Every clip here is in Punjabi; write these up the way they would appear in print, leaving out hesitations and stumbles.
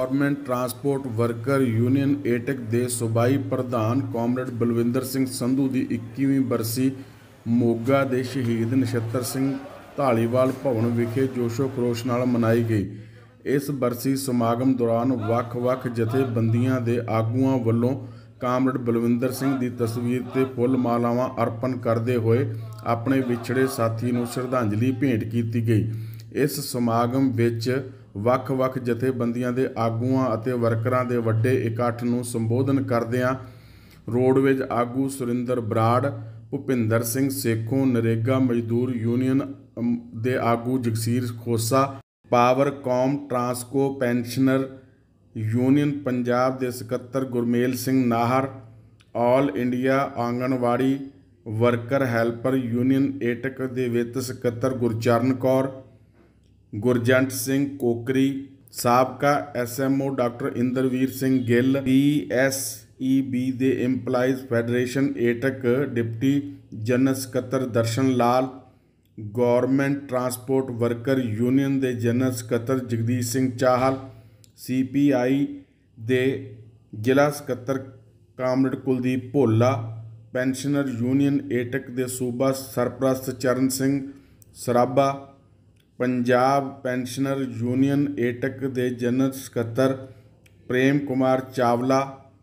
Government transport worker union AITUC ਦੇ ਸੂਬਾਈ ਪ੍ਰਧਾਨ ਕਾਮਰੇਡ ਬਲਵਿੰਦਰ ਸਿੰਘ ਸੰਧੂ ਦੀ 21ਵੀਂ ਬਰਸੀ ਮੋਗਾ ਦੇ ਸ਼ਹੀਦ ਨਛੱਤਰ ਸਿੰਘ ਧਾਲੀਵਾਲ ਭਵਨ ਵਿਖੇ ਜੋਸ਼ੋ ਖਰੋਸ਼ ਨਾਲ ਮਨਾਈ ਗਈ। ਇਸ ਬਰਸੀ ਸਮਾਗਮ ਦੌਰਾਨ ਵੱਖ-ਵੱਖ ਜਥੇਬੰਦੀਆਂ ਦੇ ਆਗੂਆਂ ਵੱਲੋਂ ਕਾਮਰੇਡ ਬਲਵਿੰਦਰ ਸਿੰਘ ਦੀ ਤਸਵੀਰ ਤੇ ਫੁੱਲ ਮਾਲਾਵਾਂ ਅਰਪਣ ਕਰਦੇ ਹੋਏ ਆਪਣੇ ਵਿਛੜੇ ਸਾਥੀ ਨੂੰ ਸ਼ਰਧਾਂਜਲੀ ਭੇਂਟ ਕੀਤੀ ਗਈ। ਇਸ ਸਮਾਗਮ ਵਿੱਚ ਵੱਖ-ਵੱਖ ਜਥੇਬੰਦੀਆਂ ਦੇ ਆਗੂਆਂ ਅਤੇ ਵਰਕਰਾਂ ਦੇ ਵੱਡੇ ਇਕੱਠ ਨੂੰ ਸੰਬੋਧਨ ਕਰਦਿਆਂ ਰੋਡਵੇਜ਼ ਆਗੂ ਸੁਰਿੰਦਰ ਬਰਾੜ, ਭੁਪਿੰਦਰ ਸਿੰਘ ਸੇਖੋਂ, ਨਰੇਗਾ ਮਜ਼ਦੂਰ ਯੂਨੀਅਨ ਦੇ ਆਗੂ ਜਗਸੀਰ ਖੋਸਾ, ਪਾਵਰਕੌਮ ਟਰਾਂਸਕੋ ਪੈਨਸ਼ਨਰ ਯੂਨੀਅਨ ਪੰਜਾਬ ਦੇ ਸਕੱਤਰ Gurmel Singh Nahar, all India anganwadi worker helper union AITUC ਦੇ ਵਿੱਤ ਸਕੱਤਰ ਗੁਰਚਰਨ ਕੌਰ, ਗੁਰਜੰਟ ਸਿੰਘ ਕੋਕਰੀ, ਸਾਬਕਾ SMO doctor Inderveer Singh Gill, PSEB ਦੇ employees federation AITUC deputy general ਸਕੱਤਰ Darshan Lal, government transport worker union ਦੇ ਜਨਰਲ ਸਕੱਤਰ ਜਗਦੀਸ਼ ਸਿੰਘ ਚਾਹਲ, CPI ਦੇ ਜ਼ਿਲ੍ਹਾ ਸਕੱਤਰ comrade Kuldeep Bhola, pensioner union AITUC ਦੇ ਸੂਬਾ ਸਰਪ੍ਰਸਤ ਚਰਨ ਸਿੰਘ ਸਰਾਭਾ, ਪੰਜਾਬ ਪੈਨਸ਼ਨਰ ਯੂਨੀਅਨ ਏਟਕ ਦੇ ਜਨਰਲ ਸਕੱਤਰ Prem Kumar Chawla,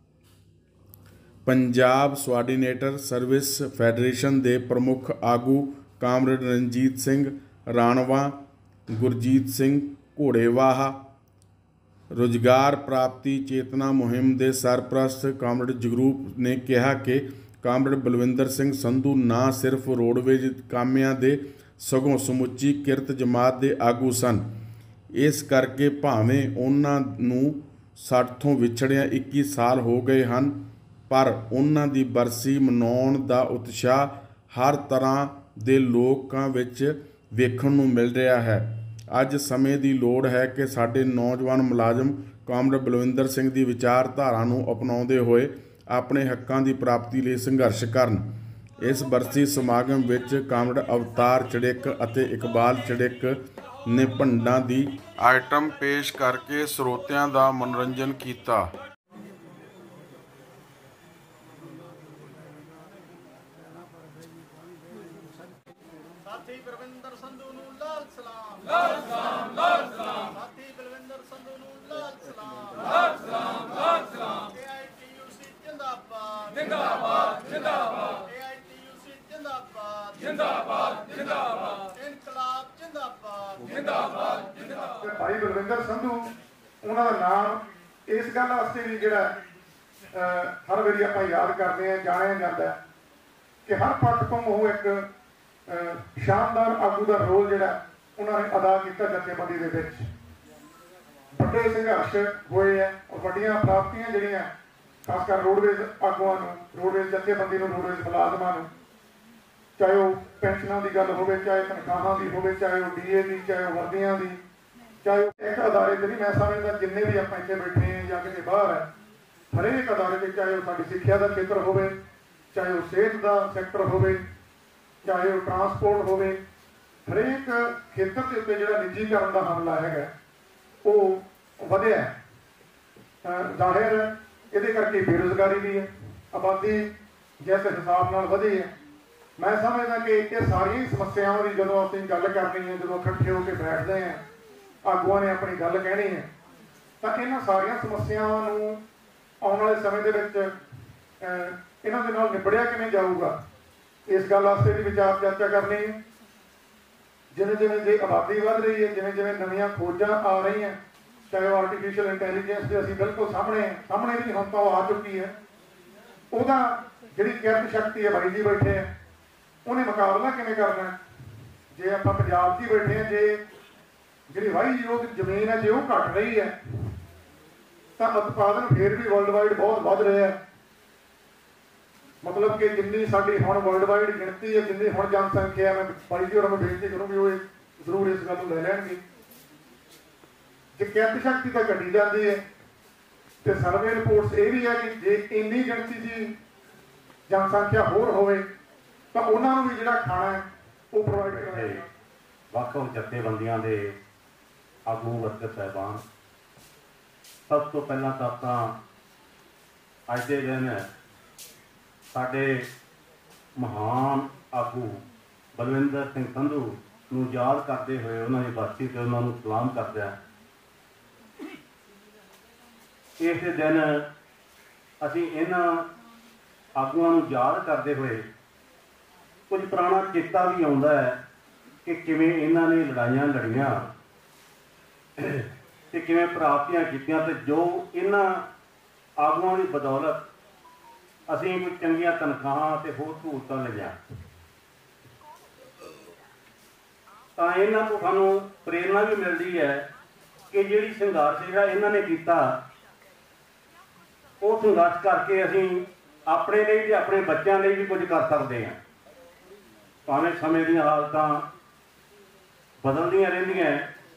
Punjab subordinate service federation ਦੇ ਪ੍ਰਮੁੱਖ ਆਗੂ ਕਾਮਰੇਡ ਰਣਜੀਤ ਸਿੰਘ ਰਾਣਵਾ, ਗੁਰਜੀਤ ਸਿੰਘ ਘੋੜੇਵਾਹਾ, ਰੁਜ਼ਗਾਰ ਪ੍ਰਾਪਤੀ ਚੇਤਨਾ ਮੁਹਿੰਮ ਦੇ ਸਰਪ੍ਰਸਤ ਕਾਮਰੇਡ ਜਗਰੂਪ ਨੇ ਕਿਹਾ ਕਿ ਕਾਮਰੇਡ ਬਲਵਿੰਦਰ ਸਿੰਘ ਸੰਧੂ ਨਾ ਸਿਰਫ ਰੋਡਵੇਜ਼ ਕਾਮਿਆਂ ਦੇ ਸਗੋਂ ਸਮੁੱਚੀ ਕਿਰਤ ਜਮਾਤ ਦੇ ਆਗੂ ਸਨ। ਇਸ ਕਰਕੇ ਭਾਵੇਂ ਉਹਨਾਂ ਨੂੰ ਸਾਥੋਂ ਵਿਛੜਿਆਂ 21 ਸਾਲ ਹੋ ਗਏ ਹਨ, ਪਰ ਉਹਨਾਂ ਦੀ ਬਰਸੀ ਮਨਾਉਣ ਦਾ ਉਤਸ਼ਾਹ ਹਰ ਤਰ੍ਹਾਂ ਦੇ ਲੋਕਾਂ ਵਿੱਚ ਵੇਖਣ ਨੂੰ ਮਿਲ ਰਿਹਾ ਹੈ। ਅੱਜ ਸਮੇਂ ਦੀ ਲੋੜ ਹੈ ਕਿ ਸਾਡੇ ਨੌਜਵਾਨ ਮੁਲਾਜ਼ਮ ਕਾਮਰੇਡ ਬਲਵਿੰਦਰ ਸਿੰਘ ਦੀ ਵਿਚਾਰਧਾਰਾ ਨੂੰ ਅਪਣਾਉਂਦੇ ਹੋਏ ਆਪਣੇ ਹੱਕਾਂ ਦੀ ਪ੍ਰਾਪਤੀ ਲਈ ਸੰਘਰਸ਼ ਕਰਨ। ਇਸ ਬਰਸੀ ਸਮਾਗਮ ਵਿੱਚ ਕਾਮਰੇਡ ਅਵਤਾਰ ਚੜਿੱਕ ਅਤੇ ਇਕਬਾਲ ਚੜਿੱਕ ਨੇ ਭੰਡਾਂ ਦੀ ਆਈਟਮ ਪੇਸ਼ ਕਰਕੇ ਸਰੋਤਿਆਂ ਦਾ ਮਨੋਰੰਜਨ ਕੀਤਾ। ਸਾਥੀ ਬਲਵਿੰਦਰ ਸੰਧੂ ਨੂੰ ਲਾਲ ਸਲਾਮ, ਲਾਲ ਸਲਾਮ, ਲਾਲ ਸਲਾਮ। ਸਾਥੀ ਬਲਵਿੰਦਰ ਸੰਧੂ ਨੂੰ ਲਾਲ ਸਲਾਮ, ਲਾਲ ਸਲਾਮ, ਲਾਲ ਸਲਾਮ। AITUC ਜਿੰਦਾਬਾਦ, ਜਿੰਦਾਬਾਦ, ਜਿੰਦਾਬਾਦ। AITUC ਜਿੰਦਾਬਾਦ, ਜਿੰਦਾਬਾਦ, ਜਿੰਦਾਬਾਦ। ਇਨਕਲਾਬ ਜਿੰਦਾਬਾਦ, ਜਿੰਦਾਬਾਦ, ਜਿੰਦਾਬਾਦ। ਭਾਈ ਬਲਵਿੰਦਰ ਸੰਧੂ ਉਹਨਾਂ ਦਾ ਨਾਮ ਇਸ ਗੱਲ ਵਾਸਤੇ ਵੀ ਜਿਹੜਾ ਹਰ ਵਾਰੀ ਆਪਾਂ ਯਾਦ ਕਰਦੇ ਹਾਂ, ਜਾਣਿਆ ਜਾਂਦਾ ਕਿ ਹਰ ਪੱਖ ਤੋਂ ਉਹ ਇੱਕ ਸ਼ਾਨਦਾਰ ਆਗੂ ਦਾ ਰੋਲ ਜਿਹੜਾ ਉਹਨਾਂ ਨੇ ਅਦਾ ਕੀਤਾ ਜਥੇਬੰਦੀ ਦੇ ਵਿੱਚ। ਵੱਡੇ ਸੰਘਰਸ਼ ਹੋਏ ਹੈ ਔਰ ਵੱਡੀਆਂ ਪ੍ਰਾਪਤੀਆਂ ਜਿਹੜੀਆਂ ਖਾਸ ਕਰ ਰੋਡਵੇਜ਼ ਆਗੂਆਂ ਨੂੰ, ਰੋਡਵੇਜ਼ ਜਥੇਬੰਦੀ ਨੂੰ, ਰੋਡਵੇਜ਼ ਮੁਲਾਜ਼ਮਾਂ ਨੂੰ, ਚਾਹੇ ਉਹ ਪੈਨਸ਼ਨਾਂ ਦੀ ਗੱਲ ਹੋਵੇ, ਚਾਹੇ ਤਨਖਾਹਾਂ ਦੀ ਹੋਵੇ, ਚਾਹੇ ਉਹ DA ਦੀ, ਚਾਹੇ ਉਹ ਵਰਦੀਆਂ ਦੀ, ਚਾਹੇ ਉਹ ਇੱਕ ਅਦਾਰੇ ਤੇ ਨਹੀਂ, ਮੈਂ ਸਮਝਦਾ ਜਿੰਨੇ ਵੀ ਆਪਾਂ ਇੱਥੇ ਬੈਠੇ ਹਾਂ ਜਾਂ ਕਿਤੇ ਬਾਹਰ ਹੈ, ਹਰੇਕ ਅਦਾਰੇ ਤੇ, ਚਾਹੇ ਉਹ ਸਾਡੀ ਸਿੱਖਿਆ ਦਾ ਖੇਤਰ ਹੋਵੇ, ਚਾਹੇ ਉਹ ਸਿਹਤ ਦਾ ਸੈਕਟਰ ਹੋਵੇ, ਚਾਹੇ ਉਹ ਟਰਾਂਸਪੋਰਟ ਹੋਵੇ, ਹਰੇਕ ਖੇਤਰ ਦੇ ਉੱਤੇ ਜਿਹੜਾ ਨਿੱਜੀਕਰਨ ਦਾ ਹਮਲਾ ਹੈਗਾ ਉਹ ਵਧਿਆ। ਜ਼ਾਹਿਰ ਇਹਦੇ ਕਰਕੇ ਬੇਰੁਜ਼ਗਾਰੀ ਵੀ ਹੈ, ਆਬਾਦੀ ਜਿਸ ਹਿਸਾਬ ਨਾਲ ਵਧੀ ਹੈ। ਮੈਂ ਸਮਝਦਾ ਕਿ ਇਹ ਸਾਰੀਆਂ ਸਮੱਸਿਆਵਾਂ ਦੀ ਜਦੋਂ ਅਸੀਂ ਗੱਲ ਕਰਨੀ ਹੈ, ਜਦੋਂ ਇਕੱਠੇ ਹੋ ਕੇ ਬੈਠਦੇ ਹਾਂ, ਆਗੂਆਂ ਨੇ ਆਪਣੀ ਗੱਲ ਕਹਿਣੀ ਹੈ, ਤਾਂ ਇਹਨਾਂ ਸਾਰੀਆਂ ਸਮੱਸਿਆਵਾਂ ਨੂੰ ਆਉਣ ਵਾਲੇ ਸਮੇਂ ਦੇ ਵਿੱਚ ਇਹਨਾਂ ਦੇ ਨਾਲ ਨਿਬੜਿਆ ਕਿਵੇਂ ਜਾਊਗਾ, ਇਸ ਗੱਲ ਵਾਸਤੇ ਵੀ ਵਿਚਾਰ ਚਰਚਾ ਕਰਨੀ ਹੈ। ਜਿਵੇਂ ਜਿਵੇਂ ਜੇ ਆਬਾਦੀ ਵੱਧ ਰਹੀ ਹੈ, ਜਿਵੇਂ ਜਿਵੇਂ ਨਵੀਆਂ ਖੋਜਾਂ ਆ ਰਹੀਆਂ, ਚਾਹੇ ਉਹ ਆਰਟੀਫਿਸ਼ੀਅਲ ਇੰਟੈਲੀਜੈਂਸ ਦੇ ਅਸੀਂ ਬਿਲਕੁਲ ਸਾਹਮਣੇ ਵੀ ਹੁਣ ਤਾਂ ਉਹ ਆ ਚੁੱਕੀ ਹੈ, ਉਹਦਾ ਜਿਹੜੀ ਕਿਰਤ ਸ਼ਕਤੀ ਹੈ, ਬਾਈ ਜੀ ਬੈਠੇ ਹੈ, ਉਹਨੇ ਮੁਕਾਬਲਾ ਕਿਵੇਂ ਕਰਨਾ। ਜੇ ਆਪਾਂ ਪੰਜਾਬ 'ਚ ਹੀ ਬੈਠੇ ਹਾਂ, ਜੇ ਜਿਹੜੀ ਵਾਹੀਯੋਗ ਜ਼ਮੀਨ ਹੈ ਜੇ ਉਹ ਘਟ ਰਹੀ ਹੈ, ਤਾਂ ਉਤਪਾਦਨ ਫੇਰ ਵੀ ਵਰਲਡ ਵਾਈਡ ਬਹੁਤ ਵੱਧ ਰਿਹਾ ਹੈ। ਮਤਲਬ ਕਿ ਜਿੰਨੀ ਸਾਡੀ ਹੁਣ ਵਰਲਡ ਵਾਈਡ ਗਿਣਤੀ ਹੈ, ਜਿੰਨੀ ਹੁਣ ਜਨਸੰਖਿਆ, ਮੈਂ ਬਾਈ ਜੀ ਹੋਰਾਂ ਨੂੰ ਬੇਨਤੀ ਕਰੂੰਗੀ ਉਹ ਜ਼ਰੂਰ ਇਸ ਗੱਲ ਨੂੰ ਲੈ ਲੈਣਗੇ। ਜੇ ਕਿਰਤ ਸ਼ਕਤੀ ਤਾਂ ਘਟੀ ਜਾਂਦੀ ਹੈ, ਤੇ ਸਰਵੇ ਰਿਪੋਰਟਸ ਇਹ ਵੀ ਹੈ ਕਿ ਜੇ ਇੰਨੀ ਗਿਣਤੀ ਦੀ ਜਨਸੰਖਿਆ ਹੋਰ ਹੋਵੇ ਤਾਂ ਉਹਨਾਂ ਨੂੰ ਵੀ ਜਿਹੜਾ ਖਾਣਾ ਹੈ ਉਹ ਪ੍ਰੋਵਾਈਡ ਕਰਨਾ। ਵੱਖ ਵੱਖ ਜਥੇਬੰਦੀਆਂ ਦੇ ਆਗੂ ਵਰਕਰ ਸਾਹਿਬਾਨ, सब तो पहला तो अज के दिन साडे महान आगू बलविंदर सिंह संधू नूं याद करते हुए उन्होंने बरसी से उन्होंने सलाम करदा। इस दिन असी इन्हां आगूआं नूं याद करते हुए कुछ पुराना चेता भी आउंदा है कि किवें इन्हां ने लड़ाइयां लड़ियां ते किवें प्राप्तियां कीतियां ते जो इन्हां आगूआं की बदौलत असी कुछ चंगियां तनख्वाहां ते होर सहूलतां लईआं। तो इन्हां तो सानूं प्रेरणा भी मिलती है कि जिहड़ी संघर्ष जिहड़ा इन्हां ने कीता वो संघर्ष करके असी अपने लिए ते अपने बच्चों लिए भी कुछ कर सकते हैं। भावें समय दी हालतां बदलदियां रहिंदियां,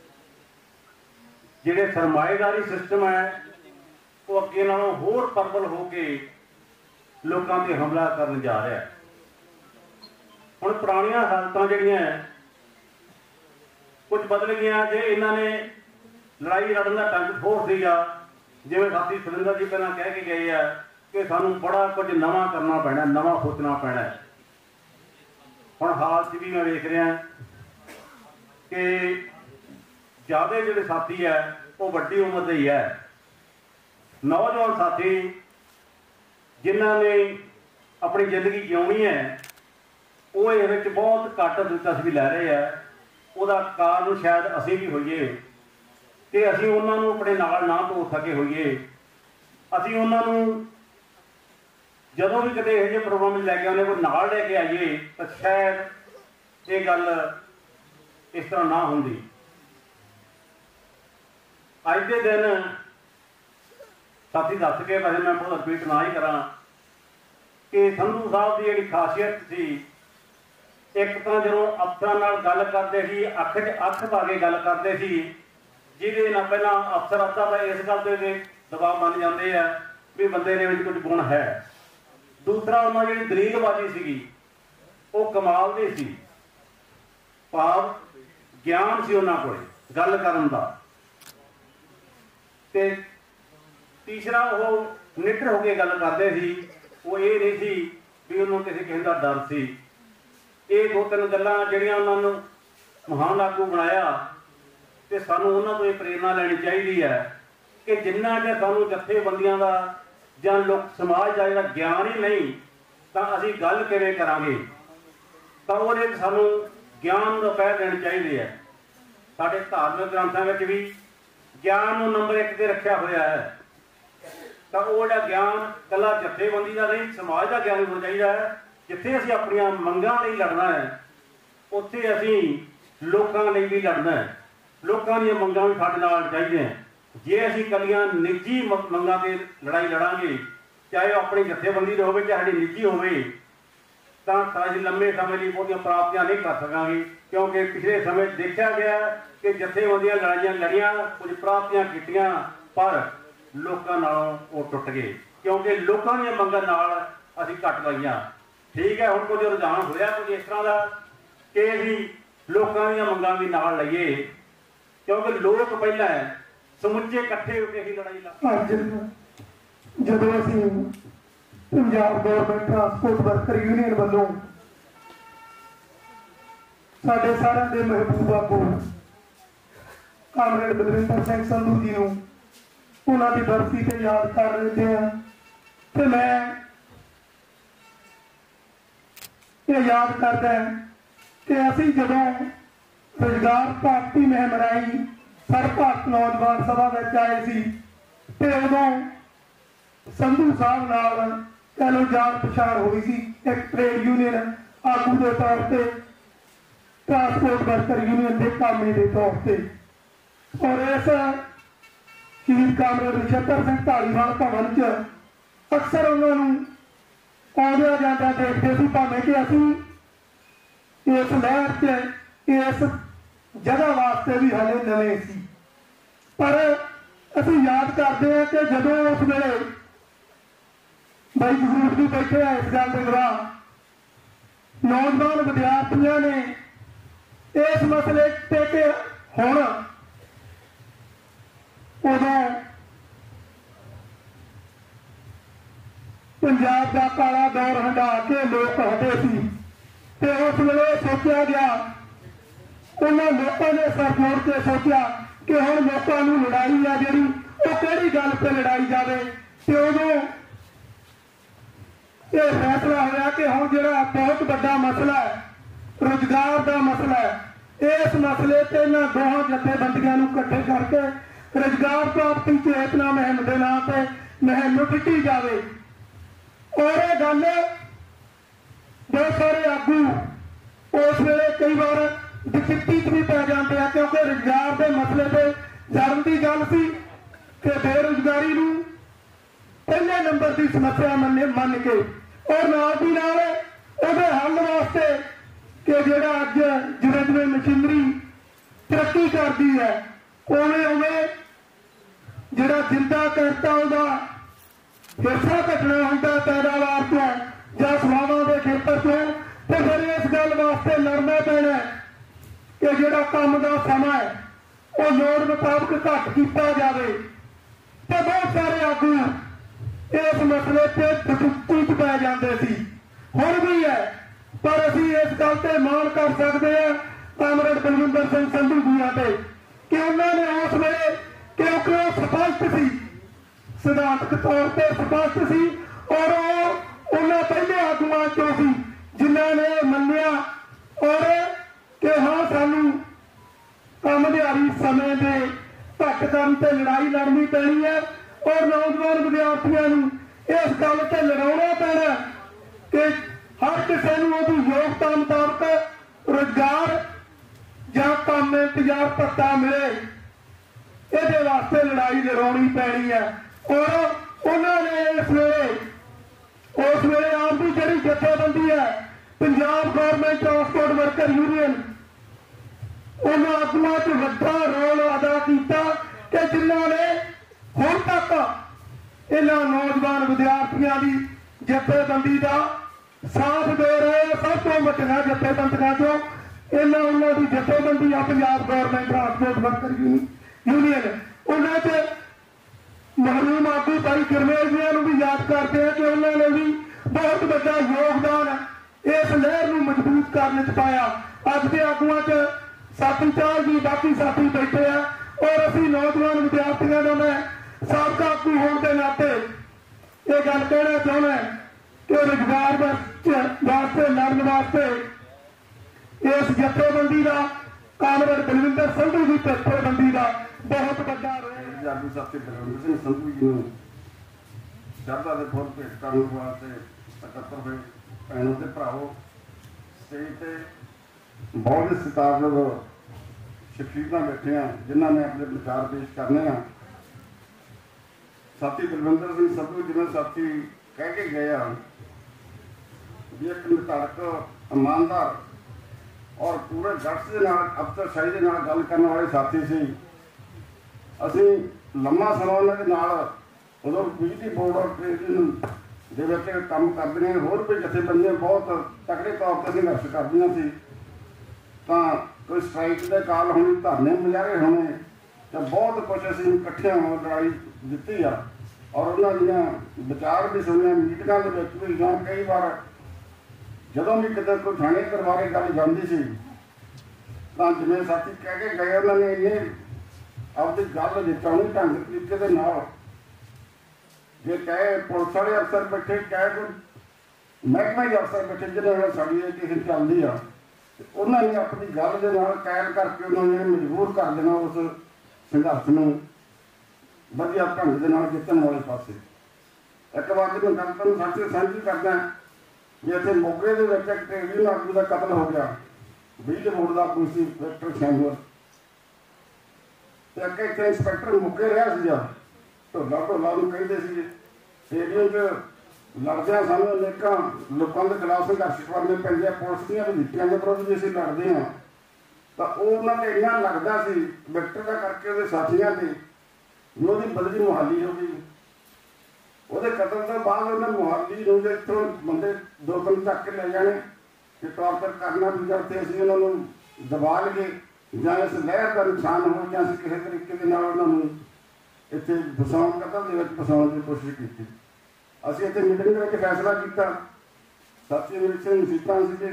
जिहड़े सरमाएदारी सिस्टम है वो अगे नालों होर प्रबल होके लोकां ते हमला करन जा रहा है। हुण पुरानियां हालतां जिहड़ियां कुछ बदल गया जे इन्होंने लड़ाई लड़न का ढंग ठोर दिया, जिवें साथी सुरिंदर जी पहला कह के गए हैं कि सानू बड़ा कुछ नवा करना पैना, नवा सोचना पैना। हुण हाल च भी मैं वेख रहा कि ज़्यादा जिहड़े साथी है वो वड्डी उम्र के ही है। नौजवान साथी जिन्हों ने अपनी जिंदगी जिउणी है वो इहदे विच बहुत घੱਟ दिलचस्पी लै रहे हैं। ਉਹਦਾ ਕਾਰਨ शायद असी भी होइए कि असी उन्होंने अपने नाल ना धो सके होइए। असी उन्होंने जदों भी कदे इहो जिहे प्रोग्राम लैके आउने कोई नाल लैके आइए तो शायद ये गल इस तरह ना होंदी। अज के दिन साथी दस के वैसे मैं बहुत रिपीट ना ही करा कि संधू साहब की जिहड़ी खासियत सी, एक तो जो अफसर नाल गल करते सी अख च अख पा के गल करते सी, जिहदे नाल पहला अफसर अद्धा तो इस गल ते दबाव बन जाते हैं भी बंदे दे विच कुछ गुण है। दूसरा उन्होंने जिहड़ी दलीलबाजी सीगी वो कमाल दी सी, भाव ज्ञान सी उन्हां कोल गल करन दा। ते तीसरा वो निडर होकर गल करते सी, वो ये नहीं सी भी उन्होंने किसी किसी का डर सी। ये दो तीन गल्लां जिहड़ियां उन्होंने महान आगू बनाया तो सानू उन्हां तों प्रेरणा लैनी चाहिए है कि जिन्ना कि सानू जथेबंदियां दा जां लोक समाज का जिहड़ा ज्ञान ही नहीं तो असीं गल किवें करांगे, तो ਉਹਦੇ सानू ज्ञान का पहल देनी चाहिए है। साडे धार्मिक ग्रंथां विच भी ज्ञान नूं नंबर 1 ते रखिया होया है। तो वो जिहड़ा ज्ञान कला जथेबंदी का नहीं समाज का ज्ञान होना चाहिए है। जिथे असीं अपनियां मंगां लई लड़ना है उत्थे असीं लोकां लई भी लड़ना है। लोकां दीयां मंगां भी साडे नाल चाहिए। जे असीं कलियां निजी मंगां ते लड़ाई लड़ांगे, चाहे अपनी जथेबंदी दे होवे चाहे निजी होवे, तां असीं लंबे समय लई बहुतियां प्राप्तियां नहीं कर सकांगे। क्योंकि पिछले समय देखा गया कि जथेबंदियां लड़ाइयां लड़ियां, कुछ प्राप्तियां कीतियां, पर लोकां नालों वो टुट गए क्योंकि लोकां दीयां मंगां नाल असीं घट पाईयां। ठीक है, हुण कुछ रुझान होया कुछ इस तरह का कि असीं लोकां दीयां मंगां भी नाल लईए, क्योंकि लोग पहला समुचे इकट्ठे होकर ही लड़ाई लड़। जदों असीं Punjab government transport worker union वालों साडे सारिਆਂ ਦੇ महबूब आगू कामरेड बलविंदर सिंह संधू जी नूं उन्हां दी बरसी ते याद कर रहे हैं ते मैं ये याद करता है कि असी जदों रोजगार प्राप्ति मुहिम राही सर भारत नौजवान सभा में आए सी ते उदों संधू साहब नाल कह लो जान पछाण हुई सी एक ट्रेड यूनियन आगू के तौर पर, ट्रांसपोर्ट वर्कर यूनियन के कामे के तौर पर। और इस शहीद कामरेड नछत्तर सिंह धालीवाल भवन च अक्सर उन्होंने आउंदियां जांदियां देखते सी, भावें कि असीं इस लहर च इस जगह वास्ते भी हले नवे सी, पर असीं याद करते हैं कि जदों उस वेले भाई जरूर भी बैठे हैं इस गल के गवाह, नौजवान विद्यार्थियों ने इस मसले ते कि हुण उदों पंजाब का काला दौर हंडा के लोग हटे सी ते उस वेले सोचा गया, उन्होंने लोगों ने सर जोड़ के सोचा कि हुण लोगों नूं लड़ाई आ जिहड़ी वो किहड़ी गल ते लड़ाई जावे। ते उदों ये फैसला होया कि हुण जिहड़ा बहुत बड़ा मसला है रोजगार का मसला है, इस मसले ते इन्हां दोहां जथेबंदियां नूं इकट्ठे करके रोजगार प्राप्ति चेतना मुहिम के नाम से मुहिम ढिੱਟੀ जाए। और ये गल बहुत सारे आगू उस वेले कई बार डिप्टी भी पै जाते हैं, क्योंकि रोजगार के मसले से जरन की गल सी कि बेरोजगारी नूं पहले नंबर की समस्या मन के और नाल दी नाल उहदे हल वास्ते कि जिहड़ा अज जिवें जिवें मशीनरी तरक्की करती है उवें उवें जिहड़ा जिंदा करता उहदा हिस्सा घटना होंदा पैदावार तो जां सवावां दे खेतर तो, तो फिर इस गल वास्ते लड़ना पैना कि जिहड़ा काम का समा है वो लोड़ मुताबक घट किया जाए। तो बहुत सारे आगू इस मसले से दुखी च पै जाते सी, हुण भी है, पर असीं इस गल ते मान कर सकते हैं कामरेड बलविंदर सिंह संधू जी ते कि उन्होंने उस वेले क्योंकि वो स्पष्ट सी, सिद्धांतक तौर पर स्पष्ट सी और उन्होंने पहले आगुआं चों सी जिन्होंने मन्निया और कि हाँ सानू काम दिहाड़ी समय के घट करन ते लड़ाई लड़नी पैनी है और नौजवान विद्यार्थियों इस गल से लड़ाना पैना कि हर किसी को उसकी योग्यता मुताबक रोजगार या काम इंतजार भत्ता मिले, ये वास्ते लड़ाई लड़ानी पैनी है। और उन्होंने इस वेले उस वेले आप की जी जथेबंदी है Punjab government transport worker union, उन्होंने आगुआं च वड्डा रोल अदा किया कि जिन्होंने हुण तक इन्हां नौजवान विद्यार्थियों की जथेबंदी का साथ दे रहे हैं। सब तो वड्डियां जथेबंदियां चों इन्हां उन्हां दी जथेबंदी आ Punjab government transport worker union, उन्हां च महरूम आगू भाई गुरमेल जी भी याद करते हैं कि उन्होंने भी बहुत बड़ा योगदान इस लहर को मजबूत करने च पाया। अज के आगुआं च साथी चार जी बाकी साथी बैठे हैं और असी नौजवान विद्यार्थियों का मैं साबका आगू होने के नाते ये गल कहना चाहना है कि रोजगार वास्ते लड़न वास्ते इस जथेबंदी का कामरेड बलविंदर संधू की जथेबंदी का बहुत बड़ा रोल है। ਪੰਜਾਬੀ ਸਾਥੀ ਬਲਵਿੰਦਰ ਸਿੰਘ ਸੰਧੂ ਜੀ ਨੂੰ ਸ਼ਰਧਾ ਦੇ ਫੁੱਲ ਭੇਟ ਕਰਨ ਵਾਸਤੇ ਇਕੱਤਰ ਹੋਏ ਭੈਣੋ ਤੇ ਭਰਾਵੋ, ਸਟੇਜ ਤੇ ਬਹੁਤ ਸਤਿਕਾਰਯੋਗ ਸ਼ਖਸੀਅਤਾਂ ਬੈਠੇ ਆ ਜਿਨ੍ਹਾਂ ਨੇ ਆਪਣੇ ਵਿਚਾਰ ਪੇਸ਼ ਕਰਨੇ ਆ। ਸਾਥੀ ਬਲਵਿੰਦਰ ਸਿੰਘ ਸੰਧੂ ਜਿਵੇਂ ਸਾਥੀ ਕਹਿ ਕੇ ਗਏ ਆ ਵੀ ਇੱਕ ਨਿਤਾਰਕ ਇਮਾਨਦਾਰ ਔਰ ਪੂਰੇ ਗਟਸ ਦੇ ਨਾਲ ਅਫਸਰਸ਼ਾਹੀ ਦੇ ਨਾਲ ਗੱਲ ਕਰਨ ਵਾਲੇ ਸਾਥੀ ਸੀ। ਅਸੀਂ ਲੰਮਾ ਸਮਾਂ ਉਹਨਾਂ ਦੇ ਨਾਲ ਉਦੋਂ ਬਿਜਲੀ ਬੋਰਡ ਔਰ ਟ੍ਰੇਨ ਦੇ ਵਿੱਚ ਕੰਮ ਕਰਦੀਆਂ, ਹੋਰ ਵੀ ਜਥੇਬੰਦੀਆਂ ਬਹੁਤ ਤਕੜੇ ਤੌਰ 'ਤੇ ਸੰਘਰਸ਼ ਕਰਦੀਆਂ ਸੀ। ਤਾਂ ਕੋਈ ਸਟ੍ਰਾਈਕ ਦੇ ਕਾਲ ਹੋਣੀ, ਧਰਨੇ ਮੁਜ਼ਾਹਰੇ ਹੋਣੇ, ਤਾਂ ਬਹੁਤ ਕੁਛ ਅਸੀਂ ਇਕੱਠਿਆਂ ਹੋ ਲੜਾਈ ਦਿੱਤੀ ਆ ਔਰ ਉਹਨਾਂ ਦੀਆਂ ਵਿਚਾਰ ਵੀ ਸੁਣੇ, ਮੀਟਿੰਗਾਂ ਦੇ ਵਿੱਚ ਵੀ ਜਾਂ ਕਈ ਵਾਰ ਜਦੋਂ ਵੀ ਕਿਤੇ ਕੋਈ ਥਾਣੇ ਦਰਬਾਰੇ ਗੱਲ ਜਾਂਦੀ ਸੀ ਤਾਂ ਜਿਵੇਂ ਸਾਥੀ ਕਹਿ ਕੇ ਗਏ ਉਹਨਾਂ ਨੇ ਇੰਨੇ ਆਪਦੀ ਗੱਲ ਜਿਤਾਉਣੀ ਢੰਗ ਤਰੀਕੇ ਦੇ ਨਾਲ, ਜੇ ਕਹੇ ਪੁਲਿਸ ਵਾਲੇ ਅਫਸਰ ਬੈਠੇ, ਕਹੇ ਕੋਈ ਮਹਿਕਮੇ ਦੇ ਅਫਸਰ ਬੈਠੇ ਜਿਹਨਾਂ ਨਾਲ ਸਾਡੀ ਇਹ ਕਿਸੇ ਚੱਲਦੀ ਆ, ਉਹਨਾਂ ਨੇ ਆਪਣੀ ਗੱਲ ਦੇ ਨਾਲ ਕਾਇਮ ਕਰਕੇ ਉਹਨਾਂ ਨੇ ਮਜਬੂਰ ਕਰ ਦੇਣਾ ਉਸ ਸੰਘਰਸ਼ ਨੂੰ ਵਧੀਆ ਢੰਗ ਦੇ ਨਾਲ ਜਿੱਤਣ ਵਾਲੇ ਪਾਸੇ। ਇੱਕ ਵਾਰ ਜਦੋਂ ਗੱਲ ਤੁਹਾਨੂੰ ਸੱਚ ਸਾਂਝੀ ਕਰਦਾ ਜੇ ਇੱਥੇ ਮੋਗੇ ਦੇ ਵਿੱਚ ਇੱਕ ਟ੍ਰੇਨ ਆਗੂ ਦਾ ਕਤਲ ਹੋ ਗਿਆ, ਬਿਜਲੀ ਬੋਰਡ ਦਾ ਆਗੂ ਸੀ ਡਾਕਟਰ ਸ਼ੈਮਰ, ਤੇ ਅੱਗੇ ਇੱਥੇ ਇੰਸਪੈਕਟਰ ਮੁੱਕੇ ਰਿਹਾ ਸੀਗਾ, ਢੋਲਾ ਨੂੰ ਕਹਿੰਦੇ ਸੀ। ਰੇਡੀਓ 'ਚ ਲੜਦਿਆਂ ਸਾਨੂੰ ਅਨੇਕਾਂ ਲੋਕਾਂ ਦੇ ਖਿਲਾਫ ਸੰਘਰਸ਼ ਕਰਨੇ ਪੈਂਦੇ ਆ, ਪੁਲਿਸ ਦੀਆਂ ਨੀਤੀਆਂ ਦੇ ਵਿਰੁੱਧ ਵੀ ਅਸੀਂ ਲੜਦੇ ਹਾਂ। ਤਾਂ ਉਹ ਉਹਨਾਂ ਨੇ ਇੰਨਾ ਲੱਗਦਾ ਸੀ ਵਿਕਟਰ ਦਾ ਕਰਕੇ ਉਹਦੇ ਸਾਥੀਆਂ ਤੇ ਵੀ ਉਹਦੀ ਬਦਲੀ ਮੁਹਾਲੀ ਹੋ ਗਈ। ਉਹਦੇ ਕਤਲ ਤੋਂ ਬਾਅਦ ਉਹਨੇ ਮੁਹਾਲੀ ਨੂੰ ਜੇ ਇੱਥੋਂ ਬੰਦੇ 2-3 ਚੱਕ ਕੇ ਲੈ ਜਾਣੇ ਕਿ ਟੌਰਚਰ ਕਰਨਾ ਵੀ ਕਰਦੇ, ਅਸੀਂ ਉਹਨਾਂ ਨੂੰ ਦਬਾ ਲਈਏ ਜਾਂ ਇਸ ਲਹਿਰ ਦਾ ਨੁਕਸਾਨ ਹੋ ਜਾਂ ਅਸੀਂ ਕਿਸੇ ਤਰੀਕੇ ਦੇ ਨਾਲ ਉਹਨਾਂ ਨੂੰ ਇੱਥੇ ਫਸਾਉਣ ਕਤਲ ਦੇ ਵਿੱਚ ਫਸਾਉਣ ਦੀ ਕੋਸ਼ਿਸ਼ ਕੀਤੀ। ਅਸੀਂ ਇੱਥੇ ਮੀਟਿੰਗ ਦੇ ਵਿੱਚ ਫੈਸਲਾ ਕੀਤਾ। ਸਾਥੀ ਮੇਰੇ ਸਿੰਘ ਮਸੀਤਾਂ ਸੀਗੇ,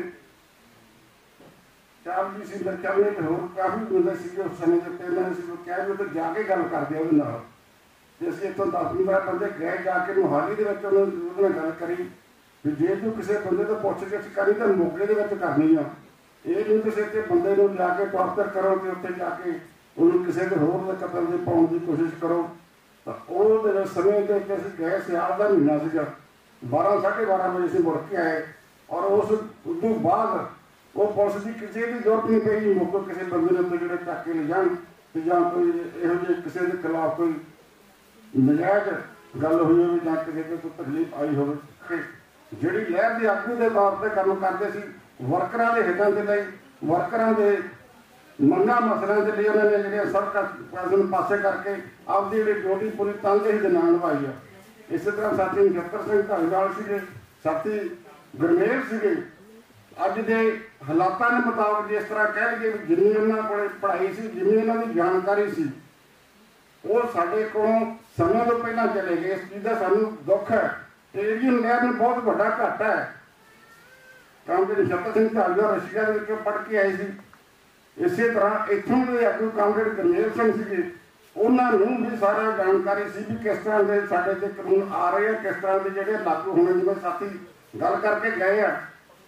ਚਾਰ ਜੀ ਸੀ, ਚਾਹੇ ਤੇ ਹੋਰ ਕਾਫੀ ਬੰਦੇ ਸੀਗੇ ਉਸ ਸਮੇਂ ਦੇ ਉੱਤੇ। ਇਹਨਾਂ ਨੇ ਸੀ ਕਿਹਾ ਵੀ ਉੱਥੇ ਜਾ ਕੇ ਗੱਲ ਕਰਦੇ ਆ ਉਹਦੇ ਨਾਲ। ਤੇ ਅਸੀਂ ਇੱਥੋਂ 10-15 ਬੰਦੇ ਗਏ, ਜਾ ਕੇ ਮੁਹਾਲੀ ਦੇ ਵਿੱਚ ਉਹਦੇ ਨਾਲ ਗੱਲ ਕਰੀ ਵੀ ਜੇ ਤੂੰ ਕਿਸੇ ਬੰਦੇ ਤੋਂ ਪੁੱਛ ਕੇ ਕਰੀ ਤਾਂ ਮੋਗੇ ਦੇ ਵਿੱਚ ਕਰਨੀ ਆ। ਇਹ ਨਹੀਂ ਕਿਸੇ ਤੇ ਬੰਦੇ ਨੂੰ ਜਾ ਕੇ ਟੌਰਚਰ ਕਰੋ ਤੇ ਉੱਥੇ ਜਾ ਕੇ ਉਹਨੂੰ ਕਿਸੇ ਦੇ ਹੋਰ ਦੇ ਕਤਲ ਦੇ ਪਾਉਣ ਦੀ ਕੋਸ਼ਿਸ਼ ਕਰੋ। ਤਾਂ ਉਹ ਦੇ ਸਮੇਂ ਦੇ ਵਿੱਚ ਅਸੀਂ ਗਏ, ਸਿਆਲ ਦਾ ਮਹੀਨਾ ਸੀਗਾ, 12-12:30 ਵਜੇ ਅਸੀਂ ਮੁੜ ਕੇ ਆਏ। ਔਰ ਉਸ ਤੋਂ ਬਾਅਦ ਉਹ ਪੁਲਿਸ ਦੀ ਕਿਸੇ ਦੀ ਜ਼ਰੂਰਤ ਨਹੀਂ ਪਈ ਮੌਕੇ ਕਿਸੇ ਬੰਦੇ ਨੂੰ ਉੱਤੇ ਜਿਹੜੇ ਚੱਕ ਕੇ ਲੈ ਜਾਣ ਤੇ ਜਾਂ ਕੋਈ ਇਹੋ ਜਿਹੇ ਕਿਸੇ ਦੇ ਖਿਲਾਫ ਕੋਈ ਨਜਾਇਜ਼ ਗੱਲ ਹੋਈ ਹੋਵੇ ਜਾਂ ਕਿਸੇ ਤੇ ਕੋਈ ਤਕਲੀਫ ਆਈ ਹੋਵੇ। ਜਿਹੜੀ ਲਹਿਰ ਦੇ ਆਗੂ ਦੇ ਤੌਰ ਤੇ ਕੰਮ ਕਰਦੇ ਸੀ, ਵਰਕਰਾਂ ਦੇ ਹਿੱਤਾਂ ਦੇ ਲਈ, ਵਰਕਰਾਂ ਦੇ ਮੰਗਾਂ ਮਸਲਿਆਂ ਦੇ ਲਈ ਉਹਨਾਂ ਨੇ ਜਿਹੜੀਆਂ ਸਰਕਾਰ ਨੂੰ ਪਾਸੇ ਕਰਕੇ ਆਪਦੀ ਜਿਹੜੀ ਡਿਊਟੀ ਪੂਰੀ ਤਨਦੇਹੀ ਦੇ ਨਾਲ ਨਿਭਾਈ ਆ। ਇਸੇ ਤਰ੍ਹਾਂ ਸਾਥੀ ਨਛੱਤਰ ਸਿੰਘ ਢਾਲੀਵਾਲ ਸੀਗੇ, ਸਾਥੀ ਗੁਰਮੇਲ ਸੀਗੇ। ਅੱਜ ਦੇ ਹਾਲਾਤਾਂ ਦੇ ਮੁਤਾਬਕ ਜਿਸ ਤਰ੍ਹਾਂ ਕਹਿ ਲਈਏ ਵੀ ਜਿੰਨੀ ਉਹਨਾਂ ਕੋਲ ਪੜ੍ਹਾਈ ਸੀ, ਜਿੰਨੀ ਉਹਨਾਂ ਦੀ ਜਾਣਕਾਰੀ ਸੀ, ਉਹ ਸਾਡੇ ਕੋਲੋਂ ਸਮੇਂ ਤੋਂ ਪਹਿਲਾਂ ਚਲੇ ਗਏ। ਇਸ ਚੀਜ਼ ਦਾ ਸਾਨੂੰ ਦੁੱਖ ਹੈ। ਏਰੀਅਨ ਲਹਿਰ ਨੂੰ ਬਹੁਤ ਵੱਡਾ ਘਾਟਾ ਹੈ। ਕਾਮਰੇਡ ਨਛੱਤਰ ਸਿੰਘ ਢਾਲੀਵਾਲ ਰਸ਼ੀਆ ਦੇ ਵਿੱਚੋਂ ਪੜ੍ਹ ਕੇ ਆਏ ਸੀ। ਇਸੇ ਤਰ੍ਹਾਂ ਇੱਥੋਂ ਦੇ ਆਗੂ ਕਾਮਰੇਡ ਗੁਰਮੇਲ ਸਿੰਘ ਸੀਗੇ, ਉਹਨਾਂ ਨੂੰ ਵੀ ਸਾਰਾ ਜਾਣਕਾਰੀ ਸੀ ਵੀ ਕਿਸ ਤਰ੍ਹਾਂ ਦੇ ਸਾਡੇ ਤੇ ਕਾਨੂੰਨ ਆ ਰਹੇ ਆ, ਕਿਸ ਤਰ੍ਹਾਂ ਦੇ ਜਿਹੜੇ ਲਾਗੂ ਹੋਣੇ। ਜਿਵੇਂ ਸਾਥੀ ਗੱਲ ਕਰਕੇ ਗਏ ਆ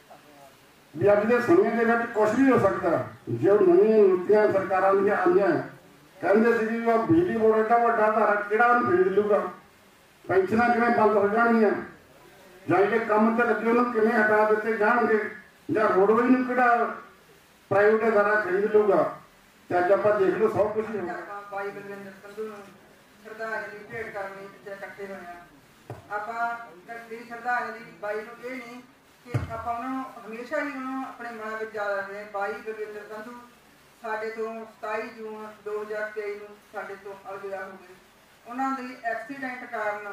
ਵੀ ਅੱਜ ਦੇ ਸਮੇਂ ਦੇ ਵਿੱਚ ਕੁਛ ਵੀ ਹੋ ਸਕਦਾ। ਜੋ ਨਵੀਆਂ ਨੀਤੀਆਂ ਸਰਕਾਰਾਂ ਦੀਆਂ ਆਈਆਂ, ਕਹਿੰਦੇ ਸੀ ਵੀ ਉਹ ਬਿਜਲੀ ਬੋਰਡ ਏਡਾ ਵੱਡਾ ਧਾਰਾ ਕਿਹੜਾ ਉਹਨੂੰ ਖਰੀਦ ਲੂਗਾ, ਪੈਨਸ਼ਨਾਂ ਕਿਵੇਂ ਬੰਦ ਹੋ ਜਾਣਗੀਆਂ, ਜਾਂ ਜਿਹੜੇ ਕੰਮ ਤੇ ਲੱਗੇ ਉਹਨੂੰ ਕਿਵੇਂ ਹਟਾ ਦਿੱਤੇ ਜਾਣਗੇ, ਜਾਂ ਰੋਡਵੇਜ਼ ਨੂੰ ਕਿਹੜਾ ਪ੍ਰਾਈਵੇਟ ਅਦਾਰਾ ਖਰੀਦ ਲੂਗਾ। ਤੇ ਅੱਜ ਆਪਾਂ ਦੇਖ ਲਓ ਸਭ ਕੁਝ ਹੀ ਹੋ ਗਿਆ। ਬਾਈ ਬਲਵਿੰਦਰ ਸੰਧੂ ਨੂੰ ਸ਼ਰਧਾਂਜਲੀ ਭੇਟ ਕਰਨ ਲਈ ਇੱਥੇ ਇਕੱਠੇ ਹੋਏ ਆ। ਆਪਾਂ ਦੀ ਸ਼ਰਧਾਂਜਲੀ ਬਾਈ ਨੂੰ ਇਹ ਨਹੀਂ ਕਿ ਆਪਾਂ ਉਹਨਾਂ ਨੂੰ ਹਮੇਸ਼ਾ ਹੀ ਉਹਨੂੰ ਆਪਣੇ ਮਨ ਵਿੱਚ ਯਾਦ ਰੱਖਦੇ ਹਾਂ। ਬਾਈ ਬਲਵਿੰਦਰ ਸੰਧੂ ਸਾਡੇ ਤੋਂ 27 ਜੂਨ 2023 ਨੂੰ ਸਾਡੇ ਤੋਂ ਅਲਵਿਦਾ ਹੋ ਗਏ। ਉਹਨਾਂ ਦੀ ਐਕਸੀਡੈਂਟ ਕਾਰਨ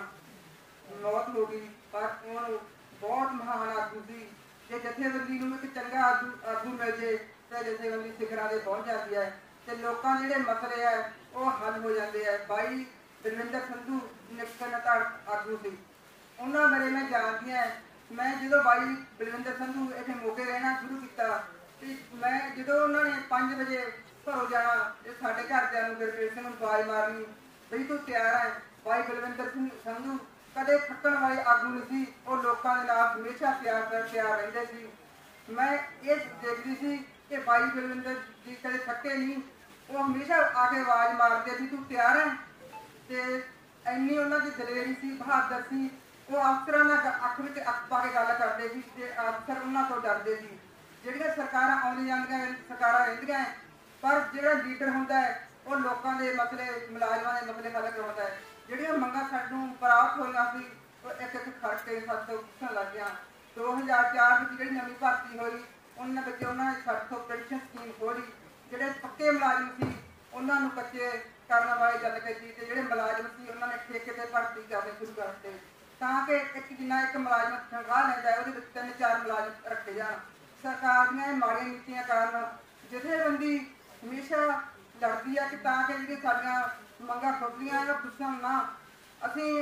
ਮੌਤ ਹੋ ਗਈ, ਪਰ ਉਹ ਬਹੁਤ ਮਹਾਨ ਆਗੂ ਸੀ। ਜੇ ਜਥੇਬੰਦੀ ਨੂੰ ਇੱਕ ਚੰਗਾ ਆਗੂ ਮਿਲ ਜੇ ਤਾਂ ਜਥੇਬੰਦੀ ਸਿਖਰਾਂ ਤੇ ਪਹੁੰਚ ਜਾਂਦੀ ਹੈ ਤੇ ਲੋਕਾਂ ਦੇ ਜਿਹੜੇ ਮਸਲੇ ਹੈ ਉਹ ਹੱਲ ਹੋ ਜਾਂਦੇ ਹੈ। ਬਾਈ ਬਲਵਿੰਦਰ ਸੰਧੂ ਨਿਕਲਤਾ ਆਗੂ ਸੀ। ਉਹਨਾਂ ਬਾਰੇ ਮੈਂ ਜਾਣਦੀ ਹਾਂ। ਮੈਂ ਜਦੋਂ ਬਾਈ ਬਲਵਿੰਦਰ ਸੰਧੂ ਇੱਥੇ ਮੋਗੇ ਰਹਿਣਾ ਸ਼ੁਰੂ ਕੀਤਾ ਤੇ ਮੈਂ ਜਦੋਂ ਉਹਨਾਂ ਨੇ 5 ਵਜੇ ਘਰੋਂ ਜਾਣਾ ਤੇ ਸਾਡੇ ਘਰਦਿਆਂ ਨੂੰ ਗੁਰਪ੍ਰੀਤ ਸਿੰਘ ਨੂੰ ਆਵਾਜ਼ ਮਾਰਨੀ ਬਈ ਤੂੰ ਤਿਆਰ ਹੈ। ਬਾਈ ਬਲਵਿੰਦਰ ਸਿੰਘ ਸੰਧੂ ਕਦੇ ਥੱਕਣ ਵਾਲੇ ਆਗੂ ਨਹੀਂ ਸੀ। ਉਹ ਲੋਕਾਂ ਦੇ ਨਾਲ ਹਮੇਸ਼ਾ ਤਿਆਰ ਰਹਿੰਦੇ ਸੀ। ਮੈਂ ਇਹ ਦੇਖਦੀ ਸੀ ਕਿ ਬਾਈ ਬਲਵਿੰਦਰ ਜੀ ਕਦੇ ਥੱਕੇ ਨਹੀਂ। ਉਹ ਹਮੇਸ਼ਾ ਆ ਕੇ ਆਵਾਜ਼ ਮਾਰਦੇ ਸੀ ਤੂੰ ਤਿਆਰ ਹੈ। ਤੇ ਇੰਨੀ ਉਹਨਾਂ ਦੀ ਦਲੇਰੀ ਸੀ, ਬਹਾਦਰ ਸੀ। ਉਹ ਅਫਸਰਾਂ ਨਾਲ ਅੱਖ ਵਿੱਚ ਅੱਖ ਪਾ ਕੇ ਗੱਲ ਕਰਦੇ ਸੀ ਤੇ ਅਫਸਰ ਉਹਨਾਂ ਤੋਂ ਡਰਦੇ ਸੀ। ਜਿਹੜੀਆਂ ਸਰਕਾਰਾਂ ਆਉਂਦੀਆਂ ਜਾਂਦੀਆਂ ਸਰਕਾਰਾਂ ਰਹਿੰਦੀਆਂ, ਪਰ ਜਿਹੜਾ ਲੀਡਰ ਹੁੰਦਾ ਹੈ ਉਹ ਲੋਕਾਂ ਦੇ ਮਸਲੇ, ਮੁਲਾਜ਼ਮਾਂ ਦੇ ਮਸਲੇ ਹੱਲ ਕਰਵਾਉਂਦਾ ਹੈ। ਜਿਹੜੀਆਂ ਮੰਗਾਂ ਸਾਨੂੰ ਪ੍ਰਾਪਤ ਹੋਈਆਂ ਸੀ ਉਹ ਇੱਕ ਇੱਕ ਖਰਚੇ ਸਾਡੇ ਤੋਂ ਪੁੱਛਣ ਲੱਗ ਗਿਆ। 2004 ਵਿੱਚ ਜਿਹੜੀ ਨਵੀਂ ਭਰਤੀ ਹੋਈ ਉਹਨਾਂ ਵਿੱਚ ਉਹਨਾਂ ਨੇ ਸਾਡੇ ਤੋਂ ਪੈਨਸ਼ਨ ਸਕੀਮ ਖੋਲ੍ਹੀ। ਜਿਹੜੇ ਪੱਕੇ ਮੁਲਾਜ਼ਮ ਸੀ ਉਹਨਾਂ ਨੂੰ ਕੱਚੇ ਕਰਨ ਵਾਲੇ ਚੱਲ ਗਏ ਸੀ ਤੇ ਜਿਹੜੇ ਮੁਲਾਜ਼ਮ ਸੀ ਉਹਨਾਂ ਨੇ ਠੇਕੇ ਤੇ ਭਰਤੀ ਕਰਨੇ ਸ਼ੁਰੂ ਕਰ ਦਿੱਤੇ ਤਾਂ ਕਿ ਜਿੰਨਾ ਇੱਕ ਮੁਲਾਜ਼ਮ ਤਨਖਾਹ ਲੈਂਦਾ ਹੈ ਉਹਦੇ ਵਿੱਚ 3-4 ਮੁਲਾਜ਼ਮ ਰੱਖੇ ਜਾਣ। ਸਰਕਾਰ ਦੀਆਂ ਇਹ ਮਾੜੀਆਂ ਨੀਤੀਆਂ ਕਾਰਨ ਜਥੇਬੰਦੀ ਹਮੇਸ਼ਾ ਲੜਦੀ ਹੈ ਕਿ ਤਾਂ ਕਿ ਜਿਹੜੀਆਂ ਸਾਡੀਆਂ ਮੰਗਾਂ ਖੁੱਲ੍ਹੀਆਂ ਉਹ ਪੁੱਛਣ ਨਾ। ਅਸੀਂ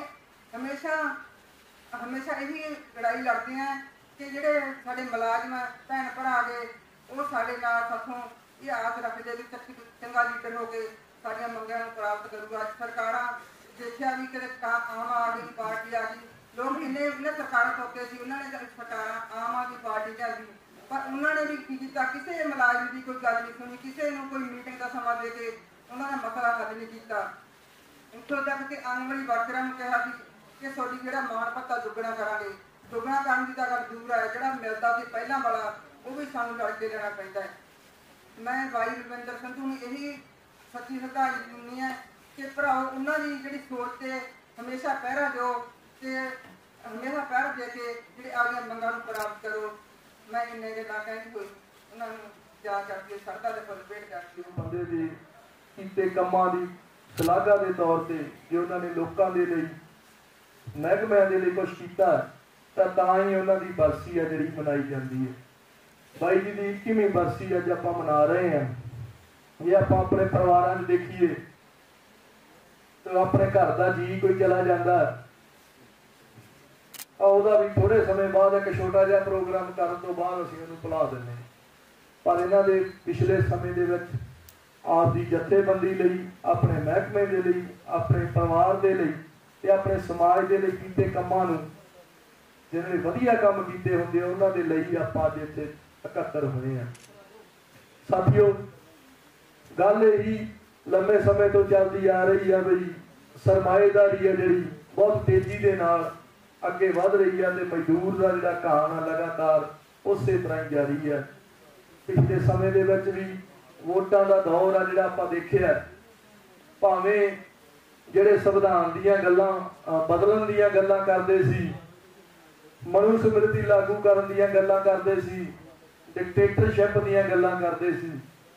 ਹਮੇਸ਼ਾ ਇਹੀ ਲੜਾਈ ਲੜਦੇ ਹਾਂ ਕਿ ਜਿਹੜੇ ਸਾਡੇ ਮੁਲਾਜ਼ਮ ਭੈਣ ਭਰਾ ਗਏ ਉਹ ਸਾਡੇ ਨਾਲ ਸਾਥੋਂ ਇਹ ਆਸ ਰੱਖਦੇ ਵੀ ਚੰਗਾ ਲੀਡਰ ਹੋ ਕੇ ਸਾਡੀਆਂ ਮੰਗਾਂ ਨੂੰ ਪ੍ਰਾਪਤ ਕਰੂਗਾ। ਸਰਕਾਰਾਂ ਦੇਖਿਆ ਵੀ ਕਿ ਆਮ ਆਦਮੀ ਪਾਰਟੀ ਆ ਗਈ, ਲੋਕ ਇੰਨੇ ਸਰਕਾਰਾਂ ਤੋਕੇ ਸੀ, ਉਹਨਾਂ ਨੇ ਸਰਕਾਰਾਂ ਆਮ ਆਦਮੀ ਪਾਰਟੀ ਲਿਆਂਦੀ, ਪਰ ਉਹਨਾਂ ਨੇ ਵੀ ਕੀ ਕੀਤਾ, ਕਿਸੇ ਮੁਲਾਜ਼ਮ ਦੀ ਕੋਈ ਗੱਲ ਨਹੀਂ ਸੁਣੀ, ਕਿਸੇ ਨੂੰ ਕੋਈ ਮੀਟਿੰਗ ਦਾ ਸਮਾਂ ਦੇ ਕੇ ਉਹਨਾਂ ਦਾ ਮਸਲਾ ਹੱਲ ਨਹੀਂ ਕੀਤਾ। ਇੱਥੋਂ ਤੱਕ ਕਿ ਆਂਗਣਵਾੜੀ ਵਰਕਰਾਂ ਨੂੰ ਕਿਹਾ ਸੀ ਕਿ ਤੁਹਾਡੀ ਜਿਹੜਾ ਮਾਣ ਭੱਤਾ ਦੁੱਗਣਾ ਕਰਾਂਗੇ। ਦੁੱਗਣਾ ਕਰਨ ਦੀ ਤਾਂ ਗੱਲ ਦੂਰ ਹੈ, ਜਿਹੜਾ ਮਿਲਦਾ ਸੀ ਪਹਿਲਾਂ ਵਾਲਾ ਉਹ ਵੀ ਸਾਨੂੰ ਲੜ ਕੇ ਲੈਣਾ ਪੈਂਦਾ ਹੈ। ਮੈਂ ਬਾਈ ਬਲਵਿੰਦਰ ਸੰਧੂ ਨੂੰ ਇਹੀ ਸੱਚੀ ਸ਼ਰਧਾਂਜਲੀ ਦਿੰਦੀ ਹਾਂ ਕਿ ਭਰਾਓ ਉਹਨਾਂ ਦੀ ਜਿਹੜੀ ਸੋਚ ਤੇ ਹਮੇਸ਼ਾ ਪਹਿਰਾ ਦਿਓ ਤੇ ਹਮੇਸ਼ਾ ਪਹਿਰਾ ਦੇ ਕੇ ਜਿਹੜੇ ਆਪਣੀਆਂ ਮੰਗਾਂ ਨੂੰ ਪ੍ਰਾਪਤ ਕਰੋ। ਮੈਂ ਇੰਨੇ ਦੇ ਨਾ ਕਹਿੰਦੀ ਹੋਈ ਉਹਨਾਂ ਨੂੰ ਜਾ ਕਰਕੇ ਸ਼ਰਧਾ ਦੇ ਫੁੱਲ ਭੇਟ ਕਰਦੀ ਹਾਂ। ਬੰਦੇ ਦੇ ਕੀਤੇ ਕੰਮਾਂ ਦੀ ਸ਼ਲਾਘਾ ਦੇ ਤੌਰ ਤੇ ਜੇ ਉਹਨਾਂ ਨੇ ਲੋਕਾਂ ਦੇ ਲਈ, ਮਹਿਕਮਿਆਂ ਦੇ ਲਈ ਕੁਛ ਕੀਤਾ ਤਾਂ ਹੀ ਉਹਨਾਂ ਦੀ ਬਰਸੀ ਹੈ ਜਿਹੜੀ ਮਨਾਈ ਜਾਂਦੀ ਹੈ। ਬਾਈ ਜੀ ਦੀ 21ਵੀਂ ਬਰਸੀ ਅੱਜ ਆਪਾਂ ਮਨਾ ਰਹੇ ਹਾਂ। ਜੇ ਆਪਾਂ ਆਪਣੇ ਪਰਿਵਾਰਾਂ 'ਚ ਦੇਖੀਏ ਤਾਂ ਆਪਣੇ ਘਰ ਦਾ ਜੀ ਕੋਈ ਚਲਾ ਜਾਂਦਾ ਉਹਦਾ ਵੀ ਥੋੜ੍ਹੇ ਸਮੇਂ ਬਾਅਦ ਇੱਕ ਛੋਟਾ ਜਿਹਾ ਪ੍ਰੋਗਰਾਮ ਕਰਨ ਤੋਂ ਬਾਅਦ ਅਸੀਂ ਉਹਨੂੰ ਭੁਲਾ ਦਿੰਦੇ ਹਾਂ। ਪਰ ਇਹਨਾਂ ਦੇ ਪਿਛਲੇ ਸਮੇਂ ਦੇ ਵਿੱਚ ਆਪ ਦੀ ਜਥੇਬੰਦੀ ਲਈ, ਆਪਣੇ ਮਹਿਕਮੇ ਦੇ ਲਈ, ਆਪਣੇ ਪਰਿਵਾਰ ਦੇ ਲਈ ਤੇ ਆਪਣੇ ਸਮਾਜ ਦੇ ਲਈ ਕੀਤੇ ਕੰਮਾਂ ਨੂੰ, ਜਿਹੜੇ ਵਧੀਆ ਕੰਮ ਕੀਤੇ ਹੁੰਦੇ ਆ, ਉਹਨਾਂ ਦੇ ਲਈ ਆਪਾਂ ਅੱਜ ਇੱਥੇ ਇਕੱਤਰ ਹੋਏ ਹਾਂ। ਸਾਥੀਓ, ਗੱਲ ਇਹੀ ਲੰਬੇ ਸਮੇਂ ਤੋਂ ਚੱਲਦੀ ਆ ਰਹੀ ਆ ਬਈ ਸਰਮਾਏਦਾਰੀ ਹੈ ਜਿਹੜੀ ਬਹੁਤ ਤੇਜ਼ੀ ਦੇ ਨਾਲ ਅੱਗੇ ਵੱਧ ਰਹੀ ਹੈ ਤੇ ਮਜ਼ਦੂਰ ਦਾ ਜਿਹੜਾ ਘਾਣ ਆ ਲਗਾਤਾਰ ਉਸੇ ਤਰ੍ਹਾਂ ਹੀ ਜਾਰੀ ਹੈ। ਪਿਛਲੇ ਸਮੇਂ ਦੇ ਵਿੱਚ ਵੀ ਵੋਟਾਂ ਦਾ ਦੌਰ ਆ ਜਿਹੜਾ ਆਪਾਂ ਦੇਖਿਆ, ਭਾਵੇਂ ਜਿਹੜੇ ਸੰਵਿਧਾਨ ਦੀਆਂ ਗੱਲਾਂ ਬਦਲਣ ਦੀਆਂ ਗੱਲਾਂ ਕਰਦੇ ਸੀ, ਮਨੂ ਸਮ੍ਰਿਤੀ ਲਾਗੂ ਕਰਨ ਦੀਆਂ ਗੱਲਾਂ ਕਰਦੇ ਸੀ, ਡਿਕਟੇਟਰਸ਼ਿਪ ਦੀਆਂ ਗੱਲਾਂ ਕਰਦੇ ਸੀ,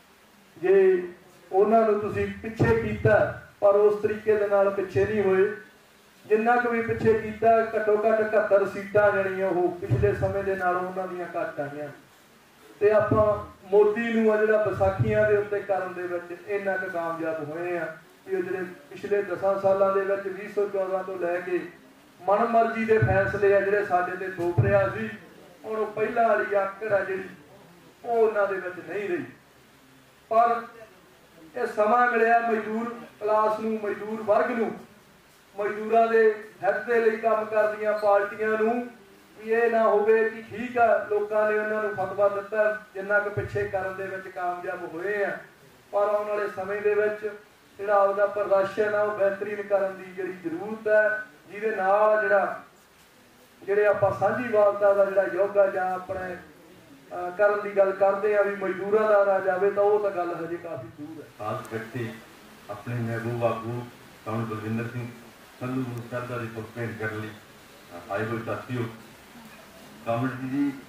ਜੇ ਉਹਨਾਂ ਨੂੰ ਤੁਸੀਂ ਪਿੱਛੇ ਕੀਤਾ ਪਰ ਉਸ ਤਰੀਕੇ ਦੇ ਨਾਲ ਪਿੱਛੇ ਨਹੀਂ ਹੋਏ। ਜਿੰਨਾ ਕੁ ਵੀ ਪਿੱਛੇ ਕੀਤਾ, ਘੱਟੋ ਘੱਟ 71 ਸੀਟਾਂ ਜਿਹੜੀਆਂ ਉਹ ਪਿਛਲੇ ਸਮੇਂ ਦੇ ਨਾਲ ਉਹਨਾਂ ਦੀਆਂ ਘੱਟ ਆਈਆਂ। ਤੇ ਆਪਾਂ ਮੋਦੀ ਨੂੰ ਆ ਜਿਹੜਾ ਵਿਸਾਖੀਆਂ ਦੇ ਉੱਤੇ ਕਰਨ ਦੇ ਵਿੱਚ ਇੰਨਾ ਕੁ ਕਾਮਯਾਬ ਹੋਏ ਆ ਕਿ ਉਹ ਜਿਹੜੇ ਪਿਛਲੇ 10 ਸਾਲਾਂ ਦੇ ਵਿੱਚ 2014 ਤੋਂ ਲੈ ਕੇ ਮਨਮਰਜ਼ੀ ਦੇ ਫੈਸਲੇ ਆ ਜਿਹੜੇ ਸਾਡੇ ਤੇ ਥੋਪ ਰਿਹਾ ਸੀ, ਹੁਣ ਉਹ ਪਹਿਲਾਂ ਵਾਲੀ ਆਕੜ ਆ ਜਿਹੜੀ ਉਹ ਉਹਨਾਂ ਦੇ ਵਿੱਚ ਨਹੀਂ ਰਹੀ। ਪਰ ਇਹ ਸਮਾਂ ਮਿਲਿਆ ਮਜ਼ਦੂਰ ਕਲਾਸ ਨੂੰ, ਮਜ਼ਦੂਰ ਵਰਗ ਨੂੰ, ਮਜ਼ਦੂਰਾਂ ਦੇ ਹਿੱਤ ਦੇ ਲਈ ਕੰਮ ਕਰਦੀਆਂ ਪਾਰਟੀਆਂ ਨੂੰ ਵੀ ਇਹ ਨਾ ਹੋਵੇ ਕਿ ਠੀਕ ਆ ਲੋਕਾਂ ਨੇ ਉਹਨਾਂ ਨੂੰ ਫਤਵਾ ਦਿੱਤਾ, ਜਿੰਨਾ ਕੁ ਪਿੱਛੇ ਕਰਨ ਦੇ ਵਿੱਚ ਕਾਮਯਾਬ ਹੋਏ ਆ, ਪਰ ਆਉਣ ਵਾਲੇ ਸਮੇਂ ਦੇ ਵਿੱਚ ਜਿਹੜਾ ਉਹਦਾ ਪ੍ਰਦਰਸ਼ਨ ਆ ਉਹ ਬਿਹਤਰੀਨ ਕਰਨ ਦੀ ਜਿਹੜੀ ਜ਼ਰੂਰਤ ਹੈ, ਜਿਹਦੇ ਨਾਲ ਜਿਹੜੇ ਆਪਾਂ ਸਾਂਝੀਵਾਲਤਾ ਦਾ ਜਿਹੜਾ ਯੋਗਾ ਜਾਂ ਆਪਣੇ ਕਰਨ ਦੀ ਗੱਲ ਕਰਦੇ ਆ ਵੀ ਮਜ਼ਦੂਰਾਂ ਦਾ ਆ ਜਾਵੇ, ਤਾਂ ਉਹ ਤਾਂ ਗੱਲ ਹਜੇ ਕਾਫੀ ਦੂਰ ਹੈ। ਖਾਸ ਵਿਅਕਤੀ ਆਪਣੇ ਮਹਿਬੂਬ ਆਗੂ ਕਾਮਰੇਡ ਬਲਵਿੰਦਰ ਸਿੰਘ ਸੰਧੂ ਨੂੰ ਸ਼ਰਧਾਂਜਲੀ ਭੇਂਟ ਕਰਨ ਲਈ ਆਏ ਹੋਏ ਸਾਥੀਓ, ਕਾਮਰੇਡ ਜੀ ਦੀ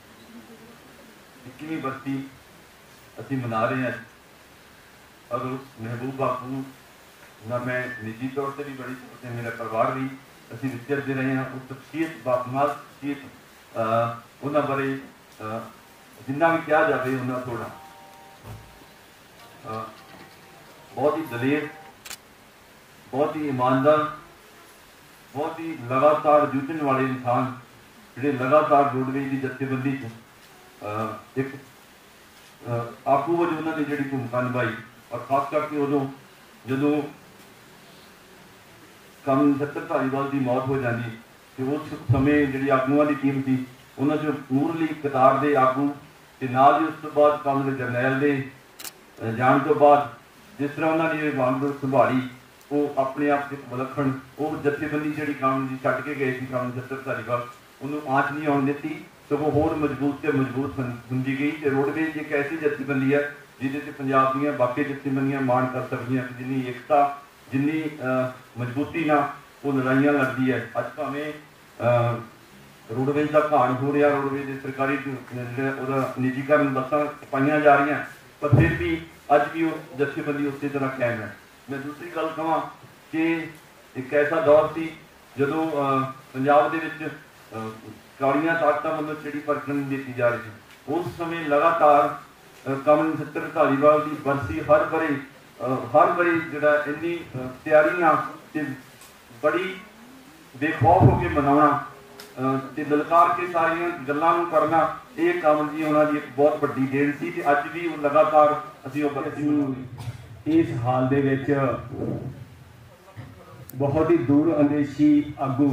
21ਵੀਂ ਬਰਸੀ ਅਸੀਂ ਮਨਾ ਰਹੇ ਹਾਂ। ਔਰ ਮਹਿਬੂਬ ਆਗੂ ਨਾਲ ਮੈਂ ਨਿੱਜੀ ਤੌਰ ਤੇ ਵੀ ਬੜੀ ਤੇ ਮੇਰਾ ਪਰਿਵਾਰ ਵੀ ਅਸੀਂ ਵਿਚਰਦੇ ਰਹੇ ਹਾਂ। ਉਸ ਸ਼ਖਸੀਅਤ ਬਾਕਮਾਲ ਸ਼ਖਸੀਅਤ ਉਹਨਾਂ ਬਾਰੇ ਜਿੰਨਾ ਵੀ ਕਿਹਾ ਜਾਵੇ ਉਹਨਾਂ ਥੋੜ੍ਹਾ। ਬਹੁਤ ਹੀ ਦਲੇਰ, ਬਹੁਤ ਹੀ ਇਮਾਨਦਾਰ, ਬਹੁਤ ਹੀ ਲਗਾਤਾਰ ਜੂਝਣ ਵਾਲੇ ਇਨਸਾਨ, ਜਿਹੜੇ ਲਗਾਤਾਰ ਰੋਡਵੇਜ਼ ਦੀ ਜਥੇਬੰਦੀ 'ਚ ਇੱਕ ਆਗੂ ਵਜੋਂ ਉਹਨਾਂ ਨੇ ਜਿਹੜੀ ਭੂਮਿਕਾ ਨਿਭਾਈ। ਔਰ ਖਾਸ ਕਰਕੇ ਉਦੋਂ ਜਦੋਂ ਕਾਮਰੇਡ ਨਛੱਤਰ ਧਾਲੀਵਾਲ ਦੀ ਮੌਤ ਹੋ ਜਾਂਦੀ ਤੇ ਉਸ ਸਮੇਂ ਜਿਹੜੀ ਆਗੂਆਂ ਦੀ ਟੀਮ ਸੀ ਉਹਨਾਂ 'ਚੋਂ ਮੂਹਰਲੀ ਕਤਾਰ ਦੇ ਆਗੂ ਤੇ ਨਾਲ ਹੀ ਉਸ ਤੋਂ ਬਾਅਦ ਕਾਮਰੇਡ ਜਰਨੈਲ ਦੇ ਜਾਣ ਤੋਂ ਬਾਅਦ ਜਿਸ ਤਰ੍ਹਾਂ ਉਹਨਾਂ ਨੇ ਵਾਂਗ ਸੰਭਾਲੀ, ਉਹ ਆਪਣੇ ਆਪ 'ਚ ਵਿਲੱਖਣ ਉਹ ਜਥੇਬੰਦੀ ਜਿਹੜੀ ਕੰਮ ਦੀ ਛੱਡ ਕੇ ਗਏ ਸੀ ਕਾਮਰੇਡ ਨਛੱਤਰ ਧਾਲੀਵਾਲ, ਉਹਨੂੰ ਆਂਚ ਨਹੀਂ ਆਉਣ ਦਿੱਤੀ, ਸਗੋਂ ਹੋਰ ਮਜ਼ਬੂਤ ਤੇ ਮਜ਼ਬੂਤ ਹੁੰਦੀ ਗਈ। ਤੇ ਰੋਡਵੇਜ਼ ਇੱਕ ਐਸੀ ਜਥੇਬੰਦੀ ਹੈ ਜਿਹਦੇ 'ਚ ਪੰਜਾਬ ਦੀਆਂ ਬਾਕੀ ਜਥੇਬੰਦੀਆਂ ਮਾਣ ਕਰ ਸਕਦੀਆਂ ਕਿ ਜਿੰਨੀ ਏਕਤਾ, ਜਿੰਨੀ ਮਜ਼ਬੂਤੀ ਨਾਲ ਉਹ ਲੜਾਈਆਂ ਲੜਦੀ ਹੈ। ਅੱਜ ਭਾਵੇਂ ਰੋਡਵੇਜ਼ ਦਾ ਘਾਣ ਹੋ ਰਿਹਾ, ਰੋਡਵੇਜ਼ ਦੇ ਸਰਕਾਰੀ ਉਹਦਾ ਨਿੱਜੀਕਰਨ ਬੱਸਾਂ ਪਾਈਆਂ ਜਾ ਰਹੀਆਂ, ਪਰ ਫਿਰ ਵੀ ਅੱਜ ਵੀ ਉਹ ਜਥੇਬੰਦੀ ਉਸੇ ਤਰ੍ਹਾਂ ਕਾਇਮ ਹੈ। ਮੈਂ ਦੂਸਰੀ ਗੱਲ ਕਹਾਂ ਕਿ ਇੱਕ ਐਸਾ ਦੌਰ ਸੀ ਜਦੋਂ ਪੰਜਾਬ ਦੇ ਵਿੱਚ ਕਾਲੀਆਂ ਤਾਕਤਾਂ ਵੱਲੋਂ ਜਿਹੜੀ ਪਰਖਣ ਨਹੀਂ ਦਿੱਤੀ ਜਾ ਰਹੀ ਸੀ। ਉਸ ਸਮੇਂ ਲਗਾਤਾਰ ਕਾਮਰੇਡ ਨਛੱਤਰ ਧਾਲੀਵਾਲ ਦੀ ਬਰਸੀ ਹਰ ਵਾਰੀ ਜਿਹੜਾ ਇੰਨੀ ਤਿਆਰੀ ਨਾਲ ਤੇ ਬੜੀ ਬੇਖੌਫ ਹੋ ਕੇ ਮਨਾਉਣਾ ਤੇ ਲਲਕਾਰ ਕੇ ਸਾਰੀਆਂ ਗੱਲਾਂ ਨੂੰ ਕਰਨਾ, ਇਹ ਕਾਮਰੇਡ ਜੀ ਉਹਨਾਂ ਦੀ ਇੱਕ ਬਹੁਤ ਵੱਡੀ ਦੇਣ ਸੀ। ਤੇ ਅੱਜ ਵੀ ਉਹ ਲਗਾਤਾਰ ਅਸੀਂ ਉਹ ਬਰਸੀ ਇਸ ਹਾਲ ਦੇ ਵਿੱਚ ਬਹੁਤ ਹੀ ਦੂਰ ਅੰਦੇਸ਼ੀ ਆਗੂ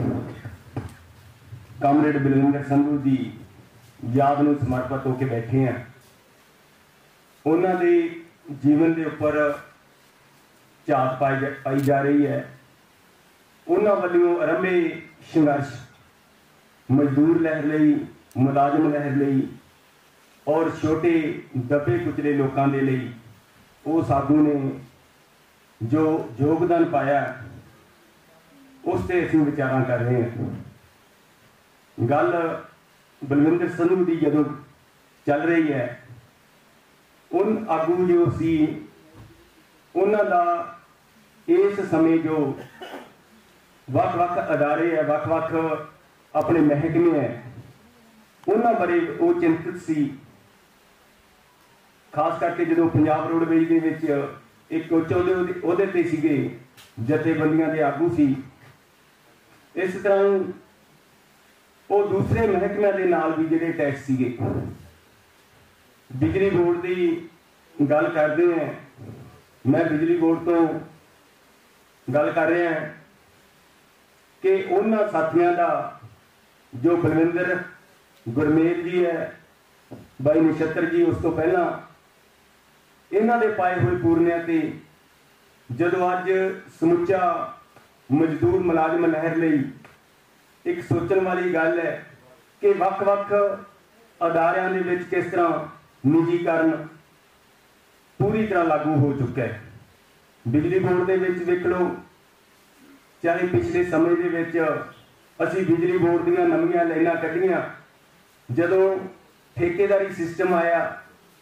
ਕਾਮਰੇਡ ਬਲਵਿੰਦਰ ਸੰਧੂ ਦੀ ਯਾਦ ਨੂੰ ਸਮਰਪਿਤ ਹੋ ਕੇ ਬੈਠੇ ਹਾਂ। ਉਹਨਾਂ ਦੇ ਜੀਵਨ ਦੇ ਉੱਪਰ ਝਾਤ ਪਾਈ ਜਾ ਰਹੀ ਹੈ। ਉਹਨਾਂ ਵੱਲੋਂ ਅਰੰਭੇ ਸੰਘਰਸ਼ ਮਜ਼ਦੂਰ ਲਹਿਰ ਲਈ, ਮੁਲਾਜ਼ਮ ਲਹਿਰ ਲਈ ਔਰ ਛੋਟੇ ਦੱਬੇ ਕੁਚਲੇ ਲੋਕਾਂ ਦੇ ਲਈ ਉਸ ਆਗੂ ਨੇ ਜੋ ਯੋਗਦਾਨ ਪਾਇਆ, ਉਸ ਤੇ ਅਸੀਂ ਵਿਚਾਰਾਂ ਕਰ ਰਹੇ ਹਾਂ। ਗੱਲ ਬਲਵਿੰਦਰ ਸੰਧੂ ਦੀ ਜਦੋਂ ਚੱਲ ਰਹੀ ਹੈ, ਉਨ ਆਗੂ ਜੋ ਸੀ ਉਹਨਾਂ ਦਾ ਇਸ ਸਮੇਂ ਜੋ ਵੱਖ-ਵੱਖ ਅਦਾਰੇ ਹੈ, ਵੱਖ-ਵੱਖ ਆਪਣੇ ਮਹਿਕਮੇ ਹੈ, ਉਹਨਾਂ ਬਾਰੇ ਉਹ ਚਿੰਤਿਤ ਸੀ। ਖਾਸ ਕਰਕੇ ਜਦੋਂ ਪੰਜਾਬ ਰੋਡਵੇਜ਼ ਦੇ ਵਿੱਚ ਇੱਕ ਉਹਦੇ ਤੇ ਸੀਗੇ ਜਥੇਬੰਦੀਆਂ ਦੇ ਆਗੂ ਸੀ। ਇਸ ਤਰ੍ਹਾਂ ਉਹ ਦੂਸਰੇ ਮਹਿਕਮਿਆਂ ਦੇ ਨਾਲ ਵੀ ਜਿਹੜੇ ਟੈਕਸ ਸੀਗੇ। ਬਿਜਲੀ ਬੋਰਡ ਦੀ ਗੱਲ ਕਰਦੇ ਹਾਂ, ਮੈਂ ਬਿਜਲੀ ਬੋਰਡ ਤੋਂ ਗੱਲ ਕਰ ਰਿਹਾ ਕਿ ਉਹਨਾਂ ਸਾਥੀਆਂ ਦਾ ਜੋ ਬਲਵਿੰਦਰ ਗੁਰਮੇਲ ਜੀ ਹੈ, ਬਾਈ ਨਛੱਤਰ ਜੀ, ਉਸ ਤੋਂ ਪਹਿਲਾਂ ਇਹਨਾਂ ਦੇ ਪਾਏ ਹੋਏ ਪੂਰਨਿਆਂ ਤੇ ਜਦੋਂ ਅੱਜ ਸਮੁੱਚਾ ਮਜ਼ਦੂਰ ਮੁਲਾਜ਼ਮ ਲਹਿਰ ਲਈ ਇੱਕ ਸੋਚਣ ਵਾਲੀ ਗੱਲ ਹੈ ਕਿ ਵੱਖ-ਵੱਖ ਅਦਾਰਿਆਂ ਦੇ ਵਿੱਚ ਕਿਸ ਤਰ੍ਹਾਂ ਨਿੱਜੀਕਰਨ ਪੂਰੀ ਤਰ੍ਹਾਂ ਲਾਗੂ ਹੋ ਚੁੱਕਾ ਹੈ। ਬਿਜਲੀ ਬੋਰਡ ਦੇ ਵਿੱਚ ਦੇਖ ਲਓ, ਚਾਹੇ ਪਿਛਲੇ ਸਮੇਂ ਦੇ ਵਿੱਚ ਅਸੀਂ ਬਿਜਲੀ ਬੋਰਡ ਦੀਆਂ ਨਵੀਆਂ ਲਾਈਨਾਂ ਕੱਢੀਆਂ, ਜਦੋਂ ਠੇਕੇਦਾਰੀ ਸਿਸਟਮ ਆਇਆ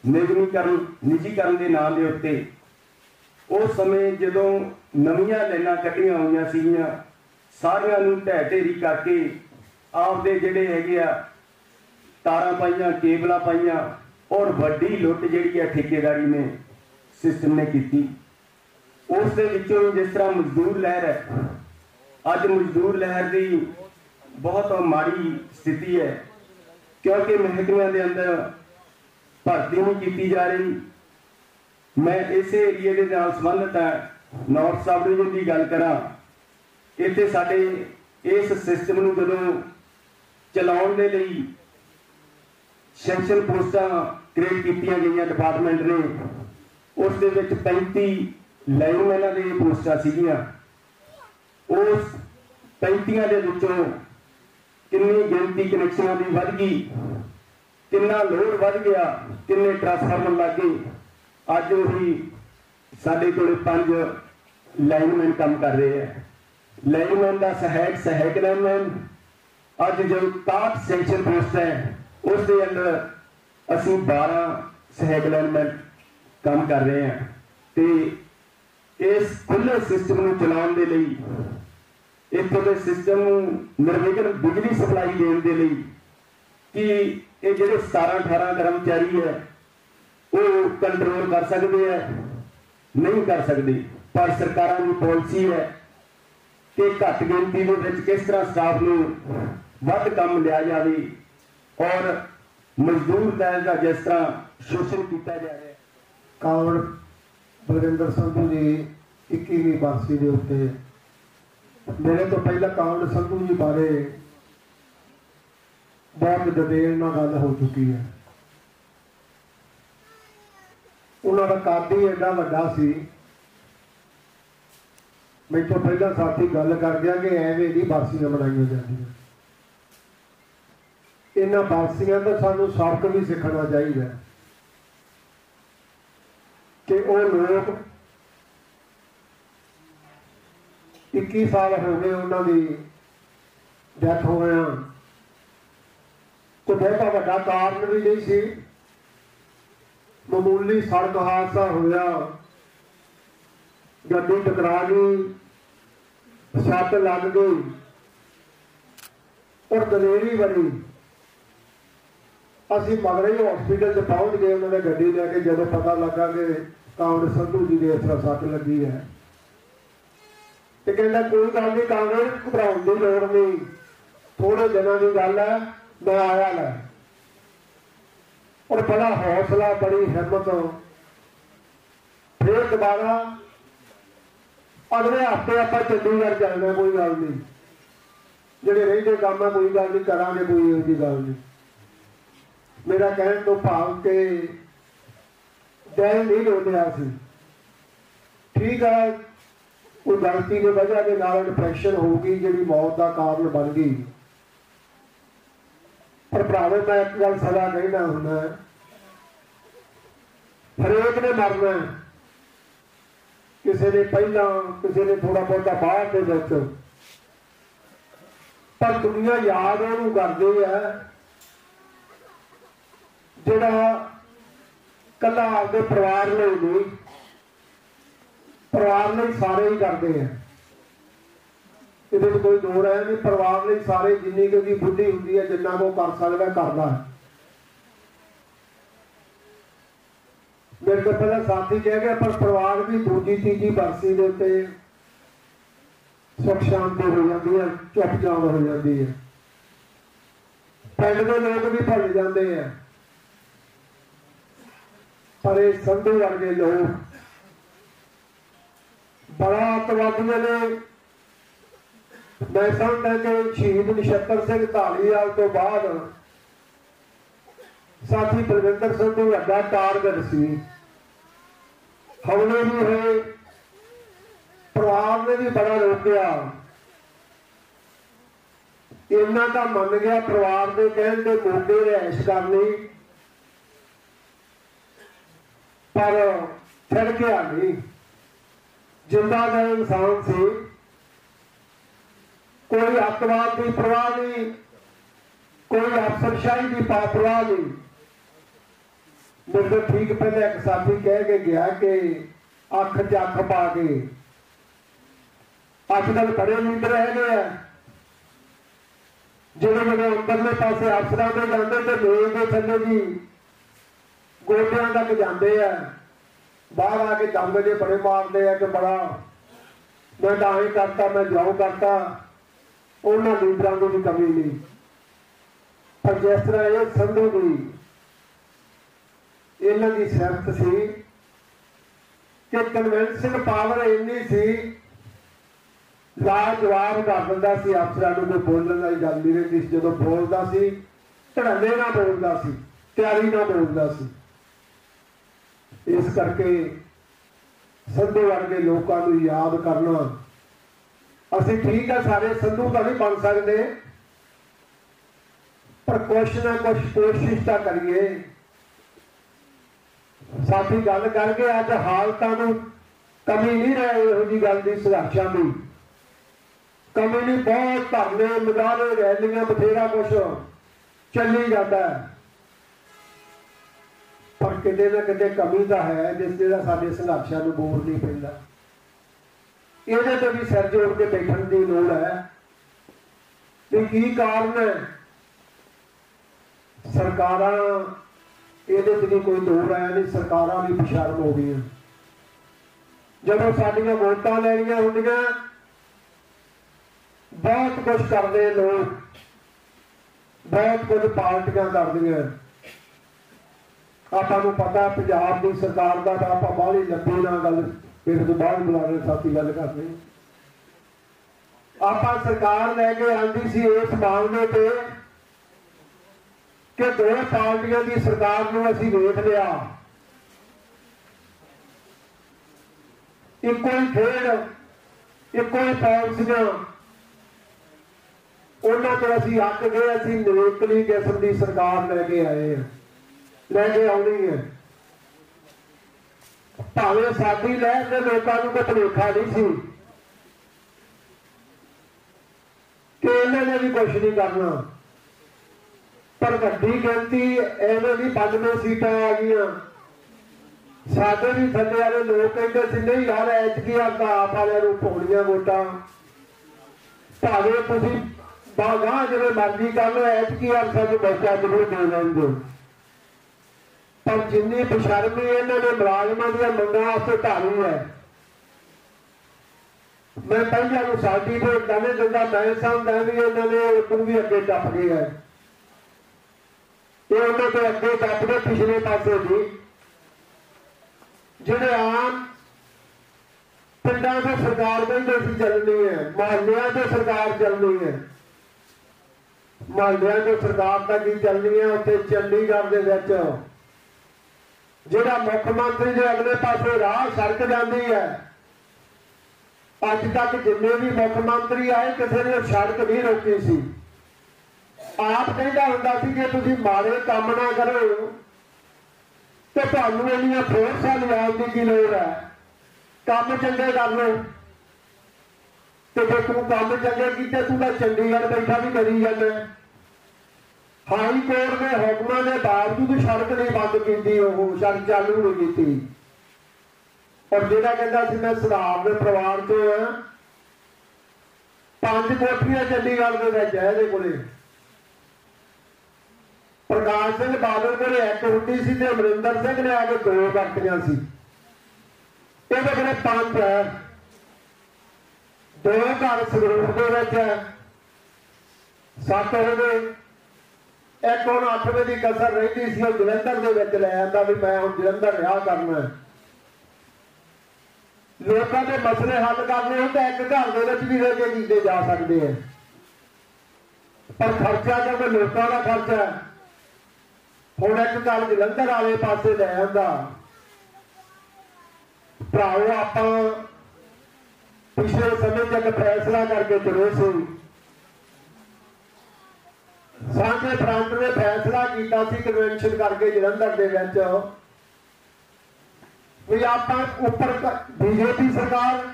ਨਿੱਜੀਕਰਨ ਦੇ ਨਾਂ ਦੇ ਉੱਤੇ, ਉਸ ਸਮੇਂ ਜਦੋਂ ਨਵੀਆਂ ਲਾਈਨਾਂ ਕੱਢੀਆਂ ਹੋਈਆਂ ਸੀਗੀਆਂ, ਸਾਰਿਆਂ ਨੂੰ ਢਹਿ ਢੇਰੀ ਕਰਕੇ ਆਪਦੇ ਜਿਹੜੇ ਹੈਗੇ ਆ ਤਾਰਾਂ ਪਾਈਆਂ, ਕੇਬਲਾਂ ਪਾਈਆਂ, ਔਰ ਵੱਡੀ ਲੁੱਟ ਜਿਹੜੀ ਹੈ ਠੇਕੇਦਾਰੀ ਨੇ ਸਿਸਟਮ ਨੇ ਕੀਤੀ। ਉਸ ਦੇ ਵਿੱਚੋਂ ਜਿਸ ਤਰ੍ਹਾਂ ਮਜ਼ਦੂਰ ਲਹਿਰ ਹੈ, ਅੱਜ ਮਜ਼ਦੂਰ ਲਹਿਰ ਦੀ ਬਹੁਤ ਮਾੜੀ ਸਥਿਤੀ ਹੈ ਕਿਉਂਕਿ ਮਹਿਕਮਿਆਂ ਦੇ ਅੰਦਰ ਭਰਤੀ ਨਹੀਂ ਕੀਤੀ ਜਾ ਰਹੀ। ਮੈਂ ਇਸੇ ਏਰੀਏ ਦੇ ਨਾਲ ਸੰਬੰਧਿਤ ਹਾਂ, ਨਾਰਥ ਸਬ ਡਿਵੀਜ਼ਨ ਦੀ ਗੱਲ ਕਰਾਂ, ਇੱਥੇ ਸਾਡੇ ਇਸ ਸਿਸਟਮ ਨੂੰ ਜਦੋਂ ਚਲਾਉਣ ਦੇ ਲਈ ਸੈਕਸ਼ਨ ਪੋਸਟਾਂ ਕ੍ਰੀਏਟ ਕੀਤੀਆਂ ਗਈਆਂ ਡਿਪਾਰਟਮੈਂਟ ਨੇ, ਉਸ ਦੇ ਵਿੱਚ 35 ਲਾਈਨਮੈਨਾਂ ਦੇ ਪੋਸਟਾਂ ਸੀਗੀਆਂ। ਉਸ 35 ਦੇ ਵਿੱਚੋਂ ਕਿੰਨੀ ਗਿਣਤੀ ਕਨੈਕਸ਼ਨਾਂ ਦੀ ਵੱਧ ਗਈ, ਕਿੰਨਾ ਲੋਡ ਵੱਧ ਗਿਆ, ਕਿੰਨੇ ਟਰਾਂਸਫਾਰਮਰ ਲੱਗ ਗਏ। ਅੱਜ ਉਹੀ ਸਾਡੇ ਕੋਲ 5 ਲਾਈਨਮੈਨ ਕੰਮ ਕਰ ਰਹੇ ਹੈ। ਲਾਈਨਮੈਨ ਦਾ ਸਹਾਇਕ ਲਾਈਨਮੈਨ ਅੱਜ ਜੋ 63 ਸੈਕਸ਼ਨ ਪੋਸਟ ਹੈ, ਉਸ ਦੇ ਅੰਦਰ ਅਸੀਂ 12 ਸਹਾਇਕ ਲਾਈਨਮੈਨ ਕੰਮ ਕਰ ਰਹੇ ਹਾਂ। ਤੇ ਇਸ ਖੁੱਲ੍ਹੇ ਸਿਸਟਮ ਨੂੰ ਚਲਾਉਣ ਦੇ ਲਈ, ਇੱਥੋਂ ਦੇ ਸਿਸਟਮ ਨੂੰ ਨਿਰਵਿਘਨ ਬਿਜਲੀ ਸਪਲਾਈ ਦੇਣ ਦੇ ਲਈ ਕਿ ਇਹ ਜਿਹੜੇ 17-18 ਕਰਮਚਾਰੀ ਹੈ ਉਹ ਕੰਟਰੋਲ ਕਰ ਸਕਦੇ ਹੈ, ਨਹੀਂ ਕਰ ਸਕਦੇ, ਪਰ ਸਰਕਾਰਾਂ ਦੀ ਪਾਲਿਸੀ ਹੈ ਕਿ ਘੱਟ ਗਿਣਤੀ ਦੇ ਵਿੱਚ ਕਿਸ ਤਰ੍ਹਾਂ ਸਟਾਫ ਨੂੰ ਵੱਧ ਕੰਮ ਲਿਆ ਜਾਵੇ ਔਰ ਮਜ਼ਦੂਰ ਦਾ ਜਿਸ ਤਰ੍ਹਾਂ ਸ਼ੋਸ਼ਣ ਕੀਤਾ ਜਾ ਰਿਹਾ। ਕਾਂਵੜ ਬਲਵਿੰਦਰ ਸੰਧੂ ਦੀ 21ਵੀਂ ਬਰਸੀ ਦੇ ਉੱਤੇ ਮੇਰੇ ਤੋਂ ਪਹਿਲਾਂ ਕਾਂਵੜ ਸੰਧੂ ਜੀ ਬਾਰੇ ਬਹੁਤ ਡਿਟੇਲ ਨਾਲ ਗੱਲ ਹੋ ਚੁੱਕੀ ਹੈ। ਉਹਨਾਂ ਦਾ ਕੱਦ ਹੀ ਐਡਾ ਵੱਡਾ ਸੀ, ਮੇਰੇ ਤੋਂ ਪਹਿਲਾਂ ਸਾਥੀ ਗੱਲ ਕਰ ਗਿਆ ਕਿ ਐਵੇਂ ਦੀ ਬਰਸੀਆਂ ਮਨਾਈਆਂ ਜਾਂਦੀਆਂ। ਇਹਨਾਂ ਬਰਸੀਆਂ ਤੋਂ ਸਾਨੂੰ ਸਬਕ ਵੀ ਸਿੱਖਣਾ ਚਾਹੀਦਾ ਕਿ ਉਹ ਲੋਕ 21 ਸਾਲ ਹੋ ਗਏ ਉਹਨਾਂ ਦੀ ਡੈਥ ਹੋਇਆ, ਕੋਈ ਬਹੁਤਾ ਵੱਡਾ ਕਾਰਨ ਵੀ ਨਹੀਂ ਸੀ, ਮਾਮੂਲੀ ਸੜਕ ਹਾਦਸਾ ਹੋਇਆ, ਗੱਡੀ ਟਕਰਾ ਗਈ, ਸੱਟ ਲੱਗ ਗਈ ਔਰ ਦਲੇਰੀ ਬਣੀ। ਅਸੀਂ ਮਗਰੇ ਹੀ ਹਸਪੀਟਲ 'ਚ ਪਹੁੰਚ ਗਏ ਉਹਨਾਂ ਨੇ ਗੱਡੀ ਲੈ ਕੇ, ਜਦੋਂ ਪਤਾ ਲੱਗਾ ਕਿ ਕਾਂਵੜ ਸੰਧੂ ਜੀ ਦੇ ਇਸ ਤਰ੍ਹਾਂ ਸੱਟ ਲੱਗੀ ਹੈ ਤੇ ਕਹਿੰਦਾ ਕੋਈ ਗੱਲ ਨਹੀਂ ਕਾਂਵੜ, ਘਬਰਾਉਣ ਦੀ ਲੋੜ ਨਹੀਂ, ਥੋੜੇ ਦਿਨਾਂ ਦੀ ਗੱਲ ਹੈ, ਮੈਂ ਆਇਆ ਲੈ। ਔਰ ਬੜਾ ਹੌਸਲਾ, ਬੜੀ ਹਿੰਮਤ। ਫਿਰ ਦੁਬਾਰਾ ਅਗਲੇ ਹਫ਼ਤੇ ਆਪਾਂ ਚੰਡੀਗੜ੍ਹ ਜਾਣਾ, ਕੋਈ ਗੱਲ ਨਹੀਂ, ਜਿਹੜੇ ਰਹਿੰਦੇ ਕੰਮ ਹੈ ਕੋਈ ਗੱਲ ਨਹੀਂ, ਕਰਾਂਗੇ, ਕੋਈ ਇਹੋ ਜਿਹੀ ਗੱਲ ਨਹੀਂ। ਮੇਰਾ ਕਹਿਣ ਤੋਂ ਭਾਵ ਕਿ ਦਿਲ ਨਹੀਂ ਰੋਂਦਿਆ ਸੀ। ਠੀਕ ਹੈ, ਕੋਈ ਗਲਤੀ ਦੀ ਵਜ੍ਹਾ ਦੇ ਨਾਲ ਇਨਫੈਕਸ਼ਨ ਹੋ ਗਈ ਜਿਹੜੀ ਮੌਤ ਦਾ ਕਾਰਨ ਬਣ ਗਈ, ਪਰ ਭਰਾਵੇ ਮੈਂ ਇੱਕ ਗੱਲ ਸਦਾ ਕਹਿਣਾ ਹੁੰਦਾ, ਹਰੇਕ ਨੇ ਮਰਨਾ, ਕਿਸੇ ਨੇ ਪਹਿਲਾਂ, ਕਿਸੇ ਨੇ ਥੋੜਾ ਬਹੁਤਾ ਬਾਅਦ ਦੇ ਵਿੱਚ, ਪਰ ਦੁਨੀਆ ਯਾਦ ਉਹਨੂੰ ਕਰਦੀ ਹੈ ਜਿਹੜਾ ਕੱਲਾ ਆਪਦੇ ਪਰਿਵਾਰ ਲਈ ਨਹੀਂ, ਪਰਿਵਾਰ ਲਈ ਸਾਰੇ ਹੀ ਕਰਦੇ ਆ। ਇਹਦੇ ਵਿੱਚ ਕੋਈ ਦੋ ਰਾਏ ਨਹੀਂ, ਪਰਿਵਾਰ ਲਈ ਸਾਰੇ ਜਿੰਨੀ ਕਿ ਉਹਦੀ ਬੁੱਧੀ ਹੁੰਦੀ ਹੈ, ਜਿੰਨਾ ਉਹ ਕਰ ਸਕਦਾ ਕਰਦਾ ਹੈ। ਮੇਰੇ ਤੋਂ ਪਹਿਲਾਂ ਸਾਥੀ ਕਹਿ ਗਿਆ, ਪਰ ਪਰਿਵਾਰ ਵੀ ਦੂਜੀ ਤੀਜੀ ਬਰਸੀ ਦੇ ਉੱਤੇ ਸੁੱਖ ਸ਼ਾਂਤੀ ਹੋ ਜਾਂਦੀ ਹੈ, ਚੁੱਪ ਚਾਪ ਹੋ ਜਾਂਦੀ ਹੈ। ਪਿੰਡ ਦੇ ਲੋਕ ਵੀ ਭੁੱਲ ਜਾਂਦੇ ਆ, ਪਰ ਇਹ ਸੰਧੂ ਵਰਗੇ ਲੋਕ ਬੜਾ ਅੱਤਵਾਦੀਆਂ ਨੇ। ਮੈਂ ਸਮਝਦਾ ਕਿ ਸ਼ਹੀਦ ਨਛੱਤਰ ਸਿੰਘ ਢਾਲੀਵਾਲ ਤੋਂ ਬਾਅਦ ਸਾਥੀ ਬਲਵਿੰਦਰ ਸੰਧੂ ਵੱਡਾ ਟਾਰਗੇਟ ਸੀ। ਹਮਲੇ ਵੀ ਹੋਏ, ਪਰਿਵਾਰ ਨੇ ਵੀ ਬੜਾ ਰੋਕਿਆ। ਇੰਨਾ ਤਾਂ ਮੰਨ ਗਿਆ ਪਰਿਵਾਰ ਦੇ ਕਹਿਣ ਤੇ ਮੌਕੇ ਰਿਹਾਇਸ਼ ਕਰ ਲਈ, ਪਰ ਛੱਡ ਗਿਆ ਨਹੀਂ। ਜਿੰਦਾ ਦਾ ਇਨਸਾਨ ਸੀ, ਕੋਈ ਅੱਤਵਾਦ ਦੀ ਪਰਵਾਹ ਨਹੀਂ, ਕੋਈ ਅਫਸਰਸ਼ਾਹੀ ਦੀ ਪਰਵਾਹ ਨਹੀਂ। ਮੇਰੇ ਠੀਕ ਪਹਿਲੇ ਇੱਕ ਸਾਥੀ ਕਹਿ ਕੇ ਗਿਆ ਕਿ ਅੱਖ 'ਚ ਅੱਖ ਪਾ ਕੇ ਅੱਜ ਕੱਲ੍ਹ ਬੜੇ ਲੀਡਰ ਹੈਗੇ ਆ ਜਿਹੜੇ ਅੰਦਰਲੇ ਪਾਸੇ ਅਫਸਰਾਂ ਦੇ ਜਾਂਦੇ ਤੇ ਮੇਲ ਦੇ ਥੱਲੇ ਜੀ ਗੋਡਿਆਂ ਤੱਕ ਜਾਂਦੇ ਆ, ਬਾਹਰ ਆ ਕੇ ਦੰਗ ਜੇ ਬੜੇ ਮਾਰਦੇ ਆ ਕਿ ਬੜਾ ਮੈਂ ਤਾਂ ਹੀ ਕਰਤਾ, ਮੈਂ ਜਾਉ ਕਰਤਾ। ਉਹਨਾਂ ਲੀਡਰਾਂ ਦੀ ਵੀ ਕਮੀ ਨਹੀਂ, ਪਰ ਜਿਸ ਤਰ੍ਹਾਂ ਇਹ ਸੰਧੂ ਦੀ ਇਹਨਾਂ ਦੀ ਸਿਫਤ ਸੀ ਕਿ ਕਨਵੈਂਸ਼ਨ ਪਾਵਰ ਇੰਨੀ ਸੀ, ਲਾਜਵਾਬ ਕਰ ਦਿੰਦਾ ਸੀ ਅਫਸਰਾਂ ਨੂੰ। ਕੋਈ ਬੋਲਣ ਵਾਲੀ ਗੱਲ ਨਹੀਂ ਰਹੀ। ਜਦੋਂ ਬੋਲਦਾ ਸੀ ਧੜੱਲੇ ਨਾਲ ਬੋਲਦਾ ਸੀ, ਤਿਆਰੀ ਨਾਲ ਬੋਲਦਾ ਸੀ। ਇਸ ਕਰਕੇ ਸੰਧੂ ਵਰਗੇ ਲੋਕਾਂ ਨੂੰ ਯਾਦ ਕਰਨਾ, ਅਸੀਂ ਠੀਕ ਆ ਸਾਰੇ ਸੰਧੂ ਤਾਂ ਨਹੀਂ ਬਣ ਸਕਦੇ, ਪਰ ਕੁਛ ਨਾ ਕੁਛ ਕੋਸ਼ਿਸ਼ ਤਾਂ ਕਰੀਏ। ਸਾਥੀ ਗੱਲ ਕਰਕੇ ਅੱਜ ਹਾਲਤਾਂ ਨੂੰ ਕਮੀ ਨਹੀਂ ਰਹੇ, ਇਹੋ ਜਿਹੀ ਗੱਲ ਦੀ ਸੰਘਰਸ਼ਾਂ ਦੀ ਕਮੀ ਨਹੀਂ। ਬਹੁਤ ਧਰਨੇ, ਮੁਜ਼ਾਹਰੇ, ਰੈਲੀਆਂ, ਬਥੇਰਾ ਕੁਛ ਚੱਲੀ ਜਾਂਦਾ ਹੈ, ਪਰ ਕਿਤੇ ਨਾ ਕਿਤੇ ਕਮੀ ਤਾਂ ਹੈ ਜਿਸ ਦਾ ਸਾਡੇ ਸੰਘਰਸ਼ਾਂ ਨੂੰ ਬੋਰ ਨਹੀਂ ਪੈਂਦਾ। ਇਹਦੇ ਤੇ ਵੀ ਸਿਰ ਜੋੜ ਕੇ ਬੈਠਣ ਦੀ ਲੋੜ ਹੈ ਕਿ ਕੀ ਕਾਰਨ ਹੈ। ਸਰਕਾਰਾਂ ਇਹਦੇ ਤੇ ਕੋਈ ਦੋ ਰਾਇ ਨਹੀਂ, ਸਰਕਾਰਾਂ ਵੀ ਬੇਸ਼ਰਮ ਹੋ ਗਈਆਂ। ਜਦੋਂ ਸਾਡੀਆਂ ਵੋਟਾਂ ਲੈਣੀਆਂ ਹੁੰਦੀਆਂ ਬਹੁਤ ਕੁਝ ਕਰਦੇ ਲੋਕ, ਬਹੁਤ ਕੁਝ ਪਾਰਟੀਆਂ ਕਰਦੀਆਂ। ਆਪਾਂ ਨੂੰ ਪਤਾ ਪੰਜਾਬ ਦੀ ਸਰਕਾਰ ਦਾ ਤਾਂ ਆਪਾਂ ਬਾਹਲੀ ਲੱਭੀ ਨਾ ਗੱਲ, ਮੇਰੇ ਤੋਂ ਬਾਅਦ ਬੁਲਾਣੇ ਸਾਥੀ ਗੱਲ ਕਰਦੇ। ਆਪਾਂ ਸਰਕਾਰ ਲੈ ਕੇ ਆਂਦੀ ਸੀ ਇਸ ਮਾਮਲੇ ਤੇ ਕਿ ਦੋ ਪਾਰਟੀਆਂ ਦੀ ਸਰਕਾਰ ਨੂੰ ਅਸੀਂ ਵੇਖ ਲਿਆ, ਇੱਕੋ ਹੀ ਖੇਡ, ਇੱਕੋ ਹੀ ਪਾਲਿਸੀਆਂ, ਉਹਨਾਂ ਤੋਂ ਅਸੀਂ ਅੱਕ ਗਏ। ਅਸੀਂ ਨਿਵੇਕਲੀ ਕਿਸਮ ਦੀ ਸਰਕਾਰ ਲੈ ਕੇ ਆਏ ਹਾਂ, ਲੈ ਕੇ ਆਉਣੀ ਹੈ। ਭਾਵੇਂ ਸਾਡੀ ਲਹਿਰ ਦੇ ਲੋਕਾਂ ਨੂੰ ਕੋਈ ਭੁਲੇਖਾ ਨਹੀਂ ਸੀ ਕਿ ਇਹਨਾਂ ਨੇ ਵੀ ਕੁਛ ਨਹੀਂ ਕਰਨਾ, ਪਰ ਵੱਡੀ ਗਿਣਤੀ ਐਵੇਂ ਦੀ 92 ਸੀਟਾਂ ਆ ਗਈਆਂ। ਸਾਡੇ ਵੀ ਥੱਲੇ ਵਾਲੇ ਲੋਕ ਕਹਿੰਦੇ ਸੀ ਨਹੀਂ ਯਾਰ ਐਤਕੀ ਆਪ ਵਾਲਿਆਂ ਨੂੰ ਪਾਉਣੀਆਂ ਵੋਟਾਂ, ਭਾਵੇਂ ਤੁਸੀਂ ਬਾਗਾਂ ਜਿਵੇਂ ਮਰਜ਼ੀ ਕਰ ਲਓ, ਐਤਕੀ ਆਪ ਸਾਨੂੰ ਮੌਕਾ ਜ਼ਰੂਰ ਦੇ ਲੈਂਦੇ। ਪਰ ਜਿੰਨੀ ਬੇਸ਼ਰਮੀ ਇਹਨਾਂ ਨੇ ਮੁਲਾਜ਼ਮਾਂ ਦੀਆਂ ਮੰਗਾਂ ਵਾਸਤੇ ਢਾਲੀ ਹੈ, ਮੈਂ ਪਹਿਲਾਂ ਨੂੰ ਸਾਡੀ ਤੋਂ ਦਾਣੇ ਦਿੰਦਾ, ਮੈਂ ਸਮਝਦਾ ਵੀ ਇਹਨਾਂ ਨੇ ਉਦੋਂ ਵੀ ਅੱਗੇ ਟੱਪ ਗਏ ਹੈ। ਇਹ ਉਹਨਾਂ ਤੋਂ ਅੱਗੇ ਟੱਪਦੇ ਪਿਛਲੇ ਪਾਸੇ ਦੀ ਜਿਹੜੇ ਆਮ ਪਿੰਡਾਂ ਤੋਂ ਸਰਕਾਰ ਕਹਿੰਦੇ ਸੀ ਚੱਲਣੀ ਹੈ, ਮੁਹੱਲਿਆਂ ਤੋਂ ਸਰਕਾਰ ਚੱਲਣੀ ਹੈ। ਮੁਹੱਲਿਆਂ ਤੋਂ ਸਰਕਾਰ ਤਾਂ ਕੀ ਚੱਲਣੀ ਹੈ, ਉੱਥੇ ਚੰਡੀਗੜ੍ਹ ਦੇ ਵਿੱਚ ਜਿਹੜਾ ਮੁੱਖ ਮੰਤਰੀ ਦੇ ਅਗਲੇ ਪਾਸੇ ਰਾਹ ਸੜਕ ਜਾਂਦੀ ਹੈ, ਅੱਜ ਤੱਕ ਜਿੰਨੇ ਵੀ ਮੁੱਖ ਮੰਤਰੀ ਆਏ ਕਿਸੇ ਨੇ ਸੜਕ ਨਹੀਂ ਰੋਕੀ ਸੀ। ਆਪ ਕਹਿੰਦਾ ਹੁੰਦਾ ਸੀ ਕਿ ਤੁਸੀਂ ਮਾੜੇ ਕੰਮ ਨਾ ਕਰੋ ਤੇ ਤੁਹਾਨੂੰ ਇੰਨੀਆਂ ਫੋਰਸਾਂ ਲਿਆਉਣ ਦੀ ਕੀ ਲੋੜ ਹੈ, ਕੰਮ ਚੰਗੇ ਕਰ ਲਓ। ਤੇ ਜੇ ਤੂੰ ਕੰਮ ਚੰਗੇ ਕੀਤੇ ਤੂੰ ਤਾਂ ਚੰਡੀਗੜ੍ਹ ਬੈਠਾ ਵੀ ਕਰੀ ਜਾਂਦਾ। ਹਾਈ ਕੋਰਟ ਦੇ ਹੁਕਮਾਂ ਦੇ ਬਾਵਜੂਦ ਸੜਕ ਨਹੀਂ ਬੰਦ ਕੀਤੀ, ਉਹ ਸੜਕ ਚਾਲੂ ਨਹੀਂ ਕੀਤੀ। ਔਰ ਜਿਹੜਾ ਕਹਿੰਦਾ ਸੀ ਮੈਂ ਸੁਧਾਰ ਦੇ ਪਰਿਵਾਰ ਤੋਂ ਆ, 5 ਕੋਠੀਆਂ ਚੰਡੀਗੜ੍ਹ ਦੇ ਵਿੱਚ ਹੈ ਇਹਦੇ ਕੋਲੇ। ਪ੍ਰਕਾਸ਼ ਸਿੰਘ ਬਾਦਲ ਕੋਲੇ 1 ਹੁੰਦੀ ਸੀ ਤੇ ਅਮਰਿੰਦਰ ਸਿੰਘ ਨੇ ਆ ਕੇ 2 ਕਰਤੀਆਂ ਸੀ। ਇਹਦੇ ਕੋਲੇ 5 ਹੈ, 2 ਘਰ ਸੰਗਰੂਰ ਦੇ ਵਿੱਚ ਹੈ, 7 ਹੋ ਗਏ। ਇੱਕ ਹੁਣ 8 ਵਜੇ ਦੀ ਕਸਰ ਰਹਿੰਦੀ ਸੀ, ਉਹ ਜਲੰਧਰ ਦੇ ਵਿੱਚ ਲੈ ਆਂਦਾ ਵੀ ਮੈਂ ਹੁਣ ਜਲੰਧਰ ਰਿਹਾ ਕਰਨਾ। ਲੋਕਾਂ ਦੇ ਮਸਲੇ ਹੱਲ ਕਰਨੇ ਹੁੰਦੇ ਇੱਕ ਘਰ ਦੇ ਵਿੱਚ ਵੀ ਰਹਿ ਕੇ ਕੀਤੇ ਜਾ ਸਕਦੇ ਆ, ਪਰ ਖਰਚਾ ਜਦੋਂ ਲੋਕਾਂ ਦਾ ਖਰਚਾ ਹੁਣ ਇੱਕ ਗੱਲ ਜਲੰਧਰ ਵਾਲੇ ਪਾਸੇ ਲੈ ਆਂਦਾ। ਭਰਾਓ ਆਪਾਂ ਪਿਛਲੇ ਸਮੇਂ 'ਚ ਇੱਕ ਫੈਸਲਾ ਕਰਕੇ ਤੁਰੇ ਸੀ, ਸਾਂਝੇ ਫਰੰਟ ਨੇ ਫੈਸਲਾ ਕੀਤਾ ਸੀ ਕਨਵੈਨਸ਼ਨ ਕਰਕੇ ਜਲੰਧਰ ਦੇ ਵਿੱਚ ਵੀ ਆਪਾਂ ਉੱਪਰ ਬੀਜੇਪੀ ਸਰਕਾਰ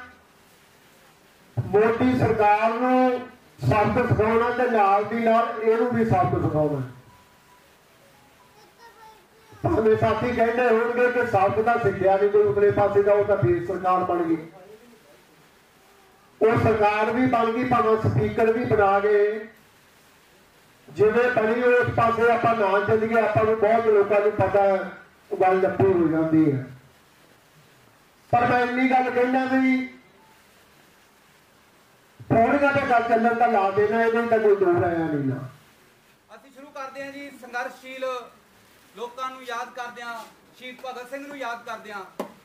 ਮੋਦੀ ਸਰਕਾਰ ਨੂੰ ਸਬਕ ਸਿਖਾਉਣਾ ਤੇ ਨਾਲ ਦੀ ਨਾਲ ਇਹਨੂੰ ਵੀ ਸਬਕ ਸਿਖਾਉਣਾ। ਭਾਵੇਂ ਸਾਥੀ ਕਹਿੰਦੇ ਹੋਣਗੇ ਕਿ ਸਬਕ ਤਾਂ ਸਿੱਖਿਆ ਨਹੀਂ ਕੋਈ ਉਤਲੇ ਪਾਸੇ ਦਾ, ਉਹ ਤਾਂ ਫੇਰ ਸਰਕਾਰ ਬਣ ਗਈ। ਉਹ ਸਰਕਾਰ ਵੀ ਬਣ ਗਈ, ਭਾਵੇਂ ਸਪੀਕਰ ਵੀ ਬਣਾ ਗਏ, ਜਿਵੇਂ ਬਣੀ ਉਸ ਪਾਸੇ ਆਪਾਂ ਨਾ ਚੱਲੀਏ ਆਪਾਂ ਨੂੰ ਬਹੁਤ ਲੋਕਾਂ ਨੂੰ ਪਤਾ ਗੱਲ ਲੱਭੀ ਹੋ ਜਾਂਦੀ ਹੈ। ਪਰ ਮੈਂ ਇੰਨੀ ਗੱਲ ਕਹਿਣਾ ਵੀ ਪੌੜੀਆਂ ਤੇ ਗੱਲ ਚੱਲਣ ਦਾ ਲਾ ਦੇਣਾ, ਇਹਦੇ ਤਾਂ ਕੋਈ ਦੂਰ ਆਇਆ ਨਹੀਂ ਨਾ। ਅਸੀਂ ਸ਼ੁਰੂ ਕਰਦੇ ਹਾਂ ਜੀ ਸੰਘਰਸ਼ਸ਼ੀਲ ਲੋਕਾਂ ਨੂੰ ਯਾਦ ਕਰਦਿਆਂ, ਸ਼ਹੀਦ ਭਗਤ ਸਿੰਘ ਨੂੰ ਯਾਦ ਕਰਦਿਆਂ।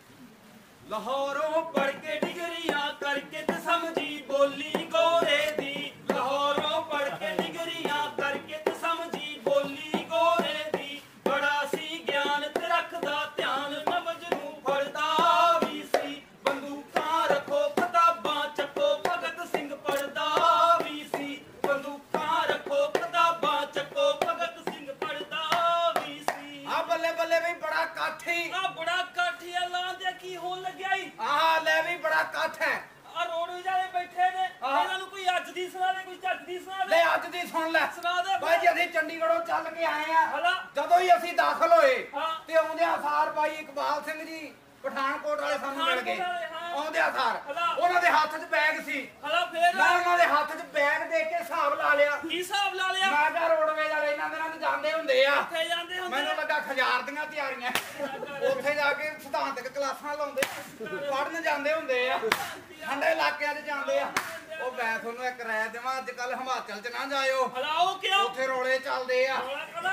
ਲਾਹੌਰੋਂ ਪੜ ਕੇ ਡਿਗਰੀਆਂ ਕਰਕੇ ਤੇ ਸਮਝੀ ਬੋਲੀ ਗੋਰੇ ਦੀ, ਲਾਹੌਰੋਂ ਪੜ ਕੇ ਡਿਗਰੀਆਂ ਕਰਕੇ ਤੇ ਸਮਝੀ ਬੋਲੀ ਗੋਰੇ ਦੀ। ਬੜਾ ਸੀ ਗਿਆਨ ਤੇ ਰੱਖਦਾ ਧਿਆਨ, ਨਬਜ਼ ਨੂੰ ਫੜਦਾ ਵੀ ਸੀ। ਬੰਦੂਕਾਂ ਰੱਖੋ ਕਿਤਾਬਾਂ ਚੱਕੋ, ਭਗਤ ਸਿੰਘ ਪੜਦਾ ਵੀ ਸੀ। ਬੰਦੂਕਾਂ ਰੱਖੋ ਕਿਤਾਬਾਂ ਚੱਕੋ, ਭਗਤ ਸਿੰਘ ਪੜਦਾ ਵੀ ਸੀ। ਆ ਬੱਲੇ ਬੱਲੇ ਵੀ ਬੜਾ ਇਕੱਠ ਹੀ, ਆ ਬੜਾ ਇਕੱਠ ਹੀ ਲਾਂ ਦੇ ਕੀ ਹੋਣ ਲੱਗਿਆ ਈ। ਆਹ ਲੈ ਵੀ ਬੜਾ ਇਕੱਠ ਹੈ। ਆ ਰੋਡਵੇਜ ਵਾਲੇ ਬੈਠੇ ਨੇ, ਇਹਨਾਂ ਨੂੰ ਕੋਈ ਅੱਜ ਦੀ ਸੁਣਾ ਦੇ, ਕੋਈ ਝੱਟ ਦੀ ਸੁਣਾ ਦੇ। ਲੈ ਅੱਜ ਦੀ ਸੁਣ ਲੈ, ਸੁਣਾ ਦੇ ਬਾਈ ਜੀ। ਅਸੀਂ ਚੰਡੀਗੜ੍ਹੋਂ ਚੱਲ ਕੇ ਆਏ ਆ, ਜਦੋਂ ਹੀ ਅਸੀਂ ਦਾਖਲ ਹੋਏ ਤੇ ਆਉਂਦਿਆਂ ਸਾਰ ਬਾਈ ਇਕਬਾਲ ਸਿੰਘ ਜੀ ਪਠਾਨਕੋਟ ਵਾਲੇ ਸਾਨੂੰ ਮਿਲ ਗਏ। ਆਉਂਦਿਆਂ ਸਾਰ ਉਹਨਾਂ ਦੇ ਹੱਥ 'ਚ ਬੈਗ ਸੀ, ਮੈਂ ਉਹਨਾਂ ਦੇ ਹੱਥ 'ਚ ਬੈਗ ਦੇਖ ਕੇ ਹਿਸਾਬ ਲਾ ਲਿਆ। ਕੀ ਹਿਸਾਬ ਲਾ ਲਿਆ? ਮੈਂ ਕਿਹਾ ਰੋਡਵੇਜ ਵਾਲੇ ਇਹਨਾਂ ਦੇ ਨਾਲ ਜਾਂਦੇ ਹੁੰਦੇ ਆ। ਕਿੱਥੇ ਜਾਂਦੇ ਹੁੰਦੇ? ਮੈਨੂੰ ਲੱਗਾ ਖਜ਼ਾਰ ਦੀਆਂ ਤਿਆਰੀਆਂ, ਉੱਥੇ ਜਾ ਕੇ ਸਿਧਾਂਤਕ ਕਲਾਸਾਂ ਲਾਉਂਦੇ, ਪੜ੍ਹਨ ਜਾਂਦੇ ਹੁੰਦੇ ਆ, ਠੰਡੇ ਇਲਾਕਿਆਂ 'ਚ ਜਾਂਦੇ ਆ। ਉਹ ਮੈਂ ਤੁਹਾਨੂੰ ਇੱਕ ਰਾਏ ਦੇਵਾਂ, ਅੱਜ ਕੱਲ ਹਿਮਾਚਲ 'ਚ ਨਾ ਜਾਇਓ। ਉਹ ਕਿਉਂ? ਉੱਥੇ ਰੋਲੇ ਚੱਲਦੇ ਆ,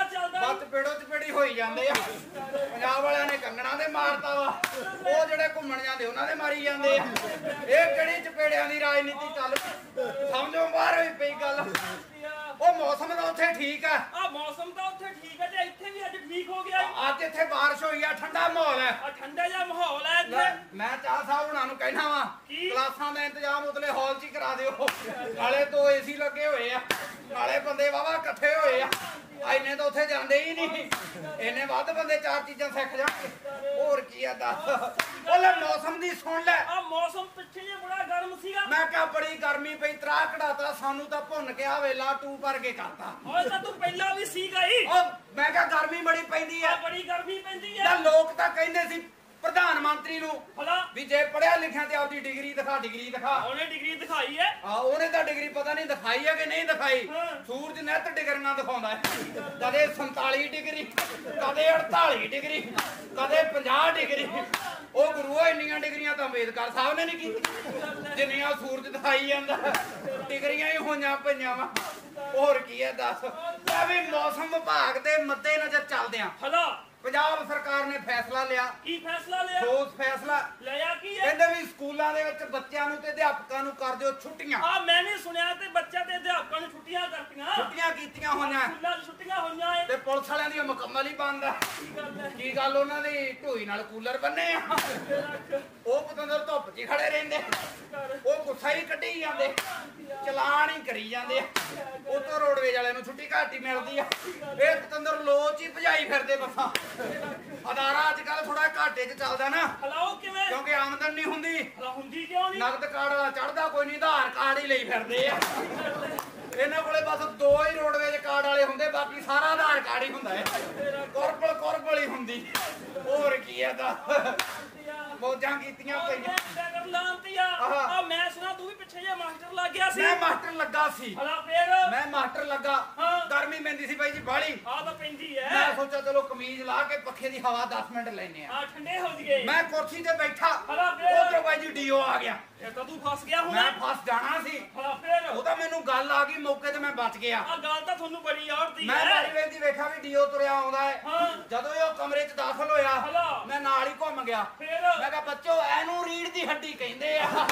ਬੱਤ ਪੇੜੋ ਚਪੇੜੀ ਹੋਈ ਜਾਂਦੇ ਆ। ਪੰਜਾਬ ਵਾਲਿਆਂ ਨੇ ਕੰਗਣਾ ਦੇ ਮਾਰਤਾ ਵਾ, ਉਹ ਜਿਹੜੇ ਘੁੰਮਣ ਜਾਂਦੇ ਉਹਨਾਂ ਦੇ ਮਾਰੀ ਜਾਂਦੇ ਆ। ਇਹ ਕਿਹੜੀ ਚਪੇੜਿਆਂ ਦੀ ਰਾਜਨੀਤੀ ਚੱਲ ਸਮਝੋ ਬਾਹਰ ਹੋਈ ਪਈ ਗੱਲ। ਉਹ ਮੌਸਮ ਤਾਂ ਉੱਥੇ ਠੀਕ ਆ, ਮੌਸਮ ਤਾਂ ਉੱਥੇ ਠੀਕ ਆ ਤੇ ਇੱਥੇ ਵੀ ਅੱਜ ਠੀਕ ਹੋ ਗਿਆ। ਅੱਜ ਇੱਥੇ ਬਾਰਿਸ਼ ਹੋਈ ਆ, ਠੰਡਾ ਮਾਹੌਲ ਹੈ, ਠੰਡਾ ਜਿਹਾ ਮਾਹੌਲ ਹੈ ਇੱਥੇ। ਮੈਂ ਚਾਹ ਸਾਹਿਬ ਹੁਣਾਂ ਨੂੰ ਕਹਿਣਾ ਵਾ ਕਲਾਸਾਂ ਦਾ ਇੰਤਜ਼ਾਮ ਉਤਲੇ ਹਾਲ 'ਚ ਹੀ ਕਰਾ ਦਿਓ। ਨਾਲੇ 2 AC ਲੱਗੇ ਹੋਏ ਆ, ਨਾਲੇ ਬੰਦੇ ਵਾਵਾ ਇਕੱਠੇ ਹੋਏ ਆ। ਇੰਨੇ ਤਾਂ ਉੱਥੇ ਜਾਂਦੇ ਹੀ ਨਹੀਂ, ਇੰਨੇ ਵੱਧ ਬੰਦੇ 4 ਚੀਜ਼ਾਂ ਸਿੱਖ ਜਾਣਗੇ। ਹੋਰ ਕੀ ਆ ਦੱਸ। ਉਹਲੇ ਮੌਸਮ ਦੀ ਸੁਣ ਲੈ, ਆ ਮੌਸਮ ਪਿੱਛੇ ਜੇ ਬੜਾ ਗਰਮ ਸੀਗਾ। ਮੈਂ ਕਿਹਾ ਬੜੀ ਗਰਮੀ ਪਈ, ਤਰਾ ਕਢਾਤਾ ਸਾਨੂੰ ਤਾਂ ਭੁੰਨ ਕੇ ਆ ਵੇਲਾ ਟੂ ਭਰ ਕੇ ਕਰਤਾ। ਓਏ ਤਾਂ ਤੂੰ ਪਹਿਲਾਂ ਵੀ ਸੀਗਾ ਹੀ। ਮੈਂ ਕਿਹਾ ਗਰਮੀ ਬੜੀ ਪੈਂਦੀ ਆ, ਬੜੀ ਗਰਮੀ ਪੈਂਦੀ ਆ। ਲੋਕ ਤਾਂ ਕਹਿੰਦੇ ਸੀ ਪ੍ਰਧਾਨ ਮੰਤਰੀ ਨੂੰ ਵੀ ਜੇ ਪੜਿਆ ਲਿਖਿਆ ਤੇ ਆਪਦੀ ਡਿਗਰੀ ਦਿਖਾ, ਡਿਗਰੀ ਦਿਖਾ। ਉਹਨੇ ਡਿਗਰੀ ਦਿਖਾਈ ਹੈ? ਉਹਨੇ ਤਾਂ ਡਿਗਰੀ ਪਤਾ ਨਹੀਂ ਦਿਖਾਈ ਹੈ ਕਿ ਨਹੀਂ ਦਿਖਾਈ। ਸੂਰਜ ਨਿੱਤ ਡਿਗਰੀਆਂ ਦਿਖਾਉਂਦਾ ਹੈ, ਕਦੇ 47 ਡਿਗਰੀ, ਕਦੇ 48 ਡਿਗਰੀ, ਕਦੇ 50 ਡਿਗਰੀ। ਉਹ ਗੁਰੂਆ ਇੰਨੀਆਂ ਡਿਗਰੀਆਂ ਤਾਂ ਅੰਬੇਦਕਰ ਸਾਹਿਬ ਨੇ ਨਹੀਂ ਕੀਤੀ ਜਿੰਨੀਆਂ ਸੂਰਜ ਦਿਖਾਈ ਜਾਂਦਾ। ਡਿਗਰੀਆਂ ਹੀ ਹੋਈਆਂ ਪਈਆਂ ਵਾ, ਹੋਰ ਕੀ ਹੈ ਦੱਸ। ਵੀ ਮੌਸਮ ਵਿਭਾਗ ਦੇ ਮੱਦੇ ਨਜ਼ਰ ਚੱਲਦੇ ਆ ਪੰਜਾਬ ਸਰਕਾਰ ਨੇ ਫੈਸਲਾ ਲਿਆ। ਕੀ ਫੈਸਲਾ ਲਿਆ? ਠੋਸ ਫੈਸਲਾ ਲਿਆ। ਕੀ ਹੈ? ਕਹਿੰਦੇ ਵੀ ਸਕੂਲਾਂ ਦੇ ਵਿੱਚ ਬੱਚਿਆਂ ਨੂੰ ਤੇ ਅਧਿਆਪਕਾਂ ਨੂੰ ਕਰ ਦਿਓ ਛੁੱਟੀਆਂ। ਮੈਂ ਵੀ ਸੁਣਿਆ ਤੇ ਬੱਚਿਆਂ ਤੇ ਅਧਿਆਪਕਾਂ ਨੂੰ ਛੁੱਟੀਆਂ ਕਰਤੀਆਂ, ਛੁੱਟੀਆਂ ਕੀਤੀਆਂ ਹੋਈਆਂ, ਸਕੂਲਾਂ 'ਚ ਛੁੱਟੀਆਂ ਹੋਈਆਂ ਤੇ ਪੁਲਿਸ ਵਾਲਿਆਂ ਦੀਆਂ ਮੁਕੰਮਲ ਹੀ ਬੰਦ ਆ। ਕੀ ਗੱਲ ਉਹਨਾਂ ਦੀ ਢੋਈ ਨਾਲ ਕੂਲਰ ਬੰਨੇ ਆ? ਉਹ ਪਤੰਦਰ ਧੁੱਪ 'ਚ ਖੜੇ ਰਹਿੰਦੇ, ਉਹ ਗੁੱਸਾ ਹੀ ਕੱਢੀ ਜਾਂਦੇ, ਚਲਾਨ ਹੀ ਕਰੀ ਜਾਂਦੇ ਆ। ਉਤੋਂ ਰੋਡਵੇਜ ਵਾਲਿਆਂ ਨੂੰ ਛੁੱਟੀ ਘੱਟ ਹੀ ਮਿਲਦੀ ਆ। ਇਹ ਪਤੰਦਰ ਲੋਚ ਹੀ ਭਜਾਈ ਫਿਰਦੇ ਬੱਸਾਂ। ਅਦਾਰਾ ਅੱਜ ਕੱਲ ਥੋੜਾ ਘਾਟੇ 'ਚ ਚੱਲਦਾ ਨਾ, ਕਿਵੇਂ? ਕਿਉਂਕਿ ਆਮਦਨ ਨਹੀਂ ਹੁੰਦੀ। ਹੁੰਦੀ ਕਿਉਂ ਨਹੀਂ? ਨਗਦ ਕਾਰਡ ਵਾਲਾ ਚੜਦਾ ਕੋਈ ਨਹੀਂ, ਆਧਾਰ ਕਾਰਡ ਹੀ ਲਈ ਫਿਰਦੇ ਆ। ਇਹਨਾਂ ਕੋਲੇ ਬਸ 2 ਹੀ ਰੋਡਵੇਜ ਕਾਰਡ ਵਾਲੇ ਹੁੰਦੇ, ਬਾਕੀ ਸਾਰਾ ਆਧਾਰ ਕਾਰਡ ਹੀ ਹੁੰਦਾ ਹੈ। ਕੁਰਬਲ ਹੀ ਹੁੰਦੀ। ਹੋਰ ਕੀ ਹੈ ਦਾ ਮੌਜਾਂ ਕੀਤੀਆਂ ਪਈਆਂ। ਮੈਂ ਸੁਣਾ ਤੂੰ ਵੀ ਪਿੱਛੇ ਜਿਹਾ ਮਾਸਟਰ ਲੱਗ ਗਿਆ ਸੀ। ਮੈਂ ਮਾਸਟਰ ਲੱਗਾ ਸੀ। ਮੈਂ ਮਾਸਟਰ ਲੱਗਾ, ਗਰਮੀ ਪੈਂਦੀ ਸੀ ਬਾਈ ਜੀ ਬਾਹਲੀ ਆ ਤਾਂ ਪੈਂਦੀ ਐ ਮੈਂ ਸੋਚਿਆ ਚਲੋ ਕਮੀਜ਼ ਲਾ ਕੇ ਪੱਖੇ ਦੀ ਹਵਾ 10 ਮਿੰਟ ਲੈਨੇ ਆ ਠੰਡੇ ਹੋ ਜੀਏ ਮੈਂ ਕੁਰਸੀ ਤੇ ਬੈਠਾ ਹਲਾ ਫੇਰ ਉਧਰੋਂ ਬਾਈ ਜੀ ਡੀਓ ਆ ਗਿਆ ਇਹ ਤਾਂ ਤੂੰ ਫਸ ਗਿਆ ਹੁਣ ਮੈਂ ਫਸ ਜਾਣਾ ਸੀ ਹਲਾ ਫੇਰ ਉਹ ਤਾਂ ਮੈਨੂੰ ਗੱਲ ਆ ਗਈ ਮੌਕੇ ਤੇ ਮੈਂ ਬਚ ਗਿਆ ਆ ਗੱਲ ਤਾਂ ਤੁਹਾਨੂੰ ਬੜੀ ਔੜਦੀ ਮੈਂ ਬਾਰੀ ਵੇਖਦੀ ਵੇਖਾ ਵੀ ਡੀਓ ਤੁਰਿਆ ਆਉਂਦਾ ਹੈ ਹਾਂ ਜਦੋਂ ਇਹ ਉਹ ਕਮਰੇ 'ਚ ਦਾਖਲ ਹੋਇਆ ਹਲਾ ਮੈਂ ਨਾਲ ਹੀ ਘੁੰਮ ਗਿਆ ਫੇਰ ਮੈਂ ਕਿਹਾ ਬੱਚੋ ਇਹਨੂੰ ਰੀੜ ਦੀ ਹੱਡੀ ਕਹਿੰਦੇ ਆ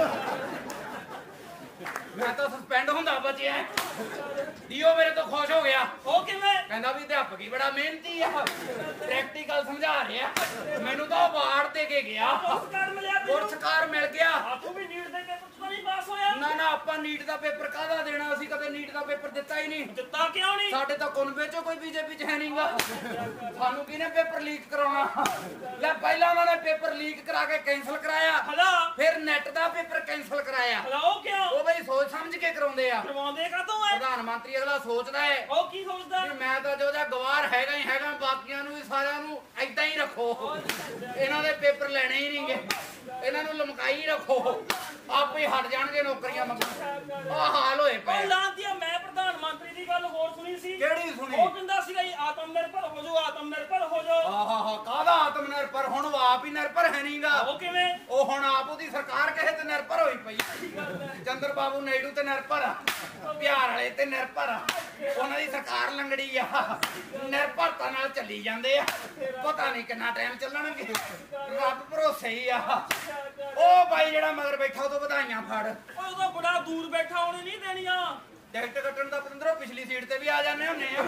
ਮੈਂ ਤਾਂ ਸਸਪੈਂਡ ਹੁੰਦਾ ਬਚਿਆ ਡੀਓ ਮੇਰੇ ਤੋਂ ਖੁਸ਼ ਹੋ ਗਿਆ ਉਹ ਕਿਵੇਂ ਕਹਿੰਦਾ ਵੀ ਅਧਿਆਪਕ ਹੀ ਬੜਾ ਮਿਹਨਤੀ ਆ ਪ੍ਰੈਕਟੀਕਲ ਸਮਝਾ ਰਿਹਾ ਮੈਨੂੰ ਤਾਂ ਅਵਾਰਡ ਦੇ ਕੇ ਗਿਆ ਪੁਰਸਕਾਰ ਮਿਲਿਆ ਪੁਰਸਕਾਰ ਮਿਲ ਗਿਆ ਆਪੂ ਵੀ ਨੀਟ ਦੇ ਕੇ ਪੁੱਛਣਾ ਨਹੀਂ ਪਾਸ ਹੋਇਆ ਨਾ ਨਾ ਆਪਾਂ ਨੀਟ ਦਾ ਪੇਪਰ ਕਾਹਦਾ ਦੇਣਾ ਅਸੀਂ ਕਦੇ ਨੀਟ ਦਾ ਪੇਪਰ ਦਿੱਤਾ ਹੀ ਨਹੀਂ ਦਿੱਤਾ ਕਿਉਂ ਨਹੀਂ ਸਾਡੇ ਤਾਂ ਕੁਨਬੇ ਚੋਂ ਕੋਈ ਬੀਜੇਪੀ ਚ ਹੈ ਨਹੀਂਗਾ ਸਾਨੂੰ ਕਿਹਨੇ ਪੇਪਰ ਲੀਕ ਕਰਾਉਣਾ ਲੈ ਪਹਿਲਾਂ ਉਹਨਾਂ ਨੇ ਪੇਪਰ ਲੀਕ ਕਰਾ ਕੇ ਕੈਂਸਲ ਕਰਾਇਆ ਹਲਾ ਫਿਰ ਨੈਟ ਦਾ ਪੇਪਰ ਕੈਂਸਲ ਕਰਾਇਆ ਹਲਾ ਉਹ ਕਿਉਂ ਉਹ ਬਈ ਸੋਚ ਸਮਝ ਕੇ ਕਰਾਉਂਦੇ ਆ ਕਰਵਾਉਂਦੇ ਕਾਤੋਂ ਐ ਪ੍ਰਧਾਨ ਮੰਤਰੀ ਅਗਲਾ ਸੋਚਦਾ ਹੈ ਉਹ ਕੀ ਸੋਚਦਾ ਵੀ ਮੈਂ ਤਾਂ ਜੋ ਜਿਹਾ ਗਵਾਰ ਹੈਗਾ ਹੀ ਹੈਗਾ ਬਾਕੀਆਂ ਨੂੰ ਵੀ ਸਾਰਿਆਂ ਨੂੰ ਏਦਾਂ ਹੀ ਰੱਖੋ ਇਹਨਾਂ ਦੇ ਪੇਪਰ ਲੈਣੇ ਹੀ ਨਹੀਂਗੇ ਇਹਨਾਂ ਨੂੰ ਲਮਕਾਈ ਰੱਖੋ ਆਪੇ ਹਟ ਜਾਣਗੇ ਨੌਕਰੀਆਂ ਮੰਗਣ ਆ ਹਾਲ ਹੋਏ ਉਹ ਪਏ ਲਾਂਤੀਆ ਮੈਂ ਪ੍ਰਧਾਨ ਮੰਤਰੀ ਦੀ ਗੱਲ ਹੋਰ ਸੁਣੀ ਸੀ ਕਿਹੜੀ ਸੁਣੀ ਉਹ ਕਹਿੰਦਾ ਸੀਗਾ ਜੀ ਆਤਮ ਨਿਰਭਰ ਹੋ ਜਾਓ ਆਤਮ ਨਿਰਭਰ ਹੋ ਜਾਓ ਆਹਾ ਕਾਹਦਾ ਆਤਮ ਨਿਰਭਰ ਹੁਣ ਉਹ ਆਪ ਹੀ ਨਿਰਭਰ ਹੈ ਨਹੀਂਗਾ ਉਹ ਕਿਵੇਂ ਉਹ ਹੁਣ ਆਪ ਉਹਦੀ ਸਰਕਾਰ ਕਿਸੇ ਤੇ ਨਿਰਭਰ ਹੋਈ ਪਈ ਚੰਦਰ ਬਾਬੂ ਨਾਇਡੂ ਤੇ ਨਿਰਭਰ ਆ ਬਿਹਾਰ ਵਾਲੇ ਤੇ ਨਿਰਭਰ ਆ ਉਹਨਾਂ ਦੀ ਸਰਕਾਰ ਲੰਗੜੀ ਆ ਨਿਰਭਰਤਾ ਨਾਲ ਚੱਲੀ ਜਾਂਦੇ ਆ ਪਤਾ ਨਹੀਂ ਕਿੰਨਾ ਟਾਈਮ ਚੱਲਣਗੇ ਰੱਬ ਭਰੋਸੇ ਹੀ ਆ ਉਹ ਬਾਈ ਜਿਹੜਾ ਮਗਰ ਬੈਠਾ ਉਹ ਤੋਂ ਵਧਾਈਆਂ ਫੜ ਉਹ ਤਾਂ ਬੜਾ ਦੂਰ ਬੈਠਾ ਉਹਨੇ ਨਹੀਂ ਦੇਣੀਆਂ ਟਿਕਟ ਕੱਟਣ ਦਾ ਪਤੰਦਰੋਂ ਪਿਛਲੀ ਸੀਟ ਤੇ ਵੀ ਆ ਜਾਂਦੇ ਹੁੰਨੇ ਆ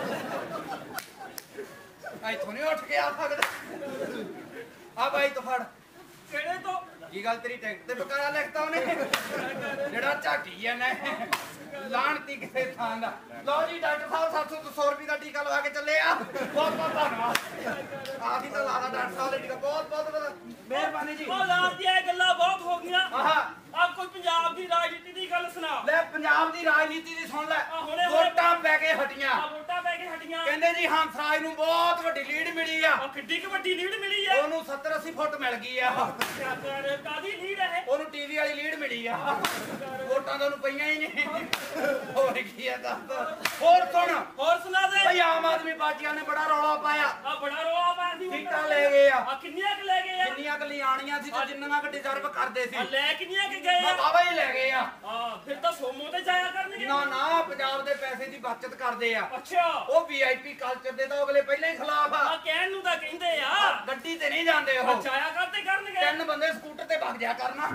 ਇੱਥੋਂ ਨਹੀਂ ਉੱਠ ਕੇ ਆ ਸਕਦਾ ਆ ਬਾਈ ਤੋਂ ਫੜ ਕਿਹੜੇ ਤੋਂ ਕੀ ਗੱਲ ਤੇਰੀ ਟਿਕਟ ਤੇ ਬਕਾਇਆ ਲਿਖਤਾ ਉਹਨੇ ਜਿਹੜਾ ਝਾਕੀ ਆ ਨਾ ਲਾਣਤੀ ਕਿਸੇ ਥਾਂ ਦਾ ਲਓ ਜੀ ਡਾਕਟਰ ਸਾਹਿਬ 700 ਰੁਪਏ ਦਾ ਟੀਕਾ ਲਵਾ ਕੇ ਚੱਲੇ ਆ ਬਹੁਤ ਬਹੁਤ ਧੰਨਵਾਦ ਆਦੀ ਤਾਂ ਲਾਦਾ ਡਾਕਟਰ ਸਾਹਿਬ ਦਾ ਟੀਕਾ ਬਹੁਤ ਬਹੁਤ ਮਿਹਰਬਾਨੀ ਜੀ ਉਹ ਲਾਂਤੀਆ ਇਹ ਗੱਲਾਂ ਬਹੁਤ ਹੋ ਗਈਆਂ ਆਹਾ ਆ ਕੋਈ ਪੰਜਾਬ ਦੀ ਰਾਜਨੀਤੀ ਦੀ ਗੱਲ ਸੁਣਾ ਲੈ ਪੰਜਾਬ ਦੀ ਰਾਜਨੀਤੀ ਦੀ ਸੁਣ ਲੈ ਹੁਣੇ- ਵੋਟਾਂ ਪੈ ਕੇ ਹਟੀਆਂ ਆ ਵੋਟਾਂ ਪੈ ਕੇ ਹਟੀਆਂ ਕਹਿੰਦੇ ਜੀ ਹੰਸਰਾਜ ਨੂੰ ਬਹੁਤ ਵੱਡੀ ਲੀਡ ਮਿਲੀ ਆ ਆ ਕਿੱਡੀ ਕੁ ਵੱਡੀ ਲੀਡ ਮਿਲੀ ਹੈ ਉਹਨੂੰ 70-80 ਫੁੱਟ ਮਿਲ ਗਈ ਆ ਕਾਦੀ ਲੀਡ ਹੈ ਉਹਨੂੰ ਟੀਵੀ ਵਾਲੀ ਲੀਡ ਮਿਲੀ ਆ ਵੋਟਾਂ ਤਾਂ ਉਹਨੂੰ ਪਈਆਂ ਹੀ ਨਹੀਂ ਹੋਰ ਕੀ ਆ ਦੱਸ ਹੋਰ ਸੁਣ ਹੋਰ ਸੁਣਾ ਦੇ ਭਈ ਆਮ ਆਦਮੀ ਪਾਰਟੀਆਂ ਨੇ ਬੜਾ ਰੌਲਾ ਪਾਇਆ ਆ ਬੜਾ ਰੋਆ ਪਾਇਆ ਸੀ ਸੀਟਾਂ ਲੈ ਗਏ ਆ ਆ ਕਿੰਨੀਆਂ ਕੁ ਲੈ ਗਏ ਆ ਜਿੰਨੀਆਂ ਕੁ ਲਿਆਣੀਆਂ ਸੀ ਤੇ ਜਿੰਨੀਆਂ ਕੁ ਡਿਜ਼ਰਵ ਕਰਦੇ ਸੀ ਆ ਲੈ ਕਿੰਨੀਆਂ ਕੁ ਗਏ ਮੈਂ ਆ ਬਾਬਾ ਹੀ ਲੈ ਗਏ ਆ ਫਿਰ ਤਾਂ ਸੋਮੋ ਤੇ ਜਾਇਆ ਕਰਨਗੇ ਨਾ ਨਾ ਪੰਜਾਬ ਦੇ ਪੈਸੇ ਦੀ ਬਚਤ ਕਰਦੇ ਆ ਅੱਛਾ ਉਹ ਵੀਆਈਪੀ ਕਲਚਰ ਦੇ ਤਾਂ ਅਗਲੇ ਪਹਿਲਾਂ ਹੀ ਖਿਲਾਫ ਆ ਆ ਕਹਿਣ ਨੂੰ ਤਾਂ ਕਹਿੰਦੇ ਆ ਗੱਡੀ ਤੇ ਨਹੀਂ ਜਾਂਦੇ ਉਹ ਜਾਇਆ ਕਰਦੇ ਕਰਨਗੇ ਤਿੰਨ ਬੰਦੇ ਸਕੂਟਰ ਤੇ ਵਗ ਜਾ ਕਰਨਾ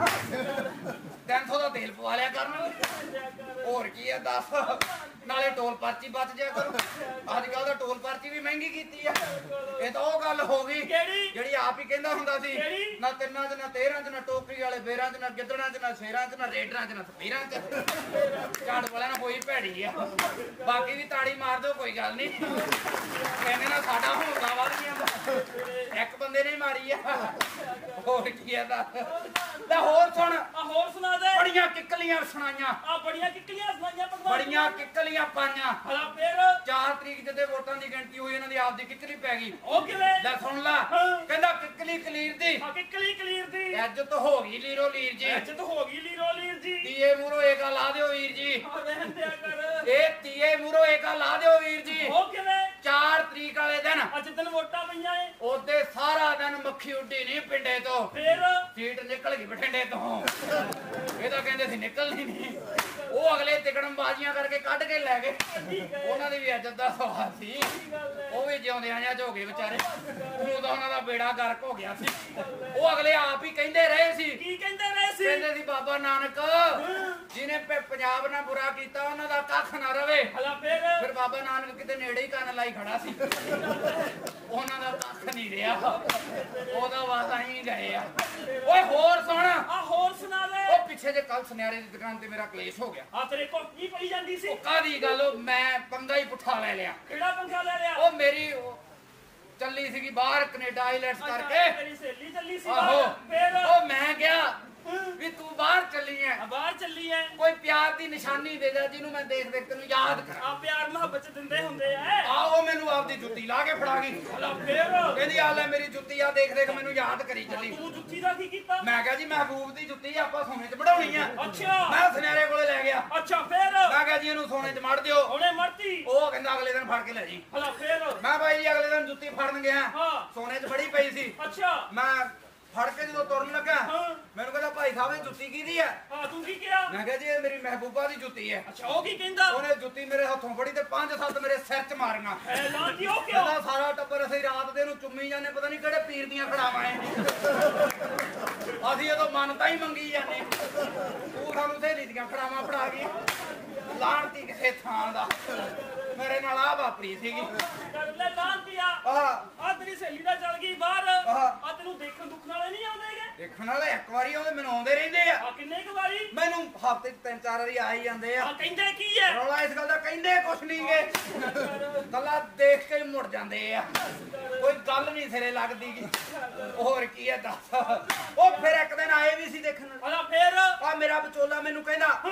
300 ਦਾ ਤੇਲ ਪਵਾ ਲਿਆ ਕਰਨਾ ਹੋਰ ਕੀ ਆ ਦੱਸ ਨਾਲੇ ਟੋਲ ਪਰਚੀ ਬਚ ਜਾ ਕਰੋ ਅੱਜ ਕੱਲ ਤਾਂ ਟੋਲ ਪਰਚੀ ਵੀ ਮਹਿੰਗੀ ਕੀਤੀ ਆ ਇਹ ਤਾਂ ਉਹ ਗੱਲ ਹੋ ਗਈ ਕਿਹੜੀ ਜਿਹੜੀ ਆਪ ਹੀ ਕਹਿੰਦਾ ਹੁੰਦਾ ਸੀ ਕਿਹੜੀ? ਨਾ ਤਿੰਨਾਂ ਚ ਨਾ 13 ਚ ਨਾ ਟੋਕਰੀ ਵਾਲੇ ਬੇਰਾਂ ਚ ਨਾ ਗਿੱਦੜਾਂ ਚ ਨਾ ਸ਼ੇਰਾਂ ਚ ਨਾ ਰੇਡਰਾਂ ਚ ਨਾ ਸਪੀਰਾਂ ਚ ਝਾੜ ਵਾਲਿਆਂ ਨਾਲ ਕੋਈ ਭੈੜੀ ਆ ਬਾਕੀ ਵੀ ਤਾੜੀ ਮਾਰ ਦਿਓ ਕੋਈ ਗੱਲ ਨਹੀਂ ਕਹਿੰਦੇ ਨਾ ਸਾਡਾ ਹੌਸਲਾ ਵੱਧ ਗਿਆ ਇੱਕ ਬੰਦੇ ਨੇ ਮਾਰੀ ਆ ਹੋਰ ਕੀ ਆ ਦੱਸ ਲੈ ਹੋਰ ਸੁਣ ਆ ਹੋਰ ਸੁਣਾ ਦੇ ਬੜੀਆਂ ਕਿੱਕਲੀਆਂ ਸੁਣਾਈਆਂ ਆ ਬੜੀਆਂ ਕਿੱਕਲੀਆਂ ਸੁਣਾਈਆਂ ਭਗਵਾਨ ਬੜੀਆਂ ਕਿੱਕਲੀਆਂ ਪਾਈਆਂ ਹਲਾ ਫੇਰ 4 ਤਰੀਕ ਜਦੋਂ ਵੋਟਾਂ ਦੀ ਗਿਣਤੀ ਹੋਈ ਇਹਨਾਂ ਦੀ ਆਪ ਦੀ ਕਿੱਕਲੀ ਪੈ ਗਈ ਉਹ ਕਿਵੇਂ ਲੈ ਸੁਣ ਲਾ ਹਾਂ। ਕਹਿੰਦਾ ਕਿੱਕਲੀ ਕਲੀਰ ਦੀ ਆ ਕਿੱਕਲੀ ਕਲੀਰ ਦੀ ਇੱਜ਼ਤ ਹੋ ਗਈ ਲੀਰੋ ਲੀਰ ਜੀ ਇੱਜ਼ਤ ਹੋ ਗਈ ਲੀਰੋ ਲੀਰ ਜੀ ਤੀਏ ਮੂਰੋ ਏਕਾ ਲਾ ਦਿਓ ਵੀਰ ਜੀ ਆ ਰਹਿਣ ਦਿਆ ਕਰ ਇਹ ਤੀਏ ਮੂਰੋ ਏਕਾ ਲਾ ਦਿਓ ਵੀਰ ਜੀ ਉਹ ਕਿਵੇਂ 4 ਤਰੀਕ ਵਾਲੇ ਦਿਨ ਅੱਜ ਦਿਨ ਵੋਟਾਂ ਪਈਆਂ ਏ ਉਹਦੇ ਸਾਰਾ ਦਿਨ ਮੱਖੀ ਉੱਡੀ ਨਹੀਂ ਪਿੰਡੇ ਤੋਂ ਫੇਰ ਸੀਟ ਨਿਕਲ ਗਈ ਬਠਿੰਡੇ ਤੋਂ ਇਹ ਤਾਂ ਕਹਿੰਦੇ ਸੀ ਨਿਕਲਣੀ ਨਹੀਂ ਉਹ ਅਗਲੇ ਤਿਕੜਮ ਬਾਜ਼ੀਆਂ ਕਰਕੇ ਕੱਢ ਕੇ ਲੈ ਗਏ ਉਹਨਾਂ ਦੀ ਵੀ ਇੱਜ਼ਤ ਦਾ ਸਵਾਲ ਸੀ ਉਹ ਵੀ ਜਿਉਂਦਿਆਂ ਜਾਂ ਹੋ ਗਏ ਵਿਚਾਰੇ ਉਹ ਤਾਂ ਉਹਨਾਂ ਦਾ ਬੇੜਾ ਗਰਕ ਹੋ ਗਿਆ ਸੀ ਉਹ ਅਗਲੇ ਆਪ ਹੀ ਕਹਿੰਦੇ ਰਹੇ ਸੀ ਕੀ ਕਹਿੰਦੇ ਰਹੇ ਸੀ ਕਹਿੰਦੇ ਸੀ ਬਾਬਾ ਨਾਨਕ ਜਿਹਨੇ ਪੰਜਾਬ ਨਾਲ ਬੁਰਾ ਕੀਤਾ ਉਹਨਾਂ ਦਾ ਕੱਖ ਨਾ ਰਵੇ ਹਲਾ ਫੇਰ ਫਿਰ ਬਾਬਾ ਨਾਨਕ ਕਿਤੇ ਨੇੜੇ ਹੀ ਕੰਨ ਲਾਈ ਖੜਾ ਸੀ ਉਹਨਾਂ ਦਾ ਕੱਖ ਨਹੀਂ ਰਿਹਾ ਉਹਦਾ ਵਾਸਾ ਹੀ ਗਏ ਆ ਓਏ ਹੋਰ ਸੁਣ ਆ ਹੋਰ ਸੁਣਾ ਦੇ ਉਹ ਪਿੱਛੇ ਜੇ ਕੱਲ ਸੁਨਿਆਰੇ ਦੀ ਦੁਕਾਨ ਤੇ ਮੇਰਾ ਕਲੇਸ਼ ਹੋ ਗਿਆ ਆ ਤੇਰੇ ਕੋਲ ਕੀ ਪਈ ਜਾਂਦੀ ਸੀ ਉਹ ਕਾਦੀ ਗੱਲ ਉਹ ਮੈਂ ਪੰਗਾ ਹੀ ਪੁੱਠਾ ਲੈ ਲਿਆ ਕਿਹੜਾ ਪੰਗਾ ਲੈ ਲਿਆ ਉਹ ਮੇਰੀ ਚੱਲੀ ਸੀਗੀ ਬਾਹਰ ਕੈਨੇਡਾ ਆਈਲੈਂਡਸ ਕਰਕੇ ਤੇਰੀ ਸਹੇਲੀ ਚੱਲੀ ਸੀ ਆਹੋ ਫੇਰ ਉਹ ਮੈਂ ਗਿਆ ਵੀ ਤੂੰ ਬਾਹਰ ਚੱਲੀ ਐ ਬਾਹਰ ਚੱਲੀ ਐ ਕੋਈ ਪਿਆਰ ਦੀ ਨਿਸ਼ਾਨੀ ਦੇ ਜਾ ਜਿਹਨੂੰ ਮੈਂ ਦੇਖ ਦੇਖ ਤੈਨੂੰ ਯਾਦ ਕਰਾਂ ਆ ਪਿਆਰ ਮੁਹੱਬਤ ਚ ਦਿੰਦੇ ਹੁੰਦੇ ਆ ਆਹੋ ਮੈਨੂੰ ਆਪਦੀ ਜੁੱਤੀ ਲਾ ਕੇ ਫੜਾ ਗਈ। ਫੇਰ ਕਹਿੰਦੀ ਆ ਲੈ ਮੇਰੀ ਜੁੱਤੀ ਆ, ਦੇਖ ਦੇਖ ਮੈਨੂੰ ਯਾਦ ਕਰੀ ਚੱਲੀ। ਤੂੰ ਜੁੱਤੀ ਦਾ ਕੀ ਕੀਤਾ? ਮੈਂ ਕਿਹਾ ਜੀ ਮਹਿਬੂਬ ਦੀ ਜੁੱਤੀ ਆਪਾਂ ਸੋਨੇ 'ਚ ਵੜਾਉਣੀ ਆ। ਅੱਛਾ ਮੈਂ ਸੁਨਿਆਰੇ ਕੋਲੇ ਲੈ ਗਿਆ। ਅੱਛਾ ਫੇਰ ਮੈਂ ਕਿਹਾ ਜੀ ਇਹਨੂੰ ਸੋਨੇ 'ਚ ਮੜ ਦਿਓ। ਉਹਨੇ ਮਰਤੀ। ਉਹ ਕਹਿੰਦਾ ਅਗਲੇ ਦਿਨ ਫੜ ਕੇ ਲੈ ਜੀ। ਫੇਰ ਮੈਂ ਭਾਈ ਜੀ ਅਗਲੇ ਦਿਨ ਜੁੱਤੀ ਫੜਨ ਗਿਆ, ਹਾਂ ਸੋਨੇ 'ਚ ਬੜੀ ਪਈ ਸੀ। ਅੱਛਾ ਮੈਂ ਫੜ ਕੇ ਜਦੋਂ ਤੁਰਨ ਲੱਗਾ ਮੈਨੂੰ ਕਹਿੰਦਾ ਭਾਈ ਸਾਹਿਬ ਇਹ ਜੁੱਤੀ ਕਿਹਦੀ ਹੈ? ਹਾਂ ਤੂੰ ਕੀ ਕਿਹਾ? ਮੈਂ ਕਿਹਾ ਜੀ ਇਹ ਮੇਰੀ ਮਹਿਬੂਬਾ ਦੀ ਜੁੱਤੀ ਹੈ। ਅੱਛਾ ਉਹ ਕੀ ਕਹਿੰਦਾ? ਉਹਨੇ ਜੁੱਤੀ ਮੇਰੇ ਹੱਥੋਂ ਫੜੀ ਤੇ 5-7 ਮੇਰੇ ਸਿਰ 'ਚ ਮਾਰੀਆਂ। ਐਲਾਨ ਕਿਉਂ ਕਿਉਂ? ਕਹਿੰਦਾ ਸਾਰਾ ਟੱਬਰ ਅਸੀਂ ਰਾਤ ਦੇ ਨੂੰ ਚੁੰਮੀ ਜਾਂਦੇ, ਪਤਾ ਨਹੀਂ ਕਿਹੜੇ ਪੀਰ ਦੀਆਂ ਖੜਾਵਾਂ ਐ। ਅਸੀਂ ਉਦੋਂ ਮੰਨਤਾ ਹੀ ਮੰਗੀ ਜਾਂਦੇ, ਤੂੰ ਸਾਨੂੰ ਸਹੇਲੀ ਦੀਆਂ ਖੜਾਵਾਂ ਫੜਾ ਗਈ। ਲਾਣਤੀ ਕਿਸੇ ਥਾਂ ਦਾ ਮੇਰੇ ਨਾਲ ਆ ਵਾਪਰੀ ਸੀਗੀ। ਕਰ ਲੈ ਲਾਂਤੀ ਆ ਤੇਰੀ ਸਹੇਲੀ ਦਾ ਚੱਲ ਗਈ ਬਾਹਰ। ਆ ਤੈਨੂੰ ਦੇਖਣ ਦੁੱਖਣ ਵਾਲੇ ਨਹੀਂ ਆਉਂਦੇਗੇ? ਦੇਖਣ ਵਾਲੇ ਇੱਕ ਵਾਰੀ ਆਉਂਦੇ, ਮੈਨੂੰ ਆਉਂਦੇ ਰਹਿੰਦੇ ਆ। ਕਿੰਨੇ ਕੁ ਵਾਰੀ? ਮੈਨੂੰ ਹਫ਼ਤੇ 'ਚ 3-4 ਵਾਰੀ ਆ ਹੀ ਜਾਂਦੇ ਆ। ਕਹਿੰਦੇ ਕੀ ਹੈ? ਰੌਲਾ ਇਸ ਗੱਲ ਦਾ ਕਹਿੰਦੇ ਕੁਛ ਨਹੀਂਗੇ, ਗੱਲਾਂ ਦੇਖ ਕੇ ਹੀ ਮੁੜ ਜਾਂਦੇ ਆ, ਕੋਈ ਗੱਲ ਨਹੀਂ ਸਿਰੇ ਲੱਗਦੀ ਗੀ। ਹੋਰ ਕੀ ਹੈ ਦੱਸ। ਉਹ ਫਿਰ ਇੱਕ ਦਿਨ ਆਏ ਵੀ ਸੀ ਦੇਖਣ। ਫੇਰ ਆ ਮੇਰਾ ਵਿਚੋਲਾ ਮੈਨੂੰ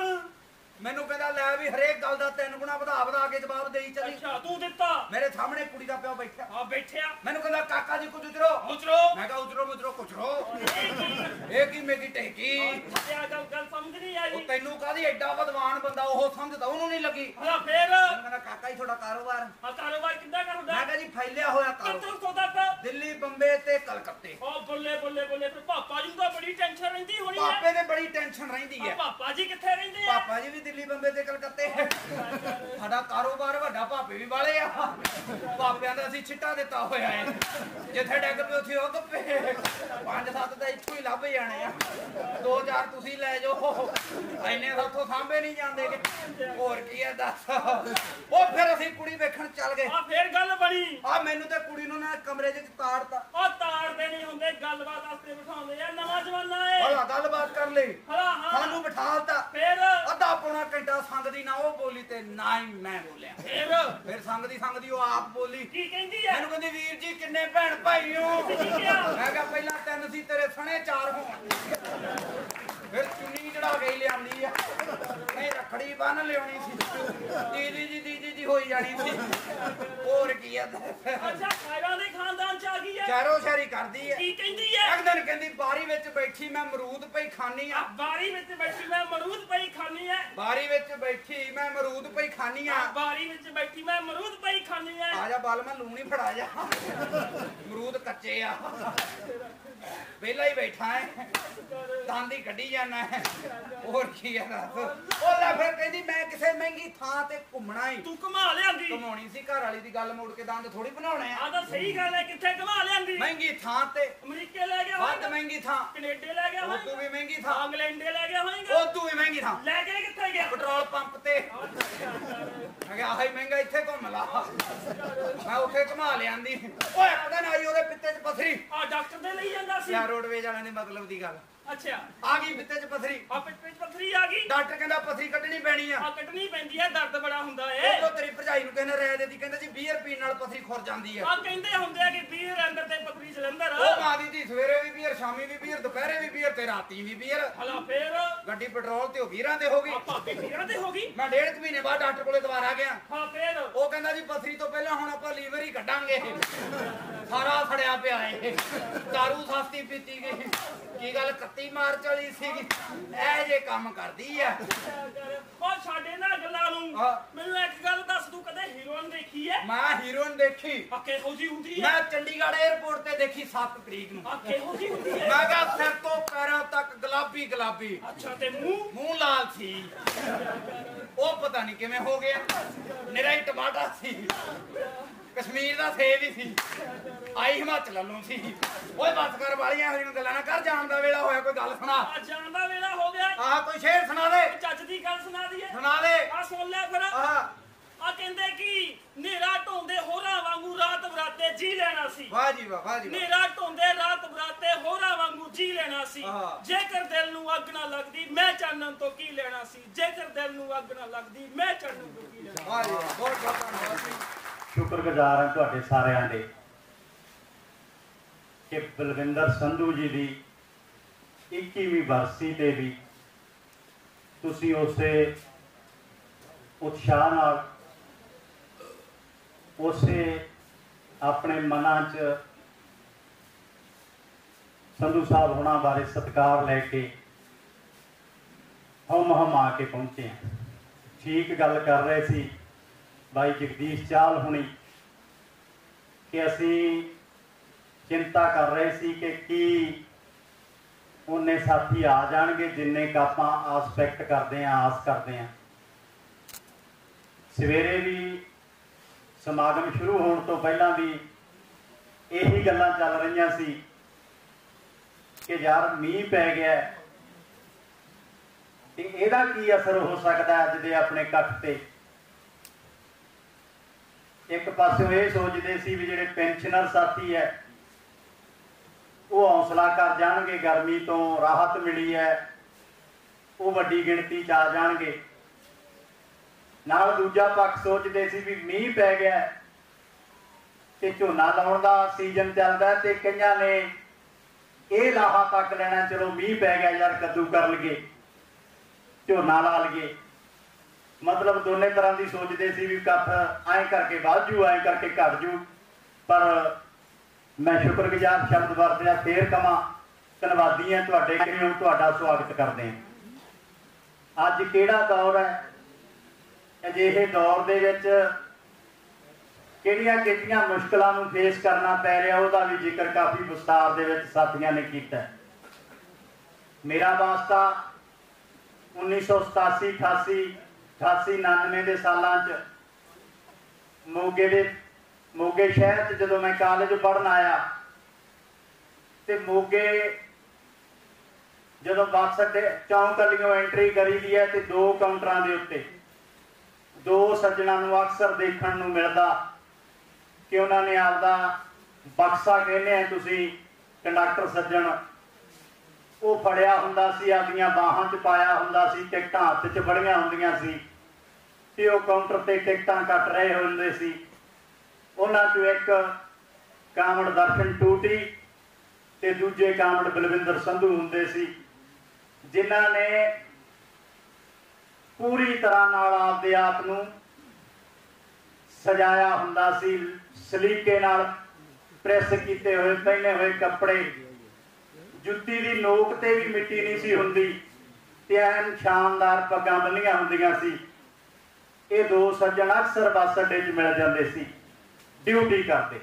ਕਹਿੰਦਾ ਲੈ ਵੀ ਹਰੇਕ ਗੱਲ ਦਾ 3 ਗੁਣਾ ਵਧਾ ਕੇ ਜਵਾਬ ਦੇਈ ਚੱਲੀ। ਅੱਛਾ ਤੂੰ ਦਿੱਤਾ? ਮੇਰੇ ਸਾਹਮਣੇ ਕੁੜੀ ਦਾ ਪਿਓ ਬੈਠਾ। ਬੈਠਿਆ। ਮੈਨੂੰ ਕਹਿੰਦਾ ਕਾਕਾ ਜੀ ਕੁਝ ਉਜਰੋ। ਮੈਂ ਕਿਹਾ ਉਜਰੋ ਮੁਜਰੋ ਕੁਛਰੋ। ਇਹ ਕੀ ਮੇਗੀ ਟੇਕੀ? ਗੱਲ ਸਮਝ ਨਹੀਂ ਆਈ। ਤੈਨੂੰ ਕਾਹਦੀ ਐਡਾ ਵਿਦਵਾਨ ਬੰਦਾ ਉਹ ਸਮਝਦਾ, ਉਹਨੂੰ ਨਹੀਂ ਲੱਗੀ। ਫੇਰ ਕਹਿੰਦਾ ਕਾਕਾ ਜੀ ਤੁਹਾਡਾ ਕਾਰੋਬਾਰ? ਕਾਰੋਬਾਰ ਕਿੱਦਾਂ ਕਰਦਾ? ਮੈਂ ਕਿਹਾ ਜੀ ਫੈਲਿਆ ਹੋਇਆ ਕਾਰੋਬਾਰ, ਦਿੱਲੀ ਬੰਬੇ ਤੇ ਕਲਕੱਤੇ। ਬੱਲੇ ਬੱਲੇ ਬੱਲੇ। ਫਿਰ ਪਾਪਾ ਜੀ ਦਾ ਬੜੀ ਟੈਨਸ਼ਨ ਰਹਿੰਦੀ ਹੋਣੀ ਹੈ। ਪਾਪੇ ਤੇ ਬੜੀ ਟੈਨਸ਼ਨ ਰਹਿੰਦੀ ਹੈ। ਪਾਪਾ ਜੀ ਕਿੱਥੇ ਰਹਿੰਦੇ ਆ? ਪਾਪਾ ਜੀ ਵੀ ਦਿੱਲੀ ਬੰਬੇ ਤੇ ਕਲਕੱਤੇ। ਸਾਡਾ ਕਾਰੋਬਾਰ ਵੱਡਾ, ਭਾਪੇ ਵੀ ਵਾਲੇ ਆ। ਪਾਪਿਆਂ ਦਾ ਅਸੀਂ ਛਿੱਟਾ ਦਿੱਤਾ ਹੋਇਆ ਹੈ, ਜਿੱਥੇ ਡੱਗ ਪਏ ਉੱਥੇ ਉਹ ਗੱਪੇ। 5-7 ਤਾਂ ਇੱਥੋਂ ਹੀ ਲੱਭ ਜਾਣੇ ਆ, 2-4 ਤੁਸੀਂ ਲੈ ਜਾਓ, ਐਨੇ ਸਾਥੋਂ ਸਾਂਭੇ ਨਹੀਂ ਜਾਂਦੇ। ਹੋਰ ਕੀ ਹੈ ਦੱਸ। ਉਹ ਫਿਰ ਅਸੀਂ ਕੁੜੀ ਵੇਖਣ ਚੱਲ ਗਏ। ਫੇਰ ਗੱਲ ਬਣੀ। ਮੈਨੂੰ ਤੇ ਕੁੜੀ ਨੂੰ ਨਾ ਕਮਰੇ 'ਚ ਤਾੜਤਾ। ਤਾੜਦੇ ਨਹੀਂ ਹੁੰਦੇ, ਗੱਲਬਾਤ ਵਾਸਤੇ ਬਿਠਾਉਂਦੇ ਆ, ਨਵਾਂ ਜ਼ਮਾਨਾ ਏ। ਗੱਲਬਾਤ ਕਰ ਲਈ, ਸਾਨੂੰ ਬਿਠਾਲਤਾ। ਫੇਰ ਅੱਧਾ ਪੌਣਾ ਘੰਟਾ ਸੰਗਦੀ ਨਾ ਉਹ ਬੋਲੀ ਤੇ ਨਾ ਹੀ ਮੈਂ ਬੋਲਿਆ। ਫਿਰ ਸੰਗਦੀ ਉਹ ਆਪ ਬੋਲੀ। ਕੀ ਕਹਿੰਦੀ ਹੈ? ਮੈਨੂੰ ਕਹਿੰਦੀ ਵੀਰ ਜੀ ਕਿੰਨੇ ਭੈਣ ਭਾਈ ਹੋ? ਮੈਂ ਕਿਹਾ ਪਹਿਲਾਂ 3 ਸੀ, ਤੇਰੇ ਸਣੇ 4 ਹੋਣ। ਫਿਰ ਚੁੰਨੀ ਚੜਾ ਕੇ ਲਿਆਂਦੀ ਆ, ਨਹੀਂ ਰੱਖੜੀ ਬੰਨ ਲਿਆਉਣੀ ਸੀ। ਦੀਦੀ ਹੋਈ ਜਾਣੀ ਸੀ। ਹੋਰ ਕੀ ਆ? ਅੱਛਾ ਖੈਰਾਂ ਦੇ ਖਾਨਦਾਨ 'ਚ ਆ ਗਈ ਹੈ। ਚਾਰੋ ਸ਼ਾਰੀ ਕਰਦੀ ਹੈ। ਕੀ ਕਹਿੰਦੀ ਹੈ? ਇੱਕ ਦਿਨ ਕਹਿੰਦੀ ਬਾਰੀ ਵਿੱਚ ਬੈਠੀ ਮੈਂ ਅਮਰੂਦ ਪਈ ਖਾਨੀ ਆ। ਬਾਰੀ ਵਿੱਚ ਬੈਠੀ ਮੈਂ ਅਮਰੂਦ ਪਈ ਖਾਨੀ ਹੈ। ਬਾਰੀ ਵਿੱਚ ਬੈਠੀ ਮੈਂ ਅਮਰੂਦ ਪਈ ਖਾਨੀ ਆ। ਬਾਰੀ ਵਿੱਚ ਬੈਠੀ ਮੈਂ ਅਮਰੂਦ ਪਈ ਖਾਨੀ ਹੈ। ਆ ਜਾ ਬਾਲ ਮੈਂ ਲੂਣ ਹੀ ਫੜਾ ਜਾ, ਅਮਰੂਦ ਕੱਚੇ ਆ। ਵਿਹਲਾ ਹੀ ਬੈਠਾ ਹੈ, ਦੰਦ ਹੀ ਕੱਢੀ ਜਾਣਾ ਹੈ। ਹੋਰ ਕੀ ਹੈ ਦੱਸ। ਉਹ ਲੈ ਫਿਰ ਕਹਿੰਦੀ ਮੈਂ ਕਿਸੇ ਮਹਿੰਗੀ ਥਾਂ ਤੇ ਘੁੰਮਣਾ ਹੀ। ਤੂੰ ਘੁਮਾ ਲਿਆਂਦੀ? ਘੁਮਾਉਣੀ ਸੀ, ਘਰ ਵਾਲੀ ਦੀ ਗੱਲ ਮੋੜ ਕੇ ਦੰਦ ਥੋੜੀ ਬਣਾਉਣੇ ਆ। ਤਾਂ ਸਹੀ ਗੱਲ ਹੈ। ਕਿੱਥੇ ਘੁਮਾ ਲਿਆਂਦੀ? ਮਹਿੰਗੀ ਥਾਂ ਤੇ। ਅਮਰੀਕੇ ਲੈ ਗਿਆ ਵੱਧ ਮਹਿੰਗੀ ਥਾਂ। ਕੈਨੇਡਾ ਲੈ ਗਿਆ ਹੋਏਗਾ। ਉਦੋਂ ਵੀ ਮਹਿੰਗੀ ਥਾਂ। ਇੰਗਲੈਂਡੇ ਲੈ ਗਿਆ ਹੋਏਗਾ। ਉਦੋਂ ਵੀ ਮਹਿੰਗੀ ਥਾਂ। ਲੈ ਕੇ ਕਿੱਥੇ ਗਿਆ? ਪੈਟਰੋਲ ਪੰਪ ਤੇ। ਮੈਂ ਕਿਹਾ ਆਹੀ ਮਹਿੰਗਾ ਇੱਥੇ ਘੁੰਮ ਲਾ। ਮੈਂ ਉੱਥੇ ਘੁਮਾ ਲਿਆਂਦੀ। ਓਏ ਇੱਕ ਦਿਨ ਆਈ ਉਹਦੇ ਪਿੱਤੇ 'ਚ ਪਥਰੀ। ਡਾਕਟਰ ਦੇ ਲਈ ਜਾਂਦਾ ਸੀ? ਰੋਡਵੇਜ ਵਾਲਿਆਂ ਦੇ ਮਤਲਬ ਦੀ ਗੱਲ। ਅੱਛਾ ਆ ਗਈ ਪਿੱਤੇ 'ਚ ਪਥਰੀ। ਪਿੱਤੇ 'ਚ ਪਥਰੀ ਆ ਗਈ। ਡਾਕਟਰ ਕਹਿੰਦਾ ਪਥਰੀ ਕੱਢਣੀ ਪੈਣੀ ਆ। ਕੱਢਣੀ ਪੈਂਦੀ ਆ, ਦਰਦ ਬੜਾ ਹੁੰਦਾ ਏ। ਉਹ ਤੇਰੀ ਭਰਜਾਈ ਨੂੰ ਕਹਿੰਦੇ ਰਹਿ ਦੇਦੀ, ਕਹਿੰਦਾ ਜੀ ਬੀਅਰ ਪੀਣ ਨਾਲ ਪਥਰੀ ਖੁਰ ਜਾਂਦੀ ਆ। ਕਹਿੰਦੇ ਹੁੰਦੇ ਆ ਕਿ ਬੀਅਰ ਅੰਦਰ ਤੇ ਪਥਰੀ ਜਲੰਧਰ। ਉਹ ਮਾਂ ਦੀ ਧੀ ਸਵੇਰੇ ਵੀ ਬੀਅਰ, ਸ਼ਾਮੀ ਵੀ ਬੀਅਰ, ਦੁਪਹਿਰੇ ਵੀ ਬੀਅਰ ਤੇ ਰਾਤੀ ਵੀ ਬੀਅਰ। ਫੇਰ ਗੱਡੀ ਪੈਟਰੋਲ ਤੇ ਉਹ ਵੀਰਾਂ ਤੇ ਹੋ ਗਈ। ਭਾਪੇ ਵੀਰਾਂ ਤੇ ਹੋ ਗਈ। ਮੈਂ 1.5 ਮਹੀਨੇ ਬਾਅਦ ਡਾਕਟਰ ਕੋਲੇ ਦੁਬਾਰਾ ਗਿਆ। ਫੇਰ ਉਹ ਕਹਿੰਦਾ ਜੀ ਪਥਰੀ ਤੋਂ ਪਹਿਲਾਂ ਹੁਣ ਆਪਾਂ ਲੀਵਰ ਹੀ ਕੱਢਾਂਗੇ। ਸਾਰਾ ਫੜਿਆ ਪਿਆ ਏ, ਦਾਰੂ ਸਸਤੀ ਪੀਤੀ ਗਈ। ਕੀ ਗੱਲ 31 ਮਾਰਚ ਵਾਲੀ ਸੀਗੀ। ਇਹ ਜੇ ਕੰਮ ਕਰਦੀ ਆ। ਉਹ ਛੱਡੇ ਨਾ ਗੱਲਾਂ ਨੂੰ, ਮੈਨੂੰ ਇੱਕ ਗੱਲ ਦੱਸ, ਤੂੰ ਕਦੇ ਹੀਰੋਇਨ ਦੇਖੀ ਐ? ਮੈਂ ਹੀਰੋਇਨ ਦੇਖੀ। ਕਿਹੋ ਜੀ ਹੁੰਦੀ ਐ? ਮੈਂ ਚੰਡੀਗੜ੍ਹ 에ਅਰਪੋਰਟ ਤੇ ਦੇਖੀ 7 ਤਰੀਕ ਨੂੰ। ਕਿਹੋ ਜੀ ਹੁੰਦੀ ਐ? ਮੈਂ ਕਿਹਾ ਸਿਰ ਤੋਂ ਪੈਰਾਂ ਤੱਕ ਗੁਲਾਬੀ ਗੁਲਾਬੀ। ਅੱਛਾ ਤੇ ਮੂੰਹ ਲਾਲ ਸੀ। ਉਹ ਪਤਾ ਨਹੀਂ ਕਿਵੇਂ ਹੋ ਗਿਆ, ਨਿਰਾ ਹੀ ਟਮਾਟਰ ਸੀ। ਕਸ਼ਮੀਰ ਦਾ ਸੇਬ ਹੀ ਸੀ, ਆਈ ਹਿਮਾਚਲ ਵੱਲੋਂ ਸੀ। ਓਏ ਬਸ ਕਰ ਵਾਲੀਆਂ ਹਰੀਆਂ ਗੱਲਾਂ ਨਾ ਕਰ, ਜਾਣ ਦਾ ਵੇਲਾ ਹੋਇਆ, ਕੋਈ ਗੱਲ ਸੁਣਾ। ਜਾਣ ਦਾ ਵੇਲਾ ਹੋ ਗਿਆ। ਆਹ ਕੋਈ ਸ਼ੇਰ ਸੁਣਾ ਦੇ। ਚੱਜ ਦੀ ਗੱਲ ਸੁਣਾ ਦਈਏ। ਸੁਣਾ ਦੇ। ਆ ਸੁਣ ਲੈ ਫਿਰ। ਆ ਕਹਿੰਦੇ ਕਿ ਨੇਰਾ ਢੋਂਦੇ ਹੋਰਾਂ ਵਾਂਗੂ ਰਾਤ ਬਰਾਤੇ ਜੀ ਲੈਣਾ ਸੀ। ਵਾਹ ਜੀ ਵਾਹ, ਵਾਹ ਜੀ। ਨੇਰਾ ਢੋਂਦੇ ਰਾਤ ਬਰਾਤੇ ਹੋਰਾਂ ਵਾਂਗੂ ਜੀ ਲੈਣਾ ਸੀ। ਜੇਕਰ ਦਿਲ ਨੂੰ ਅੱਗ ਨਾ ਲੱਗਦੀ ਮੈਂ ਚਾਨਣ ਤੋਂ ਕੀ ਲੈਣਾ ਸੀ। ਜੇਕਰ ਦਿਲ ਨੂੰ ਅੱਗ ਨਾ ਲੱਗਦੀ ਮੈਂ ਚਾਨਣ ਤੋਂ ਕੀ ਲੈਣਾ। ਵਾਹ ਜੀ ਵਾਹ, ਬਹੁਤ ਬਹੁਤ ਧੰਨਵਾਦ ਜੀ। ਸ਼ੁਕਰਗੁਜ਼ਾਰ ਹਾਂ ਤੁਹਾਡੇ ਸਾਰਿਆਂ ਦੇ ਕਿ ਬਲਵਿੰਦਰ ਸੰਧੂ ਜੀ ਦੀ 21ਵੀਂ ਬਰਸੀ ਤੇ ਵੀ ਤੁਸੀਂ ਉਸੇ ਉਤਸ਼ਾਹ ਨਾਲ, ਉਸੇ ਆਪਣੇ ਮਨਾਂ 'ਚ ਸੰਧੂ ਸਾਹਿਬ ਹੁਣਾਂ ਬਾਰੇ ਸਤਿਕਾਰ ਲੈ ਕੇ ਹਮ ਆ ਕੇ ਪਹੁੰਚੇ ਹਾਂ। ਠੀਕ ਗੱਲ ਕਰ ਰਹੇ ਸੀ ਬਾਈ ਜਗਦੀਸ਼ ਚਾਹਲ ਹੁਣੀ ਕਿ ਅਸੀਂ ਚਿੰਤਾ ਕਰ ਰਹੇ ਸੀ ਕਿ ਕੀ ਉਹਨੇ ਸਾਥੀ ਆ ਜਾਣਗੇ ਜਿੰਨੇ ਕੁ ਆਪਾਂ ਆਸਪੈਕਟ ਕਰਦੇ ਹਾਂ, ਆਸ ਕਰਦੇ ਹਾਂ। ਸਵੇਰੇ ਵੀ ਸਮਾਗਮ ਸ਼ੁਰੂ ਹੋਣ ਤੋਂ ਪਹਿਲਾਂ ਵੀ ਇਹੀ ਗੱਲਾਂ ਚੱਲ ਰਹੀਆਂ ਸੀ ਕਿ ਯਾਰ ਮੀਂਹ ਪੈ ਗਿਆ ਤੇ ਇਹਦਾ ਕੀ ਅਸਰ ਹੋ ਸਕਦਾ ਅੱਜ ਦੇ ਆਪਣੇ ਇਕੱਠ ਤੇ। ਇੱਕ ਪਾਸਿਓਂ ਇਹ ਸੋਚਦੇ ਸੀ ਵੀ ਜਿਹੜੇ ਪੈਨਸ਼ਨਰ ਸਾਥੀ ਹੈ ਉਹ ਹੌਸਲਾ ਕਰ ਜਾਣਗੇ, ਗਰਮੀ ਤੋਂ ਰਾਹਤ ਮਿਲੀ ਹੈ, ਉਹ ਵੱਡੀ ਗਿਣਤੀ 'ਚ ਆ ਜਾਣਗੇ। ਨਾਲ ਦੂਜਾ ਪੱਖ ਸੋਚਦੇ ਸੀ ਵੀ ਮੀਂਹ ਪੈ ਗਿਆ ਤੇ ਝੋਨਾ ਲਾਉਣ ਦਾ ਸੀਜ਼ਨ ਚੱਲਦਾ ਤੇ ਕਈਆਂ ਨੇ ਇਹ ਲਾਹਾ ਤੱਕ ਲੈਣਾ, ਚਲੋ ਮੀਂਹ ਪੈ ਗਿਆ ਯਾਰ ਕੱਦੂ ਕਰ ਲਈਏ, ਝੋਨਾ ਲਾ ਲਈਏ। ਮਤਲਬ ਦੋਨੇ ਤਰ੍ਹਾਂ ਦੀ ਸੋਚਦੇ ਸੀ ਵੀ ਇਕੱਠ ਐਂ ਕਰਕੇ ਵੱਧ ਜੂ, ਐਂ ਕਰਕੇ ਘੱਟ ਜੂ। ਪਰ ਮੈਂ ਸ਼ੁਕਰਗੁਜ਼ਾਰ ਸ਼ਬਦ ਵਰਤਿਆ, ਫੇਰ ਕਵਾਂ ਧੰਨਵਾਦੀ ਹਾਂ ਤੁਹਾਡੇ, ਕਿਵੇਂ ਤੁਹਾਡਾ ਸਵਾਗਤ ਕਰਦੇ ਹਾਂ। ਅੱਜ ਕਿਹੜਾ ਦੌਰ ਹੈ, ਅਜਿਹੇ ਦੌਰ ਦੇ ਵਿੱਚ ਕਿਹੜੀਆਂ ਕਿਹੜੀਆਂ ਮੁਸ਼ਕਲਾਂ ਨੂੰ ਫੇਸ ਕਰਨਾ ਪੈ ਰਿਹਾ, ਉਹਦਾ ਵੀ ਜ਼ਿਕਰ ਕਾਫੀ ਵਿਸਤਾਰ ਦੇ ਵਿੱਚ ਸਾਥੀਆਂ ਨੇ ਕੀਤਾ। ਮੇਰਾ ਵਾਸਤਾ 1987, 88, 99 ਦੇ ਸਾਲਾਂ 'ਚ ਮੋਗੇ ਸ਼ਹਿਰ 'ਚ ਜਦੋਂ ਮੈਂ ਕਾਲਜ ਪੜ੍ਹਨ ਆਇਆ ਤੇ ਮੋਗੇ ਜਦੋਂ ਬੱਸ ਅੱਡੇ ਚੌਂਕ ਵਾਲੀਆਂ ਐਂਟਰੀ ਕਰੀ ਦੀ ਹੈ ਤੇ 2 ਕਾਊਂਟਰਾਂ ਦੇ ਉੱਤੇ 2 ਸੱਜਣਾਂ ਨੂੰ ਅਕਸਰ ਦੇਖਣ ਨੂੰ ਮਿਲਦਾ ਕਿ ਉਹਨਾਂ ਨੇ ਆਪਦਾ ਬਕਸਾ ਕਹਿੰਦੇ ਆ ਤੁਸੀਂ ਕੰਡਕਟਰ ਸੱਜਣ, ਉਹ ਫੜਿਆ ਹੁੰਦਾ ਸੀ, ਆਪਦੀਆਂ ਬਾਹਾਂ 'ਚ ਪਾਇਆ ਹੁੰਦਾ ਸੀ, ਟਿਕਟਾਂ ਹੱਥ 'ਚ ਫੜੀਆਂ ਹੁੰਦੀਆਂ ਸੀ ਤੇ ਉਹ ਕਾਊਂਟਰ ਤੇ ਟਿਕਟਾਂ ਕੱਟ ਰਹੇ ਹੁੰਦੇ ਸੀ। ਉਹਨਾਂ 'ਚੋਂ ਇੱਕ ਕਾਮੜ ਦਰਸ਼ਨ ਟੂਟੀ ਤੇ ਦੂਜੇ ਕਾਮੜ ਬਲਵਿੰਦਰ ਸੰਧੂ ਹੁੰਦੇ ਸੀ, ਜਿਨ੍ਹਾਂ ਨੇ ਪੂਰੀ ਤਰ੍ਹਾਂ ਨਾਲ ਆਪਦੇ ਆਪ ਨੂੰ ਸਜਾਇਆ ਹੁੰਦਾ ਸੀ, ਸਲੀਕੇ ਨਾਲ ਪ੍ਰੈਸ ਕੀਤੇ ਹੋਏ ਪਹਿਨੇ ਹੋਏ ਕੱਪੜੇ, ਜੁੱਤੀ ਦੀ ਨੋਕ ਤੇ ਵੀ ਮਿੱਟੀ ਨਹੀਂ ਸੀ ਹੁੰਦੀ ਤੇ ਐਨ ਸ਼ਾਨਦਾਰ ਪੱਗਾਂ ਬੰਨੀਆਂ ਹੁੰਦੀਆਂ ਸੀ। ਇਹ 2 ਸੱਜਣ ਅਕਸਰ ਬੱਸ ਅੱਡੇ 'ਚ ਮਿਲ ਜਾਂਦੇ ਸੀ ਡਿਊਟੀ ਕਰਦੇ।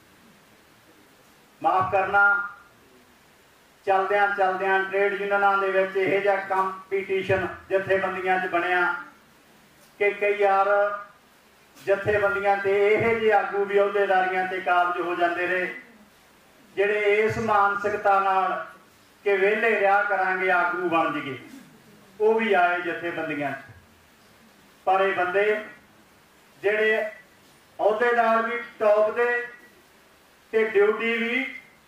ਮਾਫ ਕਰਨਾ, ਚਲਦਿਆਂ ਟ੍ਰੇਡ ਯੂਨੀਅਨਾਂ ਦੇ ਵਿੱਚ ਇਹੋ ਜਿਹਾ ਕੰਪੀਟੀਸ਼ਨ ਜਥੇਬੰਦੀਆਂ 'ਚ ਬਣਿਆ ਕਿ ਕਈ ਯਾਰ ਜਥੇਬੰਦੀਆਂ ਤੇ ਇਹੋ ਜਿਹੇ ਆਗੂ ਵੀ ਅਹੁਦੇਦਾਰੀਆਂ ਤੇ ਕਾਬਜ ਹੋ ਜਾਂਦੇ ਰਹੇ ਜਿਹੜੇ ਇਸ ਮਾਨਸਿਕਤਾ ਨਾਲ ਕਿ ਵਿਹਲੇ ਰਿਹਾ ਕਰਾਂਗੇ ਆਗੂ ਬਣ ਜੀਏ, ਉਹ ਵੀ ਆਏ ਜਥੇਬੰਦੀਆਂ 'ਚ। ਪਰ ਇਹ ਬੰਦੇ ਜਿਹੜੇ ਅਹੁਦੇਦਾਰ ਵੀ ਟੌਪ ਦੇ ਤੇ ਡਿਊਟੀ ਵੀ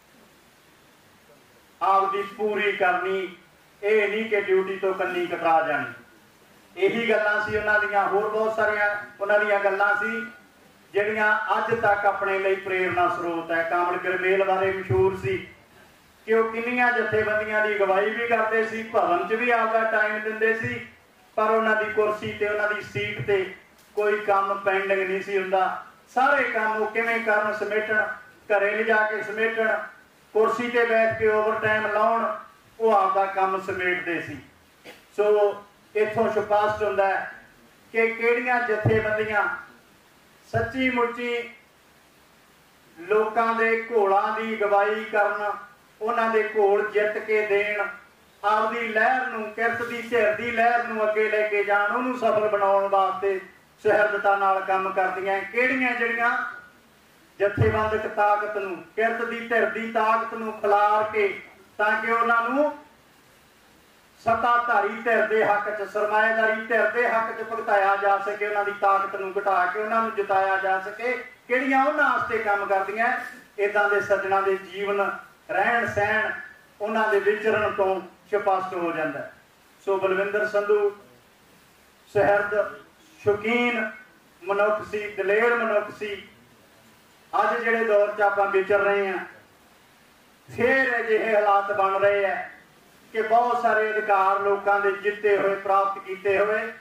ਆਪਦੀ ਪੂਰੀ ਕਰਨੀ, ਇਹ ਨਹੀਂ ਕਿ ਡਿਊਟੀ ਤੋਂ ਕੰਨੀ ਕਤਰਾ ਜਾਣੀ। ਇਹੀ ਗੱਲਾਂ ਸੀ ਉਹਨਾਂ ਦੀਆਂ, ਹੋਰ ਬਹੁਤ ਸਾਰੀਆਂ ਉਹਨਾਂ ਦੀਆਂ ਗੱਲਾਂ ਸੀ ਜਿਹੜੀਆਂ ਅੱਜ ਤੱਕ ਆਪਣੇ ਲਈ ਪ੍ਰੇਰਨਾ ਸਰੋਤ ਹੈ। ਕਾਮਲ ਗਰਮੇਲ ਬਾਰੇ ਮਸ਼ਹੂਰ ਸੀ ਕਿ ਉਹ ਕਿੰਨੀਆਂ ਜਥੇਬੰਦੀਆਂ ਦੀ ਅਗਵਾਈ ਵੀ ਕਰਦੇ ਸੀ, ਭਵਨ 'ਚ ਵੀ ਆਪਦਾ ਟਾਈਮ ਦਿੰਦੇ ਸੀ, ਪਰ ਉਹਨਾਂ ਦੀ ਕੁਰਸੀ ਤੇ ਉਹਨਾਂ ਦੀ ਸੀਟ ਤੇ ਕੋਈ ਕੰਮ ਪੈਂਡਿੰਗ ਨਹੀਂ ਸੀ ਹੁੰਦਾ। ਸਾਰੇ ਕੰਮ ਉਹ ਕਿਵੇਂ ਕਰਨ, ਸਮੇਟਣ, ਘਰੇ ਲਿਜਾ ਕੇ ਸਮੇਟਣ, ਕੁਰਸੀ ਤੇ ਬੈਠ ਕੇ ਓਵਰ ਟਾਈਮ ਲਾਉਣ, ਉਹ ਆਪਦਾ ਕੰਮ ਸਮੇਟਦੇ ਸੀ। ਸੋ ਇੱਥੋਂ ਸਪਸ਼ਟ ਹੁੰਦਾ ਕਿ ਕਿਹੜੀਆਂ ਜਥੇਬੰਦੀਆਂ ਸੱਚੀ ਮੁੱਚੀ ਲੋਕਾਂ ਦੇ ਘੋਲਾਂ ਦੀ ਅਗਵਾਈ ਕਰਨ, ਉਹਨਾਂ ਦੇ ਘੋਲ ਜਿੱਤ ਕੇ ਦੇਣ, ਆਪਦੀ ਲਹਿਰ ਨੂੰ, ਕਿਰਤ ਦੀ ਧਿਰ ਦੀ ਲਹਿਰ ਨੂੰ ਅੱਗੇ ਲੈ ਕੇ ਜਾਣ, ਉਹਨੂੰ ਸਫਲ ਬਣਾਉਣ ਵਾਸਤੇ ਸੁਹਿਰਦਤਾ ਨਾਲ ਕੰਮ ਕਰਦੀਆਂ। ਕਿਹੜੀਆਂ ਜਿਹੜੀਆਂ ਜਥੇਬੰਦਕ ਤਾਕਤ ਨੂੰ, ਕਿਰਤ ਦੀ ਧਿਰ ਦੀ ਤਾਕਤ ਨੂੰ ਖਿਲਾਰ ਕੇ ਤਾਂ ਕਿ ਉਹਨਾਂ ਨੂੰ ਸੱਤਾਧਾਰੀ ਧਿਰ ਦੇ ਹੱਕ 'ਚ, ਸਰਮਾਏਦਾਰੀ ਧਿਰ ਦੇ ਹੱਕ 'ਚ ਭੁਗਤਾਇਆ ਜਾ ਸਕੇ, ਉਹਨਾਂ ਦੀ ਤਾਕਤ ਨੂੰ ਘਟਾ ਕੇ ਉਹਨਾਂ ਨੂੰ ਜਿਤਾਇਆ ਜਾ ਸਕੇ, ਕਿਹੜੀਆਂ ਉਹਨਾਂ ਵਾਸਤੇ ਕੰਮ ਕਰਦੀਆਂ। ਇਦਾਂ ਦੇ ਸੱਜਣਾਂ ਦੇ ਜੀਵਨ, ਰਹਿਣ ਸਹਿਣ, ਉਹਨਾਂ ਦੇ ਵਿਚਰਨ ਤੋਂ ਸਪਸ਼ਟ ਹੋ ਜਾਂਦਾ। ਸੋ ਬਲਵਿੰਦਰ ਸੰਧੂ ਸੁਹਿਰਦ, ਸ਼ੌਕੀਨ ਮਨੁੱਖ ਸੀ, ਦਲੇਰ ਮਨੁੱਖ ਸੀ। ਅੱਜ ਜਿਹੜੇ ਦੌਰ 'ਚ ਆਪਾਂ ਵਿਚਰ ਰਹੇ ਹਾਂ, ਫੇਰ ਅਜਿਹੇ ਹਾਲਾਤ ਬਣ ਰਹੇ ਆ ਕਿ ਬਹੁਤ ਸਾਰੇ ਅਧਿਕਾਰ ਲੋਕਾਂ ਦੇ ਜਿੱਤੇ ਹੋਏ, ਪ੍ਰਾਪਤ ਕੀਤੇ ਹੋਏ,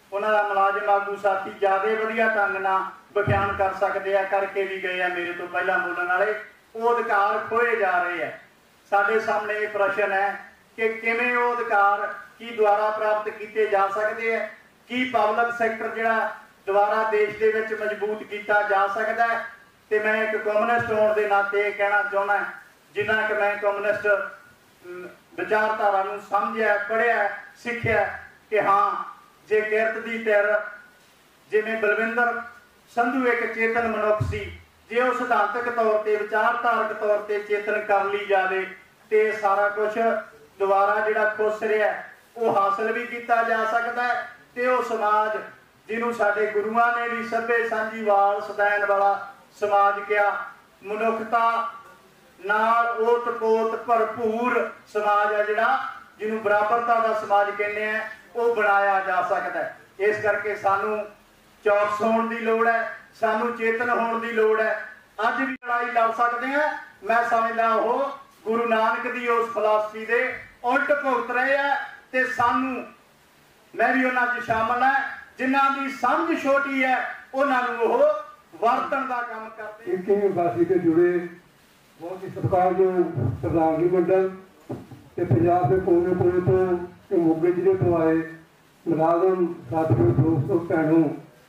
ਉਹਨਾਂ ਦਾ ਮੁਲਾਜ਼ਮ ਆਗੂ ਸਾਥੀ ਜ਼ਿਆਦਾ ਵਧੀਆ ਢੰਗ ਨਾਲ ਵਿਖਿਆਨ ਕਰ ਸਕਦੇ ਆ, ਕਰਕੇ ਵੀ ਗਏ ਆ ਮੇਰੇ ਤੋਂ ਪਹਿਲਾਂ ਬੋਲਣ ਵਾਲੇ। ਉਹ ਅਧਿਕਾਰ ਖੋਏ ਜਾ ਰਹੇ ਆ। ਸਾਡੇ ਸਾਹਮਣੇ ਇਹ ਪ੍ਰਸ਼ਨ ਹੈ ਕਿ ਕਿਵੇਂ ਉਹ ਅਧਿਕਾਰ ਕੀ ਦੁਆਰਾ ਪ੍ਰਾਪਤ ਕੀਤੇ ਜਾ ਸਕਦੇ ਆ, ਕੀ ਪਬਲਿਕ ਸੈਕਟਰ ਜਿਹੜਾ ਦੁਆਰਾ ਦੇਸ਼ ਦੇ ਵਿੱਚ ਮਜ਼ਬੂਤ ਕੀਤਾ ਜਾ ਸਕਦਾ ਹੈ। ਤੇ ਮੈਂ ਇੱਕ ਕਮਿਊਨਿਸਟ ਹੋਣ ਦੇ ਨਾਤੇ ਇਹ ਕਹਿਣਾ ਚਾਹੁੰਦਾ, ਜਿੰਨਾ ਕਿ ਮੈਂ ਕਮਿਊਨਿਸਟ ਵਿਚਾਰਧਾਰਾ ਨੂੰ ਸਮਝਿਆ, ਪੜ੍ਹਿਆ, ਸਿੱਖਿਆ, ਕਿ ਹਾਂ ਜੇ ਕਿਰਤ ਦੀ ਧਿਰ ਜਿਵੇਂ ਬਲਵਿੰਦਰ ਸੰਧੂ ਇੱਕ ਚੇਤਨ ਮਨੁੱਖ ਸੀ, ਜੇ ਉਹ ਸਿਧਾਂਤਕ ਤੌਰ ਤੇ ਵਿਚਾਰਧਾਰਕ ਤੌਰ ਤੇ ਚੇਤਨ ਕਰ ਲਈ ਜਾਵੇ ਤੇ ਸਾਰਾ ਕੁਝ ਦੁਬਾਰਾ ਜਿਹੜਾ ਖੁੱਸ ਰਿਹਾ ਉਹ ਹਾਸਲ ਵੀ ਕੀਤਾ ਜਾ ਸਕਦਾ ਹੈ। ਤੇ ਉਹ ਸਮਾਜ ਜਿਹਨੂੰ ਸਾਡੇ ਗੁਰੂਆਂ ਨੇ ਵੀ ਸਭੇ ਸਾਂਝੀਵਾਲ ਸਦੈਨ ਵਾਲਾ ਸਮਾਜ ਕਿਹਾ, ਮਨੁੱਖਤਾ ਨਾਲ ਓਤ ਪੋਤ ਭਰਪੂਰ ਸਮਾਜ ਹੈ ਜਿਹੜਾ, ਜਿਹਨੂੰ ਬਰਾਬਰਤਾ ਦਾ ਸਮਾਜ ਕਹਿੰਦੇ ਆ, ਉਹ ਬਣਾਇਆ ਜਾ ਸਕਦਾ ਹੈ। ਇਸ ਕਰਕੇ ਸਾਨੂੰ ਚੌਕਸ ਹੋਣ ਦੀ ਲੋੜ ਹੈ, ਸਾਨੂੰ ਚੇਤਨ ਹੋਣ ਦੀ ਲੋੜ ਹੈ। ਅੱਜ ਵੀ ਲੜਾਈ ਲੜ ਸਕਦੇ ਹਾਂ। ਮੈਂ ਸਮਝਦਾ ਉਹ ਗੁਰੂ ਨਾਨਕ ਦੀ ਉਸ ਫਿਲਾਸਫੀ ਦੇ ਉਲਟ ਭੁਗਤ ਰਹੇ ਆ ਤੇ ਸਾਨੂੰ, ਮੈਂ ਵੀ ਉਹਨਾਂ 'ਚ ਸ਼ਾਮਲ ਹਾਂ, ਜਿਨ੍ਹਾਂ ਦੀ ਸਮਝ ਛੋਟੀ ਹੈ ਉਹਨਾਂ ਨੂੰ ਉਹ ਵਰਤਣ ਦਾ ਕੰਮ ਕਰਦੇ। 21ਵੀਂ ਬਰਸੀ ਤੇ ਜੁੜੇ ਬਹੁਤ ਹੀ ਸਤਿਕਾਰਯੋਗ ਪ੍ਰਧਾਨਗੀ ਮੰਡਲ ਤੇ ਪੰਜਾਬ ਦੇ ਕੋਨੇ-ਕੋਨੇ ਤੋਂ ਤੇ ਮੋਗੇ ਜ਼ਿਲ੍ਹੇ ਤੋਂ ਆਏ ਮੁਲਾਜ਼ਮ ਸਾਥੀਓ, ਦੋਸਤੋ, ਭੈਣੋ,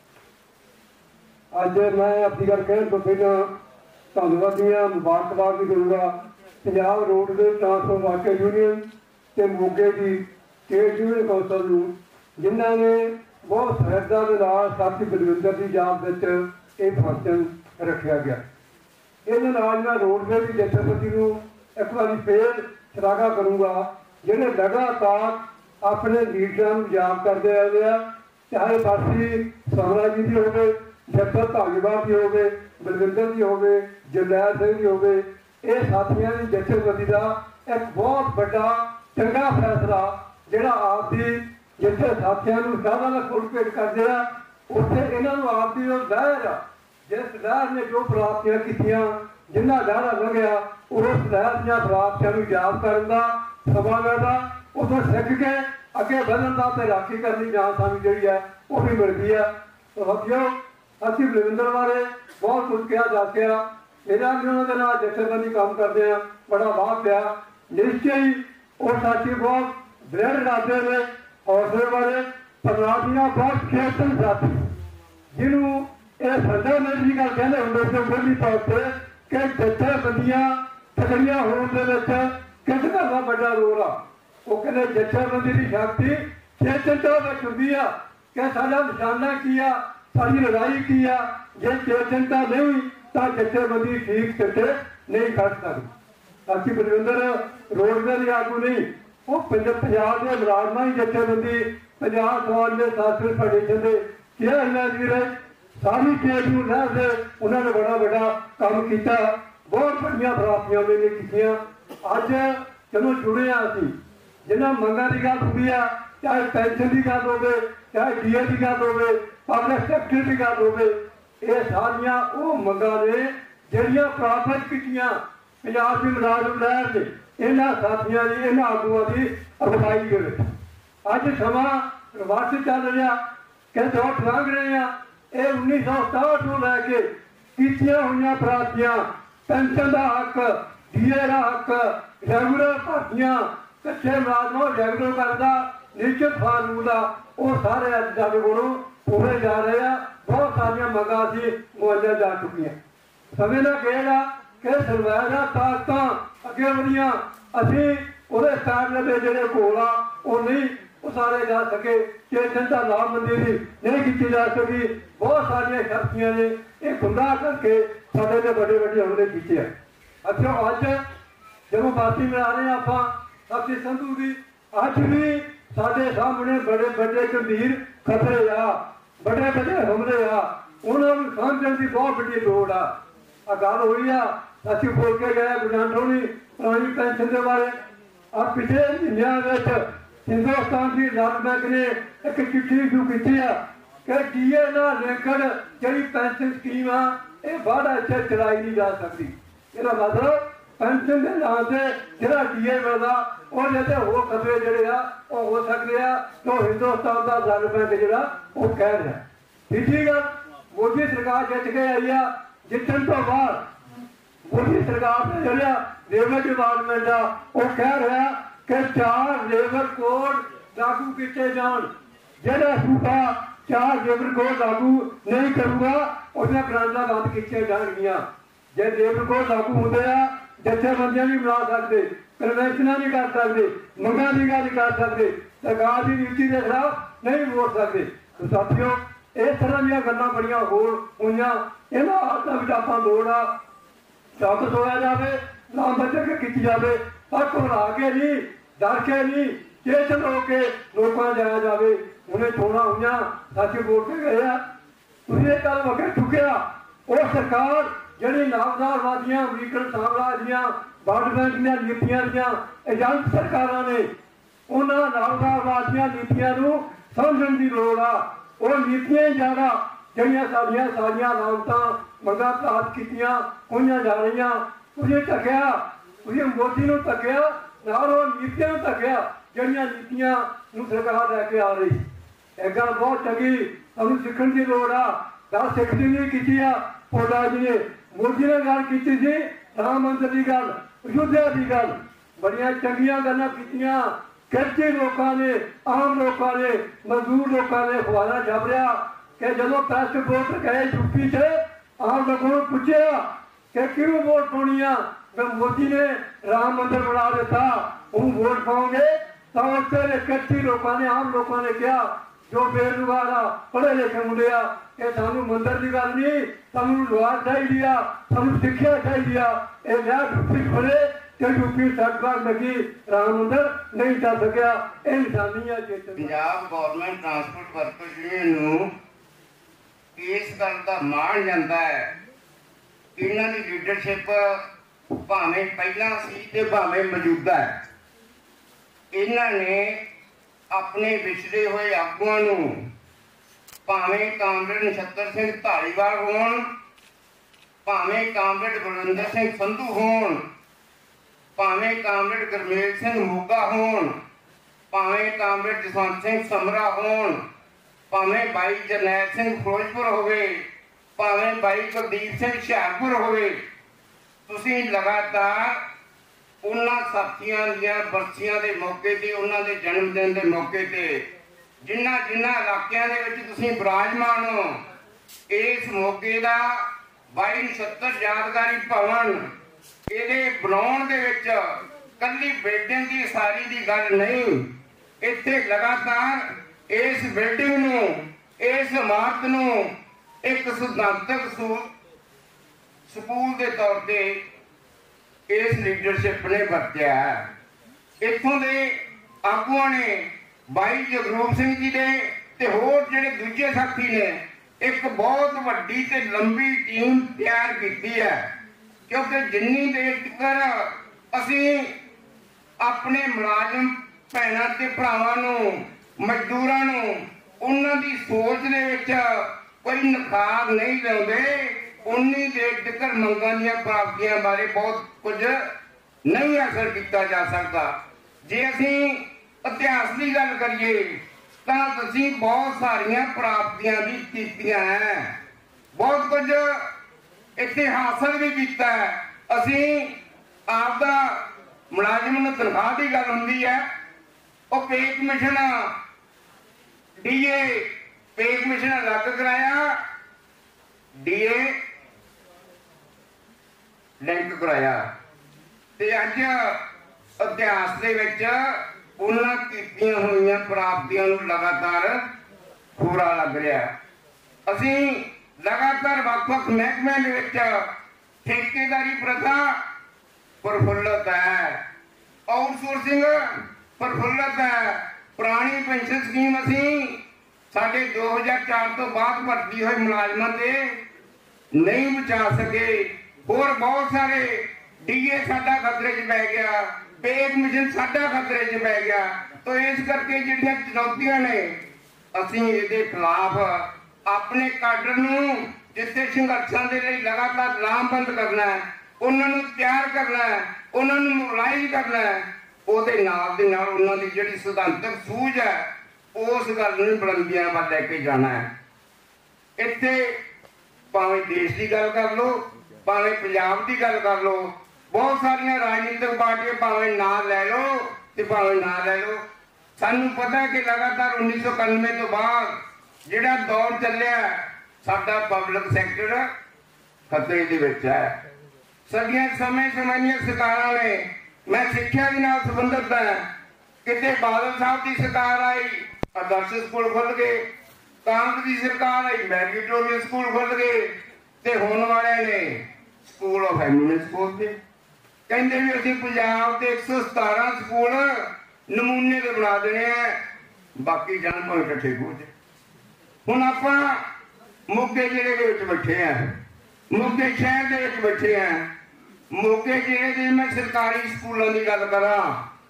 ਅੱਜ ਮੈਂ ਆਪਣੀ ਗੱਲ ਕਹਿਣ ਤੋਂ ਪਹਿਲਾਂ ਧੰਨਵਾਦੀਆਂ ਮੁਬਾਰਕਬਾਦ ਵੀ ਦਊਂਗਾ ਪੰਜਾਬ ਰੋਡ ਦੇ ਟਰਾਂਸਪੋਰਟ ਵਰਕਰ ਯੂਨੀਅਨ ਤੇ ਮੋਗੇ ਦੀ ਸਟੇਟ ਯੂਨੀਅਨ ਕੌਂਸਲ ਨੂੰ, ਜਿਨ੍ਹਾਂ ਨੇ ਬਹੁਤ ਸਹਿਰਦਾ ਦੇ ਨਾਲ ਸਾਥੀ ਬਲਵਿੰਦਰ ਦੀ ਯਾਦ ਵਿੱਚ ਇਹ ਫੰਕਸ਼ਨ ਰੱਖਿਆ ਗਿਆ। ਇਹਦੇ ਨਾਲ ਮੈਂ ਰੋਡਵੇਜ਼ ਦੀ ਜਥੇਬੰਦੀ ਨੂੰ ਇੱਕ ਵਾਰੀ ਫੇਰ ਸ਼ਲਾਘਾ ਕਰੂੰਗਾ, ਜਿਹੜੇ ਲਗਾਤਾਰ ਆਪਣੇ ਲੀਡਰਾਂ ਨੂੰ ਯਾਦ ਕਰਦੇ ਆਏ ਆ, ਚਾਹੇ ਬਾਸੀ ਸਮਰਾ ਜੀ ਦੀ ਹੋਵੇ, ਜੱਟਾ ਧਾਲੀਵਾਲ ਦੀ ਹੋਵੇ, ਬਲਵਿੰਦਰ ਦੀ ਹੋਵੇ, ਜਰਨੈਲ ਸਿੰਘ ਦੀ ਹੋਵੇ। ਇਹ ਸਾਥੀਆਂ ਦੀ ਜਥੇਬੰਦੀ ਦਾ ਇੱਕ ਬਹੁਤ ਵੱਡਾ ਚੰਗਾ ਫੈਸਲਾ ਜਿਹੜਾ ਆਪ ਦੀ ਜਿੱਥੇ ਸਾਥੀਆਂ ਨੂੰ ਸਾਰਿਆਂ ਨਾਲ ਫੁੱਲ ਭੇਟ ਕਰਦੇ ਆ, ਉੱਥੇ ਇਹਨਾਂ ਨੂੰ ਆਪ ਦੀ ਉਹ ਲਹਿਰ ਆ, ਜਿਸ ਲਹਿਰ ਨੇ ਜੋ ਪ੍ਰਾਪਤੀਆਂ ਕੀਤੀਆਂ, ਜਿੰਨਾ ਲਹਿਰਾ ਲੰਘਿਆ, ਉਸ ਲਹਿਰ ਦੀਆਂ ਪ੍ਰਾਪਤੀਆਂ ਨੂੰ ਯਾਦ ਕਰਨ ਦਾ ਸਮਾਂ ਮਿਲਦਾ, ਉਦੋਂ ਸਿੱਖ ਕੇ ਅੱਗੇ ਵਧਣ ਦਾ ਤੇ ਰਾਖੀ ਕਰਨੀ ਜਾਨ ਸਾਨੂੰ ਜਿਹੜੀ ਹੈ ਉਹ ਵੀ ਮਿਲਦੀ ਹੈ। ਸਾਥੀਓ, ਅਸੀਂ ਬਲਵਿੰਦਰ ਬਾਰੇ ਬਹੁਤ ਕੁਝ ਕਿਹਾ ਜਾ ਸਕਿਆ। ਮੇਰਾ ਵੀ ਉਹਨਾਂ ਦੇ ਨਾਲ ਜਥੇਬੰਦੀ ਕੰਮ ਕਰਦੇ ਆ, ਬੜਾ ਲਾਭ ਪਿਆ। ਨਿਸ਼ਚੈ ਹੀ ਉਹ ਸਾਥੀ ਬਹੁਤ ਦ੍ਰਿੜ ਇਰਾਦੇ ਨੇ, ਹੌਸਲੇ ਵਾਲੇ, ਪਰਮਾਤਮਾ ਬਹੁਤ ਖੇਤਨ ਸਾਥੀ, ਜਿਹਨੂੰ ਇਹ ਫੰਡਾਮੈਂਟਲ ਗੱਲ ਕਹਿੰਦੇ ਹੁੰਦੇ ਸੀ ਪਹਿਲੀ ਤੌਰ ਤੇ ਕਿ ਜਥੇਬੰਦੀਆਂ ਤਕੜੀਆਂ ਹੋਣ ਦੇ ਵਿੱਚ ਕਿਸ ਦਾ ਵੱਡਾ ਰੋਲ ਆ। ਉਹ ਕਹਿੰਦੇ ਜਥੇਬੰਦੀ ਦੀ ਸ਼ਕਤੀ ਚੇਤਨਤਾ ਵਿੱਚ ਹੁੰਦੀ ਆ ਕਿ ਸਾਡਾ ਨਿਸ਼ਾਨਾ ਕੀ ਆ, ਸਾਡੀ ਲੜਾਈ ਕੀ ਆ। ਜੇ ਚੇਤਨਤਾ ਨਹੀਂ ਤਾਂ ਜਥੇਬੰਦੀ ਠੀਕ ਸਿੱਟੇ ਨਹੀਂ ਖੜ ਸਕਦੀ। ਬਾਕੀ ਬਲਵਿੰਦਰ ਰੋਡਵੇਜ਼ ਦੇ ਆਗੂ ਨਹੀਂ, ਉਹ ਪੰਜਾਬ ਦੇ ਮੁਲਾਜ਼ਮਾਂ ਦੀ ਜਥੇਬੰਦੀ, ਪੰਜਾਬ ਸਮਾਜ ਦੇ ਸਾਥੀ ਫੈਡਰੇਸ਼ਨ ਦੇ ਕਿਹਾ ਇਹਨਾਂ ਦੀ ਸਾਰੀ ਕੇਸ ਨੂੰ ਲੈ ਉਹਨਾਂ ਨੇ ਬੜਾ ਵੱਡਾ ਕੰਮ ਕੀਤਾ, ਬਹੁਤ ਵੱਡੀਆਂ ਪ੍ਰਾਪਤੀਆਂ ਉਹਨਾਂ ਨੇ ਕੀਤੀਆਂ। ਅੱਜ ਜਦੋਂ ਜੁੜੇ ਆ ਅਸੀਂ, ਜਿਹਨਾਂ ਮੰਗਾਂ ਦੀ ਗੱਲ ਹੁੰਦੀ ਆ, ਚਾਹੇ ਪੈਨਸ਼ਨ ਦੀ ਗੱਲ ਹੋਵੇ, ਚਾਹੇ ਡੀਏ ਦੀ ਗੱਲ ਹੋਵੇ, ਪਬਲਿਕ ਸੈਕਟਰ ਦੀ ਗੱਲ ਹੋਵੇ, ਇਹ ਸਾਰੀਆਂ ਉਹ ਮੰਗਾਂ ਨੇ ਜਿਹੜੀਆਂ ਪ੍ਰਾਪਤ ਕੀਤੀਆਂ ਪੰਜਾਬ ਦੀ ਮੁਲਾਜ਼ਮ ਲਹਿਰ ਨੇ, ਇਹਨਾਂ ਸਾਥੀਆਂ ਦੀ, ਇਹਨਾਂ ਆਗੂਆਂ ਦੀ ਅਗਵਾਈ ਦੇ ਵਿੱਚ। ਅੱਜ ਸਮਾਂ ਰਿਵਰਸ ਚੱਲ ਰਿਹਾ ਕਿ ਦੌੜ ਲੰਘ ਰਹੇ ਆ। ਇਹ 1967 ਨੂੰ ਲੈ ਕੇ ਕੀਤੀਆਂ ਹੋਈਆਂ ਪ੍ਰਾਪਤੀਆਂ, ਪੈਨਸ਼ਨ ਦਾ ਹੱਕ, ਡੀਏ ਦਾ ਹੱਕ, ਰੈਗੂਲਰ ਭਰਤੀਆਂ, ਕੱਚੇ ਮੁਲਾਜ਼ਮਾਂ ਰੈਗੂਲਰ ਕਰਦਾ, ਨਿਸ਼ਚਿਤ ਫਾਰਮੂਲਾ, ਉਹ ਸਾਰੇ ਅੱਜ ਸਾਡੇ ਕੋਲੋਂ ਪੂਰੇ ਜਾ ਰਹੇ ਆ। ਬਹੁਤ ਸਾਰੀਆਂ ਮੰਗਾਂ ਅਸੀਂ ਮੁਹੱਈਆ ਜਾ ਚੁੱਕੀਆਂ। ਸਮੇਂ ਨਾਲ ਕਹੇਗਾ ਕਿ ਸਰਵਾਇਆ ਤਾਕਤਾਂ ਅੱਗੇ ਵਧੀਆਂ, ਅਸੀਂ ਉਹਦੇ ਕਾਰਨ ਦੇ ਜਿਹੜੇ ਘੋਲ ਆ ਉਹ ਨਹੀਂ ਉਸਾਰੇ ਜਾ ਸਕੇ, ਚੇਤਨ ਦਾ ਲਾਭਬੰਦੀ ਦੀ ਨਹੀਂ ਕੀਤੀ ਜਾ ਸਕੀ। ਬਹੁਤ ਸਾਰੀਆਂ ਸ਼ਕਤੀਆਂ ਨੇ ਇਹ ਗੁੰਮਰਾਹ ਕਰਕੇ ਸਾਡੇ ਤੇ ਵੱਡੇ ਵੱਡੇ ਹਮਲੇ ਕੀਤੇ ਆ। ਅੱਛਾ, ਅੱਜ ਜਦੋਂ ਬਾਤੀ ਮਨਾ ਰਹੇ ਆਪਾਂ ਸਾਥੀ ਸੰਧੂ ਦੀ, ਅੱਜ ਵੀ ਸਾਡੇ ਸਾਹਮਣੇ ਬੜੇ ਵੱਡੇ ਗੰਭੀਰ ਖਤਰੇ ਆ, ਵੱਡੇ ਵੱਡੇ ਹਮਲੇ ਆ, ਉਹਨਾਂ ਨੂੰ ਸਮਝਣ ਦੀ ਬਹੁਤ ਵੱਡੀ ਲੋੜ ਆ। ਆ ਗੱਲ ਹੋਈ ਆ, ਅਸੀਂ ਬੋਲ ਕੇ ਗਏ ਗੁਜਾਂਠੋਣੀ ਪੁਰਾਣੀ ਪੈਨਸ਼ਨ ਦੇ ਬਾਰੇ। ਆ ਪਿਛਲੇ ਮਹੀਨਿਆਂ ਵਿੱਚ ਹਿੰਦੁਸਤਾਨ ਦੀ ਰਿਜ਼ਰਵ ਬੈਂਕ ਨੇ ਇੱਕ ਚਿੱਠੀ ਇਸ਼ੂ ਕੀਤੀ ਆ ਕਿ ਡੀਏ ਨਾਲ ਲਿੰਕਡ ਜਿਹੜੀ ਪੈਨਸ਼ਨ ਸਕੀਮ ਆ, ਇਹ ਬਾਅਦ ਇੱਥੇ ਚਲਾਈ ਨਹੀਂ ਜਾ ਸਕਦੀ। ਇਹਦਾ ਮਤਲਬ ਪੈਨਸ਼ਨ ਦੇ ਨਾਂ ਤੇ ਜਿਹੜਾ ਡੀਏ ਮਿਲਦਾ ਉਹਦੇ ਤੇ ਹੋਰ ਖਤਰੇ ਜਿਹੜੇ ਆ ਉਹ ਹੋ ਸਕਦੇ ਆ। ਜੋ ਹਿੰਦੁਸਤਾਨ ਦਾ ਰਿਜ਼ਰਵ ਬੈਂਕ ਜਿਹੜਾ ਉਹ ਕਹਿ ਰਿਹਾ। ਤੀਜੀ ਗੱਲ, ਮੋਦੀ ਸਰਕਾਰ ਜਿੱਤ ਕੇ ਆਈ ਆ, ਜਿੱਤਣ ਤੋਂ ਬਾਅਦ ਮੋਦੀ ਸਰਕਾਰ ਨੇ ਜਿਹੜਾ ਲੇਬਰ ਡਿਪਾਰਟਮੈਂਟ ਆ ਉਹ ਕਹਿ ਰਿਹਾ ਕਿ 4 ਲੇਬਰ ਕੋਡ ਲਾਗੂ ਕੀਤੇ ਜਾਣ। ਜਿਹੜਾ ਸੂਬਾ 4 ਲੇਬਰ ਕੋਡ ਲਾਗੂ ਨਹੀਂ ਕਰੂਗਾ ਉਹਦੀਆਂ ਗ੍ਰਾਂਟਾਂ ਬੰਦ ਕੀਤੀਆਂ ਜਾਣਗੀਆਂ। ਜੇ ਲੇਬਰ ਕੋਡ ਲਾਗੂ ਹੁੰਦੇ ਆ, ਜਥੇਬੰਦੀਆਂ ਨਹੀਂ ਬਣਾ ਸਕਦੇ, ਕਨਵੈਨਸ਼ਨਾਂ ਨਹੀਂ ਕਰ ਸਕਦੇ, ਮੰਗਾਂ ਦੀ ਗੱਲ ਨਹੀਂ ਕਰ ਸਕਦੇ, ਸਰਕਾਰ ਦੀ ਨੀਤੀ ਦੇ ਖਿਲਾਫ ਨਹੀਂ ਬੋਲ ਸਕਦੇ। तो साथियों इस तरह ਦੀਆਂ ਗੱਲਾਂ ਬੜੀਆਂ ਹੋਰ ਹੋਈਆਂ। ਇਹਨਾਂ ਆਦਤਾਂ ਵਿੱਚ ਆਪਾਂ ਲੋੜ ਆ ਸਾਬਤ ਹੋਇਆ ਜਾਵੇ, ਨਾ ਬਚੇ ਕੇ ਕੀਤੀ ਜਾਵੇ। ਪਰ ਘਬਰਾ ਕੇ ਨਹੀਂ, ਡਰ ਕੇ ਨਹੀਂ, ਚੇਤਨ ਹੋ ਕੇ ਲੋਕਾਂ ਜਾਇਆ ਜਾਵੇ। ਉਹਨੇ ਚੋਣਾਂ ਹੋਈਆਂ, ਸਾਥੀ ਵੋਟ ਕੇ ਗਏ ਆ। ਤੁਸੀਂ ਇਹ ਗੱਲ ਵਗੇ ਚੁੱਕਿਆ ਉਹ ਸਰਕਾਰ ਜਿਹੜੀ ਨਾਮਦਾਰਵਾਦੀਆਂ ਅਮਰੀਕਨ ਸਾਮਰਾਜ ਦੀਆਂ ਵਰਲਡ ਬੈਂਕ ਦੀਆਂ ਨੀਤੀਆਂ ਦੀਆਂ ਏਜੰਟ ਸਰਕਾਰਾਂ ਨੇ, ਉਹਨਾਂ ਨਾਮਦਾਰਵਾਦੀਆਂ ਨੀਤੀਆਂ ਨੂੰ ਸਮਝਣ ਦੀ ਲੋੜ ਆ। ਉਹ ਨੀਤੀਆਂ ਜ਼ਿਆਦਾ ਜਿਹੜੀਆਂ ਸਾਡੀਆਂ ਸਾਰੀਆਂ ਲਾਗਤਾਂ ਮੰਗਾਂ ਪ੍ਰਾਪਤ ਕੀਤੀਆਂ ਹੋਈਆਂ ਜਾ ਰਹੀਆਂ। ਤੁਸੀਂ ਧੱਕਿਆ, ਤੁਸੀਂ ਮੋਦੀ ਨੂੰ ਧੱਕਿਆ, ਨਾਲ ਉਹ ਨੀਤੀਆਂ ਨੂੰ ਧੱਕਿਆ ਜਿਹੜੀਆਂ ਨੀਤੀਆਂ ਨੂੰ ਸਰਕਾਰ ਲੈ ਕੇ ਆ ਰਹੀ। ਇਹ ਗੱਲ ਬਹੁਤ ਚੰਗੀ ਸਾਨੂੰ ਸਿੱਖਣ ਦੀ ਲੋੜ ਆ। ਗੱਲ ਸਿੱਖਦੀ ਨਹੀਂ ਕੀਤੀ ਆ ਪੋਡਾ ਜੀ ਨੇ। ਮੋਦੀ ਨੇ ਗੱਲ ਕੀਤੀ ਸੀ ਰਾਮ ਮੰਦਰ ਦੀ ਗੱਲ, ਅਯੁੱਧਿਆ ਦੀ ਗੱਲ, ਬੜੀਆਂ ਚੰਗੀਆਂ ਗੱਲਾਂ ਕੀਤੀਆਂ। ਕਿਰਤੀ ਲੋਕਾਂ ਨੇ, ਆਮ ਲੋਕਾਂ ਨੇ, ਮਜ਼ਦੂਰ ਲੋਕਾਂ ਨੇ ਅਖਬਾਰਾਂ ਛਾਪ ਰਿਹਾ ਕਿ ਜਦੋਂ ਪ੍ਰੈਸ ਰਿਪੋਰਟ ਗਏ ਯੂਪੀ 'ਚ ਆਮ ਲੋਕਾਂ ਨੂੰ ਪੁੱਛਿਆ ਕਿ ਕਿਉਂ ਵੋਟ ਪਾਉਣੀ ਆ, ਤੇ ਮੋਦੀ ਨੇ ਰਾਮ ਮੰਦਰ ਬਣਾ ਦਿੱਤਾ, ਉਹ ਵੋਟ ਪਾਓਗੇ ਤਾਂ ਉੱਥੇ ਦੇ ਕਿਰਤੀ ਲੋਕਾਂ ਨੇ, ਆਮ ਲੋਕਾਂ ਨੇ ਕਿਹਾ ਜੋ ਬੇਰੁਜ਼ਗਾਰ ਆ, ਪੜ੍ਹੇ ਲਿਖੇ ਮੁੰਡੇ ਆ, ਇਹ ਸਾਨੂੰ ਮੰਦਰ ਦੀ ਗੱਲ ਨਹੀਂ, ਸਾਨੂੰ ਰੁਜ਼ਗਾਰ ਚਾਹੀਦੀ ਆ, ਸਾਨੂੰ ਸਿੱਖਿਆ ਚਾਹੀਦੀ ਆ। ਇਹ ਵਿਆਹ ਯੂਪੀ ਖੜੇ ਤੇ ਯੂਪੀ ਸਰਕਾਰ ਲੱਗੀ, ਰਾਮ ਮੰਦਰ ਨਹੀਂ ਚੱਲ ਸਕਿਆ। ਇਹ ਇਨਸਾਨੀ ਆ ਚੇਤਨ। Punjab government transport workers union ਨੂੰ ਇਸ ਗੱਲ ਦਾ ਮਾਣ ਜਾਂਦਾ ਹੈ, ਇਹਨਾਂ ਦੀ ਲੀਡਰਸ਼ਿਪ ਭਾਵੇਂ ਪਹਿਲਾਂ ਸੀ ਤੇ ਭਾਵੇਂ ਮੌਜੂਦਾ ਹੈ। ਇਹਨਾਂ ਨੇ ਆਪਣੇ ਵਿਛੜੇ ਹੋਏ ਆਗੂਆਂ ਨੂੰ, ਭਾਵੇਂ ਕਾਮਰੇਡ ਨਛੱਤਰ ਸਿੰਘ ਢਾਲੀਵਾਲ ਹੋਣ, ਭਾਵੇਂ ਕਾਮਰੇਡ ਬਲਵਿੰਦਰ ਸਿੰਘ ਸੰਧੂ ਹੋਣ, ਭਾਵੇਂ ਕਾਮਰੇਡ ਗੁਰਮੇਲ ਸਿੰਘ ਮੋਗਾ ਹੋਣ, ਭਾਵੇਂ ਕਾਮਰੇਡ ਜਸਵੰਤ ਸਿੰਘ ਸਮਰਾ ਹੋਣ, ਭਾਵੇਂ ਬਾਈ ਜਰਨੈਲ ਸਿੰਘ ਫਿਰੋਜ਼ਪੁਰ ਹੋਵੇ, ਭਾਵੇਂ ਬਾਈ ਕੁਲਦੀਪ ਸਿੰਘ ਹੁਸ਼ਿਆਰਪੁਰ ਹੋਵੇ, ਤੁਸੀਂ ਲਗਾਤਾਰ ਉਹਨਾਂ ਸਾਥੀਆਂ ਦੀਆਂ ਬਰਸੀਆਂ ਦੇ ਮੌਕੇ ਤੇ, ਉਹਨਾਂ ਦੇ ਜਨਮ ਦਿਨ ਦੇ ਮੌਕੇ ਤੇ, ਜਿਨ੍ਹਾਂ ਇਲਾਕਿਆਂ ਦੇ ਵਿੱਚ ਤੁਸੀਂ ਬਿਰਾਜਮਾਨ ਹੋ, ਇਸ ਮੌਕੇ ਦਾ 2279 ਯਾਦਗਾਰੀ ਭਵਨ ਇਹਦੇ ਬਣਾਉਣ ਦੇ ਵਿੱਚ ਕੱਲੀ ਬਿਲਡਿੰਗ ਦੀ ਸਾਰੀ ਦੀ ਗੱਲ ਨਹੀਂ, ਇੱਥੇ ਲਗਾਤਾਰ ਇਸ ਬਿਲਡਿੰਗ ਨੂੰ, ਇਸ ਇਮਾਰਤ ਨੂੰ ਇੱਕ ਸਿਧਾਂਤਕ ਸਕੂਲ ਦੇ ਤੌਰ ਤੇ ਇਸ ਲੀਡਰਸ਼ਿਪ ਨੇ ਵਰਤਿਆ ਹੈ। ਇੱਥੋਂ ਦੇ ਆਗੂਆਂ ਨੇ ਬਾਈ ਜਗਰੂਪ ਸਿੰਘ ਜੀ ਦੇ ਤੇ ਹੋਰ ਜਿਹੜੇ ਦੂਜੇ ਸਾਥੀ ਨੇ ਇੱਕ ਬਹੁਤ ਵੱਡੀ ਤੇ ਲੰਬੀ ਟੀਮ ਤਿਆਰ ਕੀਤੀ ਹੈ, ਕਿਉਂਕਿ ਜਿੰਨੀ ਦੇਰ ਤੱਕ ਅਸੀਂ ਆਪਣੇ ਮੁਲਾਜ਼ਮ ਭੈਣਾਂ ਤੇ ਭਰਾਵਾਂ ਨੂੰ, ਮਜ਼ਦੂਰਾਂ ਨੂੰ ਉਹਨਾਂ ਦੀ ਸੋਚ ਦੇ ਵਿੱਚ ਕੋਈ ਨਿਖਾਰ ਨਹੀਂ ਲਿਆਉਂਦੇ, ਉਨੀ ਦੇਰ ਤੱਕ ਮੰਗਾਂ ਦੀਆਂ ਪ੍ਰਾਪਤੀਆਂ ਬਾਰੇ ਬਹੁਤ ਕੁਝ ਨਹੀਂ ਹਾਸਲ ਕੀਤਾ ਜਾ ਸਕਦਾ। ਜੇ ਅਸੀਂ ਇਤਿਹਾਸ ਦੀ ਗੱਲ ਕਰੀਏ ਤਾਂ ਅਸੀਂ ਬਹੁਤ ਸਾਰੀਆਂ ਪ੍ਰਾਪਤੀਆਂ ਵੀ ਕੀਤੀਆਂ ਹੈ, ਬਹੁਤ ਕੁਝ ਇੱਥੇ ਹਾਸਲ ਵੀ ਕੀਤਾ ਹੈ। ਅਸੀਂ ਆਪਦਾ ਮੁਲਾਜ਼ਮ ਨੂੰ ਤਨਖਾਹ ਦੀ ਗੱਲ ਹੁੰਦੀ ਹੈ, ਉਹ pay commission, DA pay commission ਅਲੱਗ ਕਰਾਇਆ, ਡੀਏ ਲਿੰਕ ਕਰਾਇਆ, ਤੇ ਅੱਜ ਇਤਿਹਾਸ ਦੇ ਵਿੱਚ ਉਹਨਾਂ ਕੀਤੀਆਂ ਹੋਈਆਂ ਪ੍ਰਾਪਤੀਆਂ ਨੂੰ ਲਗਾਤਾਰ ਖੋਰਾ ਲੱਗ ਰਿਹਾ। ਅਸੀਂ ਲਗਾਤਾਰ ਵੱਖ-ਵੱਖ ਮਹਿਕਮਿਆਂ ਦੇ ਵਿੱਚ ਠੇਕੇਦਾਰੀ ਪ੍ਰਥਾ ਪ੍ਰਫੁੱਲਤ ਹੈ, ਆਊਟਸੋਰਸਿੰਗ ਪ੍ਰਫੁੱਲਤ ਹੈ। ਪੁਰਾਣੀ ਪੈਨਸ਼ਨ ਸਕੀਮ ਅਸੀਂ ਸਾਡੇ 2004 ਤੋਂ ਬਾਅਦ ਭਰਤੀ ਹੋਏ ਮੁਲਾਜ਼ਮਾਂ ਤੇ ਨਹੀਂ ਬਚਾ ਸਕੇ। ਹੋਰ ਬਹੁਤ ਸਾਰੇ ਡੀਏ ਸਾਡਾ ਖਤਰੇ 'ਚ ਪੈ ਗਿਆ, ਪੇ ਕਮਿਸ਼ਨ ਸਾਡਾ ਖਤਰੇ 'ਚ ਪੈ ਗਿਆ। ਤਾਂ ਇਸ ਕਰਕੇ ਜਿਹੜੀਆਂ ਚੁਣੌਤੀਆਂ ਨੇ, ਅਸੀਂ ਇਹਦੇ ਖਿਲਾਫ ਆਪਣੇ ਕਾਡਰ ਨੂੰ, ਜਿੱਥੇ ਸੰਘਰਸ਼ਾਂ ਦੇ ਲਈ ਲਗਾਤਾਰ ਲਾਮਬੰਦ ਕਰਨਾ ਹੈ, ਉਹਨਾਂ ਨੂੰ ਤਿਆਰ ਕਰਨਾ ਹੈ, ਉਹਨਾਂ ਨੂੰ ਮੋਬਿਲਾਈਜ਼ ਕਰਨਾ ਹੈ। ਉਹਦੇ ਨਾਲ ਦੇ ਨਾਲ ਉਹਨਾਂ ਦੀ ਜਿਹੜੀ ਸਿਧਾਂਤਕ ਸੂਝ ਹੈ ਉਸ ਗੱਲ ਨੂੰ ਬੁਲੰਦੀਆਂ ਵੱਲ ਲੈ ਕੇ ਜਾਣਾ ਹੈ। ਇੱਥੇ ਭਾਵੇਂ ਦੇਸ਼ ਦੀ ਗੱਲ ਕਰ ਲਓ, ਭਾਵੇਂ ਪੰਜਾਬ ਦੀ ਗੱਲ ਕਰ ਲਓ, ਬਹੁਤ ਸਾਰੀਆਂ ਰਾਜਨੀਤਿਕ ਪਾਰਟੀਆਂ ਭਾਵੇਂ ਨਾਂ ਲੈ ਲਓ ਤੇ ਭਾਵੇਂ ਨਾ ਲੈ ਲਓ। ਸਾਨੂੰ ਪਤਾ ਕਿ ਲਗਾਤਾਰ 1991 ਤੋਂ ਬਾਅਦ ਜਿਹੜਾ ਦੌਰ ਚੱਲਿਆ ਸਾਡਾ ਪਬਲਿਕ ਸੈਕਟਰ ਖਤਰੇ ਦੇ ਵਿੱਚ ਹੈ। ਸਾਡੀਆਂ ਸਮੇਂ ਦੀਆਂ ਸਰਕਾਰਾਂ ਨੇ, ਮੈਂ ਸਿੱਖਿਆ ਦੇ ਨਾਲ ਸੰਬੰਧਿਤ ਹਾਂ, ਕਿਤੇ ਬਾਦਲ ਸਾਹਿਬ ਦੀ ਸਰਕਾਰ ਆਈ ਆਦਰਸ਼ ਸਕੂਲ ਖੁੱਲ ਗਏ, ਕਾਂਗਰਸ ਦੀ ਸਰਕਾਰ ਆਈ ਮੈਰੀਟੋਰੀਅਸ ਸਕੂਲ ਖੁੱਲ ਗਏ, ਤੇ ਹੁਣ ਵਾਲਿਆਂ ਨੇ ਸਕੂਲ ਆਫ ਐਮੀਨੈਂਸ ਖੋਲ੍ਹਦੇ। ਕਹਿੰਦੇ ਵੀ ਅਸੀਂ ਪੰਜਾਬ ਦੇ 117 ਸਕੂਲ ਨਮੂਨੇ ਦੇ ਬਣਾ ਦੇਣੇ ਆ, ਬਾਕੀ ਜਾਣ ਭਾਵੇਂ ਇਕੱਠੇ ਖੋਲ੍ਹ। ਹੁਣ ਆਪਾਂ ਮੋਗੇ ਜ਼ਿਲ੍ਹੇ ਦੇ ਵਿੱਚ ਬੈਠੇ ਆ, ਮੋਗੇ ਸ਼ਹਿਰ ਦੇ ਵਿੱਚ ਬੈਠੇ ਆ। ਮੋਗੇ ਜ਼ਿਲ੍ਹੇ ਦੇ ਮੈਂ ਸਰਕਾਰੀ ਸਕੂਲਾਂ ਦੀ ਗੱਲ ਕਰਾਂ,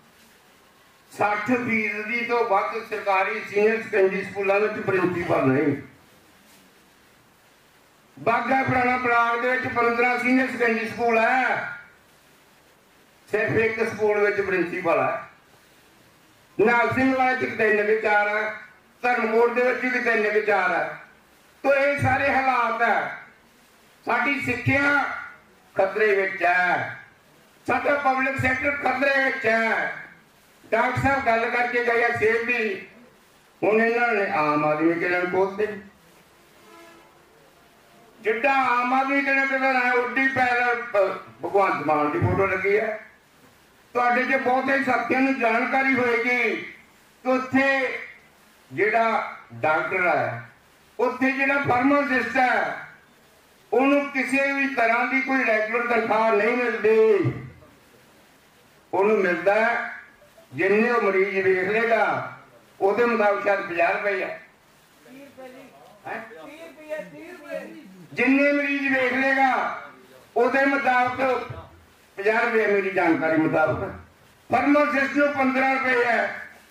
60% ਤੋਂ ਵੱਧ ਸਰਕਾਰੀ ਸੀਨੀਅਰ ਸੈਕੰਡਰੀ ਸਕੂਲਾਂ ਵਿੱਚ ਪ੍ਰਿੰਸੀਪਲ ਨਹੀਂ। ਬਾਗਾ ਪੁਰਾਣਾ ਬਲਾਕ ਦੇ ਵਿੱਚ 15 ਸੀਨੀਅਰ ਸੈਕੰਡਰੀ ਸਕੂਲ ਹੈ, ਸਿਰਫ ਇੱਕ ਸਕੂਲ ਵਿੱਚ ਪ੍ਰਿੰਸੀਪਲ ਹੈ। ਨਾਲ ਸਿੰਘ ਵਾਲੇ ਚ ਕਿਤੇ 3 ਹੈ, ਧਰਮਕੋਟ ਦੇ ਵਿੱਚ ਵੀ 3 ਹੈ। तो ये सारे हालात है, साडी सिक्ख्या खतरे विच है, साडा पब्लिक सैक्टर खतरे विच है। डॉक्टर साहब गल करके गए सेब दी, हुण इन्होंने आम आदमी किरण खोलते, जिद्दां आम आदमी किरण है उड्डी पैर भगवंत मान की फोटो लगी है। तुहाडे च बहुते साथियों नूं जानकारी होएगी कि उत्थे जिहड़ा डॉक्टर है उत्थे जिहड़ा फार्मासिस्ट है ਉਹਨੂੰ ਕਿਸੇ ਵੀ ਤਰ੍ਹਾਂ ਦੀ ਕੋਈ ਰੈਗੂਲਰ ਤਨਖਾਹ ਨਹੀਂ ਮਿਲਦੀ। ਉਹਨੂੰ ਮਿਲਦਾ ਜਿੰਨੇ ਉਹ ਮਰੀਜ਼ ਵੇਖ ਲੇਗਾ ਉਹਦੇ ਮੁਤਾਬਕ ਸ਼ਾਇਦ 50 ਰੁਪਏ ਹੈ, 30 ਰੁਪਏ ਜਿੰਨੇ ਮਰੀਜ਼ ਵੇਖ ਲੇਗਾ ਉਹਦੇ ਮੁਤਾਬਕ 50 ਰੁਪਏ ਮੇਰੀ ਜਾਣਕਾਰੀ ਮੁਤਾਬਕ। ਫਾਰਮਾਸਿਸਟ ਨੂੰ 15 ਰੁਪਏ ਹੈ।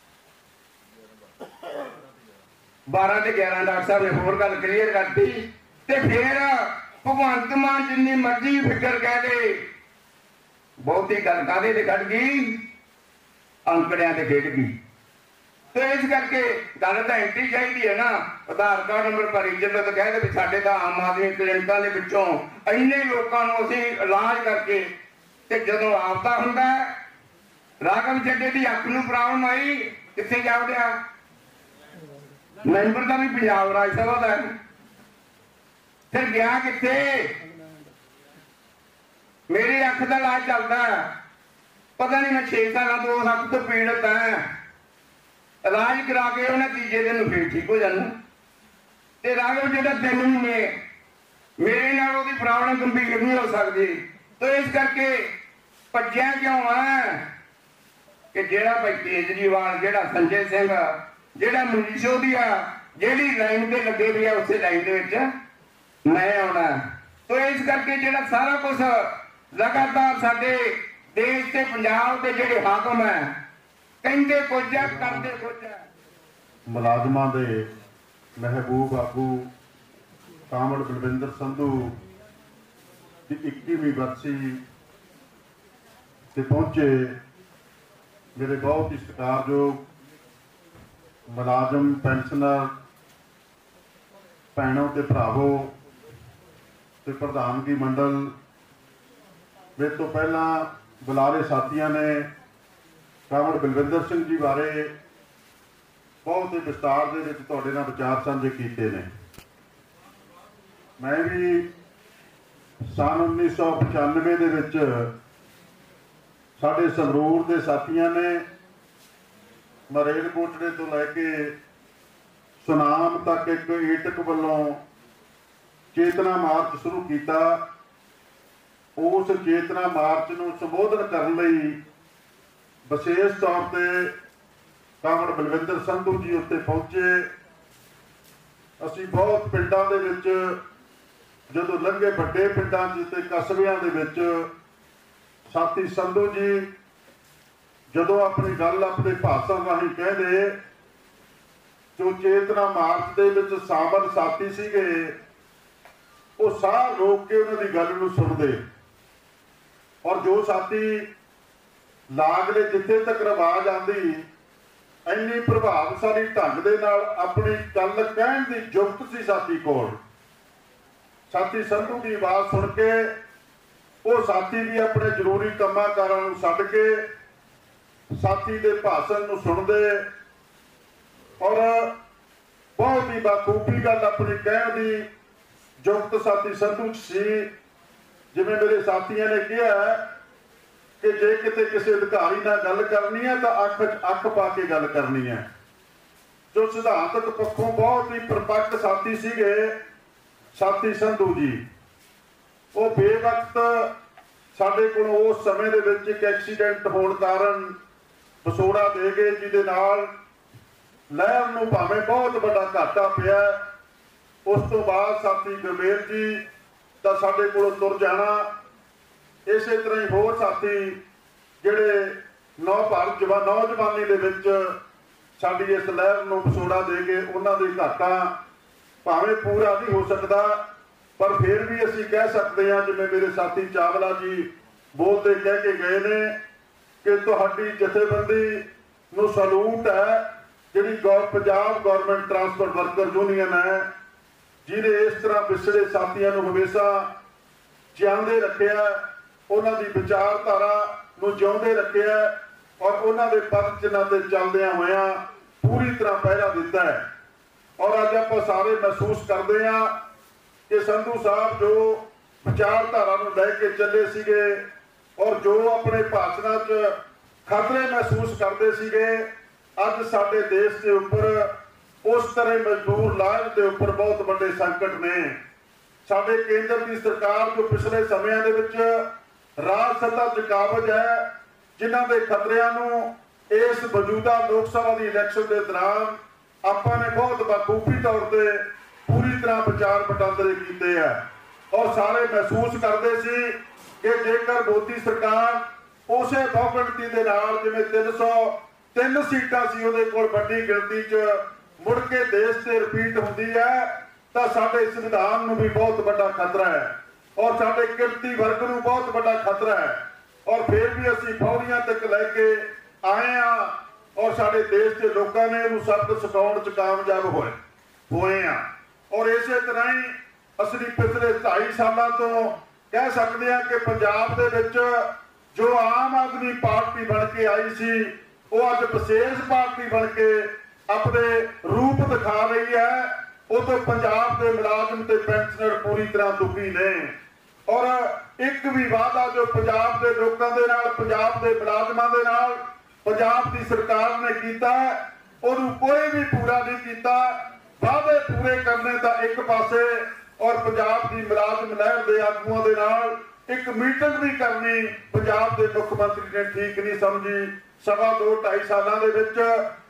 12 ਤੇ 11 ਡਾਕਟਰ ਸਾਹਿਬ ਨੇ ਹੋਰ ਗੱਲ ਕਲੀਅਰ ਕਰਤੀ। ਤੇ ਫਿਰ ਭਗਵੰਤ ਮਾਨ ਜਿੰਨੀ ਮਰਜ਼ੀ ਫਿਕਰ ਕਹਿ ਦੇ, ਬਹੁਤੀ ਗੱਲ ਕਾਹਦੇ ਤੇ ਕੱਢ ਗਈ, ਅੰਕੜਿਆਂ ਤੇ ਖੇਡ ਗਈ। ਤੇ ਇਸ ਕਰਕੇ ਗੱਲ ਤਾਂ ਐਂਟਰੀ ਚਾਹੀਦੀ ਹੈ ਨਾ, ਆਧਾਰ ਕਾਰਡ ਨੰਬਰ ਭਰੀ ਜਦੋਂ ਤਾਂ ਕਹਿ ਦੇ ਵੀ ਸਾਡੇ ਤਾਂ ਆਮ ਆਦਮੀ ਕਲੀਨਿਕਾਂ ਦੇ ਵਿੱਚੋਂ ਇੰਨੇ ਲੋਕਾਂ ਨੂੰ ਅਸੀਂ ਇਲਾਜ ਕਰਕੇ, ਤੇ ਜਦੋਂ ਆਪਦਾ ਹੁੰਦਾ ਰਾਘਵ ਚੱਡੇ ਦੀ ਅੱਖ ਨੂੰ ਪ੍ਰੋਬਲਮ ਆਈ ਕਿੱਥੇ ਜਾ ਵੜਿਆ? ਮੈਂਬਰ ਦਾ ਵੀ ਪੰਜਾਬ ਰਾਜ ਸਭਾ ਦਾ, ਫਿਰ ਗਿਆ ਕਿੱਥੇ? ਮੇਰੀ ਅੱਖ ਦਾ ਇਲਾਜ ਚੱਲਦਾ, ਪਤਾ ਨਹੀਂ ਮੈਂ 6 ਸਾਲਾਂ ਤੋਂ ਉਸ ਅੱਖ ਤੋਂ ਪੀੜਤ ਹਾਂ। ਇਲਾਜ ਕਰਾ ਕੇ ਉਹਨੇ ਤੀਜੇ ਦਿਨ ਨੂੰ ਫੇਰ ਠੀਕ ਹੋ ਜਾਣਾ। ਤੇ ਰਾਘਵ ਜਿਹੜਾ 3 ਮਹੀਨੇ ਮੇਰੇ ਨਾਲ ਉਹਦੀ ਪ੍ਰੋਬਲਮ ਗੰਭੀਰ ਨਹੀਂ ਹੋ ਸਕਦੀ। ਤੇ ਇਸ ਕਰਕੇ ਭੱਜਿਆ ਕਿਉਂ ਆ ਕਿ ਜਿਹੜਾ ਭਾਈ ਕੇਜਰੀਵਾਲ, ਜਿਹੜਾ ਸੰਜੇ ਸਿੰਘ, ਜਿਹੜਾ ਮਨੀਸ਼ ਸਿਸੋਦੀਆ ਜਿਹੜੀ ਲਾਈਨ ਤੇ ਲੱਗੇ ਵੀ ਆ ਉਸੇ ਲਾਈਨ ਦੇ ਵਿੱਚ ਮੈਂ ਆਉਣਾ। ਤੋ ਇਸ ਕਰਕੇ ਜਿਹੜਾ ਸਾਰਾ ਕੁਝ ਲਗਾਤਾਰ ਸਾਡੇ ਦੇਸ਼ ਤੇ ਪੰਜਾਬ ਦੇ ਜਿਹੜੇ ਹਾਕਮ ਹੈ ਕਹਿੰਦੇ ਕੁਝ ਆ ਕਰਦੇ ਕੁਝ ਆ। ਮੁਲਾਜ਼ਮਾਂ ਦੇ ਮਹਿਬੂਬ ਆਗੂ ਕਾਮਰੇਡ ਬਲਵਿੰਦਰ ਸੰਧੂ ਦੀ 21ਵੀਂ ਬਰਸੀ ਤੇ ਪਹੁੰਚੇ ਮੇਰੇ ਬਹੁਤ ਹੀ ਸਤਿਕਾਰਯੋਗ ਮੁਲਾਜ਼ਮ ਪੈਨਸ਼ਨਰ ਭੈਣੋਂ ਤੇ ਭਰਾਵੋ ਤੇ ਪ੍ਰਧਾਨਗੀ ਮੰਡਲ। ਮੇਰੇ ਤੋਂ ਪਹਿਲਾਂ ਬੁਲਾਰੇ ਸਾਥੀਆਂ ਨੇ ਕਾਮਰੇਡ ਬਲਵਿੰਦਰ ਸਿੰਘ ਜੀ ਬਾਰੇ ਬਹੁਤ ਹੀ ਵਿਸਤਾਰ ਦੇ ਵਿੱਚ ਤੁਹਾਡੇ ਨਾਲ ਵਿਚਾਰ ਸਾਂਝੇ ਕੀਤੇ ਨੇ। ਮੈਂ ਵੀ ਸੰਨ 1995 ਦੇ ਵਿੱਚ ਸਾਡੇ ਸੰਗਰੂਰ ਦੇ ਸਾਥੀਆਂ ਨੇ ਮਰੇਲਕੋਟੜੇ ਤੋਂ ਲੈ ਕੇ ਸੁਨਾਮ ਤੱਕ ਇੱਕ ਏਟਕ ਵੱਲੋਂ ਚੇਤਨਾ ਮਾਰਚ ਸ਼ੁਰੂ ਕੀਤਾ। ਉਸ ਚੇਤਨਾ ਮਾਰਚ ਨੂੰ ਸੰਬੋਧਨ ਕਰਨ ਲਈ ਵਿਸ਼ੇਸ਼ ਤੌਰ ਤੇ ਕਾਮਰੇਡ ਬਲਵਿੰਦਰ ਸੰਧੂ ਜੀ ਉੱਤੇ ਪਹੁੰਚੇ। ਅਸੀਂ ਬਹੁਤ ਪਿੰਡਾਂ ਦੇ ਵਿੱਚ ਜਦੋਂ ਲੰਘੇ, ਵੱਡੇ ਪਿੰਡਾਂ 'ਚ ਤੇ ਕਸਬਿਆਂ ਦੇ ਵਿੱਚ ਸਾਥੀ ਸੰਧੂ ਜੀ ਜਦੋਂ ਆਪਣੀ ਗੱਲ ਆਪਣੇ ਭਾਸ਼ਣ ਰਾਹੀਂ ਕਹਿੰਦੇ, ਜੋ ਚੇਤਨਾ ਮਾਰਚ ਦੇ ਵਿੱਚ ਸ਼ਾਮਲ ਸਾਥੀ ਸੀਗੇ ਉਹ ਸਾਹ ਰੋਕ ਕੇ ਉਹਨਾਂ ਦੀ ਗੱਲ ਨੂੰ ਸੁਣਦੇ। ਔਰ ਜੋ ਸਾਥੀ ਲਾਗਲੇ ਜਿੱਥੇ ਤੱਕ ਆਵਾਜ਼ ਆਉਂਦੀ ਇੰਨੀ ਪ੍ਰਭਾਵਸ਼ਾਲੀ ਢੰਗ ਦੇ ਨਾਲ ਆਪਣੀ ਗੱਲ ਕਹਿਣ ਦੀ ਜੁਗਤ ਸੀ ਸਾਥੀ ਕੋਲ। ਸਾਥੀ ਸੰਧੂ ਦੀ ਆਵਾਜ਼ ਸੁਣ ਕੇ ਉਹ ਸਾਥੀ ਵੀ ਆਪਣੇ ਜ਼ਰੂਰੀ ਕੰਮਾਂ ਕਾਰਾਂ ਨੂੰ ਛੱਡ ਕੇ ਸਾਥੀ ਦੇ ਭਾਸ਼ਣ ਨੂੰ ਸੁਣਦੇ ਔਰ ਬਹੁਤ ਹੀ ਬਾਖੂਬੀ ਗੱਲ ਆਪਣੀ ਕਹਿਣ ਦੀ ਜੁਗਤ ਸਾਥੀ ਸੰਧੂ 'ਚ ਸੀ। ਜਿਵੇਂ ਮੇਰੇ ਸਾਥੀਆਂ ਨੇ ਕਿਹਾ ਕਿ ਜੇ ਕਿਤੇ ਕਿਸੇ ਅਧਿਕਾਰੀ ਨਾਲ ਗੱਲ ਕਰਨੀ ਹੈ ਤਾਂ ਅੱਖ ਪਾ ਕੇ ਗੱਲ ਕਰਨੀ ਹੈ। ਜੋ ਸਿਧਾਂਤਕ ਪੱਖੋਂ ਬਹੁਤ ਹੀ ਪ੍ਰਪੱਕ ਸਾਥੀ ਸੀਗੇ ਸਾਥੀ ਸੰਧੂ ਜੀ। ਉਹ ਬੇਵਕਤ ਸਾਡੇ ਕੋਲ ਉਸ ਸਮੇਂ ਦੇ ਵਿੱਚ ਇੱਕ ਐਕਸੀਡੈਂਟ ਹੋਣ ਕਾਰਨ ਵਿਛੋੜਾ ਦੇ ਗਏ, ਜਿਹਦੇ ਨਾਲ ਲਹਿਰ ਨੂੰ ਭਾਵੇਂ ਬਹੁਤ ਵੱਡਾ ਘਾਟਾ ਪਿਆ। ਉਸ ਤੋਂ ਬਾਅਦ ਸਾਥੀ ਗੁਰਮੇਲ ਜੀ ਤਾਂ ਸਾਡੇ ਕੋਲੋਂ ਤੁਰ ਜਾਣਾ। ਇਸੇ ਤਰ੍ਹਾਂ ਹੀ ਹੋਰ ਸਾਥੀ ਜਿਹੜੇ ਨੌਜਵਾਨੀ ਦੇ ਵਿੱਚ ਸਾਡੀ ਇਸ ਲਹਿਰ ਨੂੰ ਵਿਛੋੜਾ ਦੇ ਕੇ ਉਹਨਾਂ ਦੇ ਘਾਟਾ ਭਾਵੇਂ ਪੂਰਾ ਨਹੀਂ ਹੋ ਸਕਦਾ, ਪਰ ਫਿਰ ਵੀ ਅਸੀਂ ਕਹਿ ਸਕਦੇ ਹਾਂ, ਜਿਵੇਂ ਮੇਰੇ ਸਾਥੀ ਚਾਵਲਾ ਜੀ ਬੋਲਦੇ ਕਹਿ ਕੇ ਗਏ ਨੇ ਕਿ ਤੁਹਾਡੀ ਜਥੇਬੰਦੀ ਨੂੰ ਸਲੂਟ ਹੈ, ਜਿਹੜੀ Punjab government transport worker union ਹੈ, ਜਿਹਨੇ ਇਸ ਤਰ੍ਹਾਂ ਵਿਛੜੇ ਸਾਥੀਆਂ ਨੂੰ ਹਮੇਸ਼ਾ ਜਿਉਂਦੇ ਰੱਖਿਆ, ਉਹਨਾਂ ਦੀ ਵਿਚਾਰਧਾਰਾ ਨੂੰ ਜਿਉਂਦੇ ਰੱਖਿਆ ਔਰ ਉਹਨਾਂ ਦੇ ਪਦ ਚਿੰਨ੍ਹਾਂ ਤੇ ਚੱਲਦਿਆਂ ਹੋਇਆਂ ਪੂਰੀ ਤਰ੍ਹਾਂ ਪਹਿਰਾ ਦਿੱਤਾ ਹੈ। ਔਰ ਅੱਜ ਆਪਾਂ ਸਾਰੇ ਮਹਿਸੂਸ ਕਰਦੇ ਹਾਂ ਕਿ ਸੰਧੂ ਸਾਹਿਬ ਜੋ ਵਿਚਾਰਧਾਰਾ ਨੂੰ ਲੈ ਕੇ ਚੱਲੇ ਸੀਗੇ ਔਰ ਜੋ ਆਪਣੇ ਭਾਸ਼ਣਾਂ 'ਚ ਖਤਰੇ ਮਹਿਸੂਸ ਕਰਦੇ ਸੀਗੇ, ਅੱਜ ਸਾਡੇ ਦੇਸ਼ ਦੇ ਉੱਪਰ ਉਸ ਤਰ੍ਹਾਂ ਮਜ਼ਦੂਰ ਲਾਭ ਦੇ ਉੱਪਰ ਬਹੁਤ ਵੱਡੇ ਸੰਕਟ ਨੇ। ਸਾਡੇ ਕੇਂਦਰ ਦੀ ਸਰਕਾਰ ਜੋ ਪਿਛਲੇ ਸਮਿਆਂ ਦੇ ਵਿੱਚ ਰਾਜ ਸੱਤਾ 'ਚ ਕਾਬਜ਼ ਹੈ, ਜਿਨ੍ਹਾਂ ਦੇ ਖਤਰਿਆਂ ਨੂੰ ਇਸ ਮੌਜੂਦਾ ਲੋਕ ਸਭਾ ਦੀ ਇਲੈਕਸ਼ਨ ਦੇ ਦੌਰਾਨ ਆਪਾਂ ਨੇ ਬਹੁਤ ਬਾਖੂਬੀ ਤੌਰ ਤੇ ਪੂਰੀ ਤਰ੍ਹਾਂ ਵਿਚਾਰ ਵਟਾਂਦਰੇ ਕੀਤੇ ਆ। ਔਰ ਸਾਰੇ ਮਹਿਸੂਸ ਕਰਦੇ ਸੀ ਕਿ ਜੇਕਰ ਮੋਦੀ ਸਰਕਾਰ ਉਸੇ ਬਹੁਗਿਣਤੀ ਦੇ ਨਾਲ, ਜਿਵੇਂ 303 ਸੀਟਾਂ ਸੀ ਉਹਦੇ ਕੋਲ ਵੱਡੀ ਗਿਣਤੀ 'ਚ ਮੁੜ ਕੇ ਦੇਸ਼ ਤੇ ਰਿਪੀਟ ਹੁੰਦੀ ਹੈ, ਤਾਂ ਸਾਡੇ ਸੰਵਿਧਾਨ ਨੂੰ ਵੀ ਬਹੁਤ ਵੱਡਾ ਖਤਰਾ ਹੈ ਔਰ ਸਾਡੇ ਕਿਰਤੀ ਵਰਗ ਨੂੰ ਬਹੁਤ ਵੱਡਾ ਖਤਰਾ ਹੈ। ਔਰ ਫਿਰ ਵੀ ਅਸੀਂ ਫੌੜੀਆਂ ਤੱਕ ਲੈ ਕੇ ਆਏ ਹਾਂ ਔਰ ਸਾਡੇ ਦੇਸ਼ ਦੇ ਲੋਕਾਂ ਨੇ ਇਹਨੂੰ ਸਬਕ ਸਿਖਾਉਣ 'ਚ ਕਾਮਯਾਬ ਹੋਏ ਆ। ਔਰ ਇਸੇ ਤਰ੍ਹਾਂ ਹੀ ਅਸੀਂ ਪਿਛਲੇ 2.5 ਸਾਲਾਂ ਤੋਂ ਕਹਿ ਸਕਦੇ ਹਾਂ ਕਿ ਪੰਜਾਬ ਦੇ ਵਿੱਚ ਜੋ ਆਮ ਆਦਮੀ ਪਾਰਟੀ ਬਣ ਕੇ ਆਈ ਸੀ, ਉਹ ਅੱਜ ਵਿਸ਼ੇਸ਼ ਪਾਰਟੀ ਬਣ ਕੇ ਆਪਣੇ ਰੂਪ ਦਿਖਾ ਰਹੀ ਹੈ। ਉਹ ਤੋਂ ਪੰਜਾਬ ਦੇ ਮੁਲਾਜ਼ਮ ਤੇ ਪੈਨਸ਼ਨਰ ਪੂਰੀ ਤਰ੍ਹਾਂ ਦੁਖੀ ਨੇ ਔਰ ਇੱਕ ਵੀ ਵਾਅਦਾ ਜੋ ਪੰਜਾਬ ਦੇ ਲੋਕਾਂ ਦੇ ਨਾਲ, ਪੰਜਾਬ ਦੇ ਮੁਲਾਜ਼ਮਾਂ ਦੇ ਨਾਲ ਪੰਜਾਬ ਦੀ ਸਰਕਾਰ ਨੇ ਕੀਤਾ, ਉਹਨੂੰ ਕੋਈ ਵੀ ਪੂਰਾ ਨਹੀਂ ਕੀਤਾ। ਵਾਅਦੇ ਪੂਰੇ ਕਰਨੇ ਤਾਂ ਇੱਕ ਪਾਸੇ ਔਰ ਪੰਜਾਬ ਦੀ ਮੁਲਾਜ਼ਮ ਲਹਿਰ ਦੇ ਆਗੂਆਂ ਦੇ ਨਾਲ ਇੱਕ ਮੀਟਿੰਗ ਵੀ ਕਰਨੀ ਪੰਜਾਬ ਦੇ ਮੁੱਖ ਮੰਤਰੀ ਨੇ ਠੀਕ ਨਹੀਂ ਸਮਝੀ। 2.5 ਸਾਲਾਂ ਦੇ ਵਿੱਚ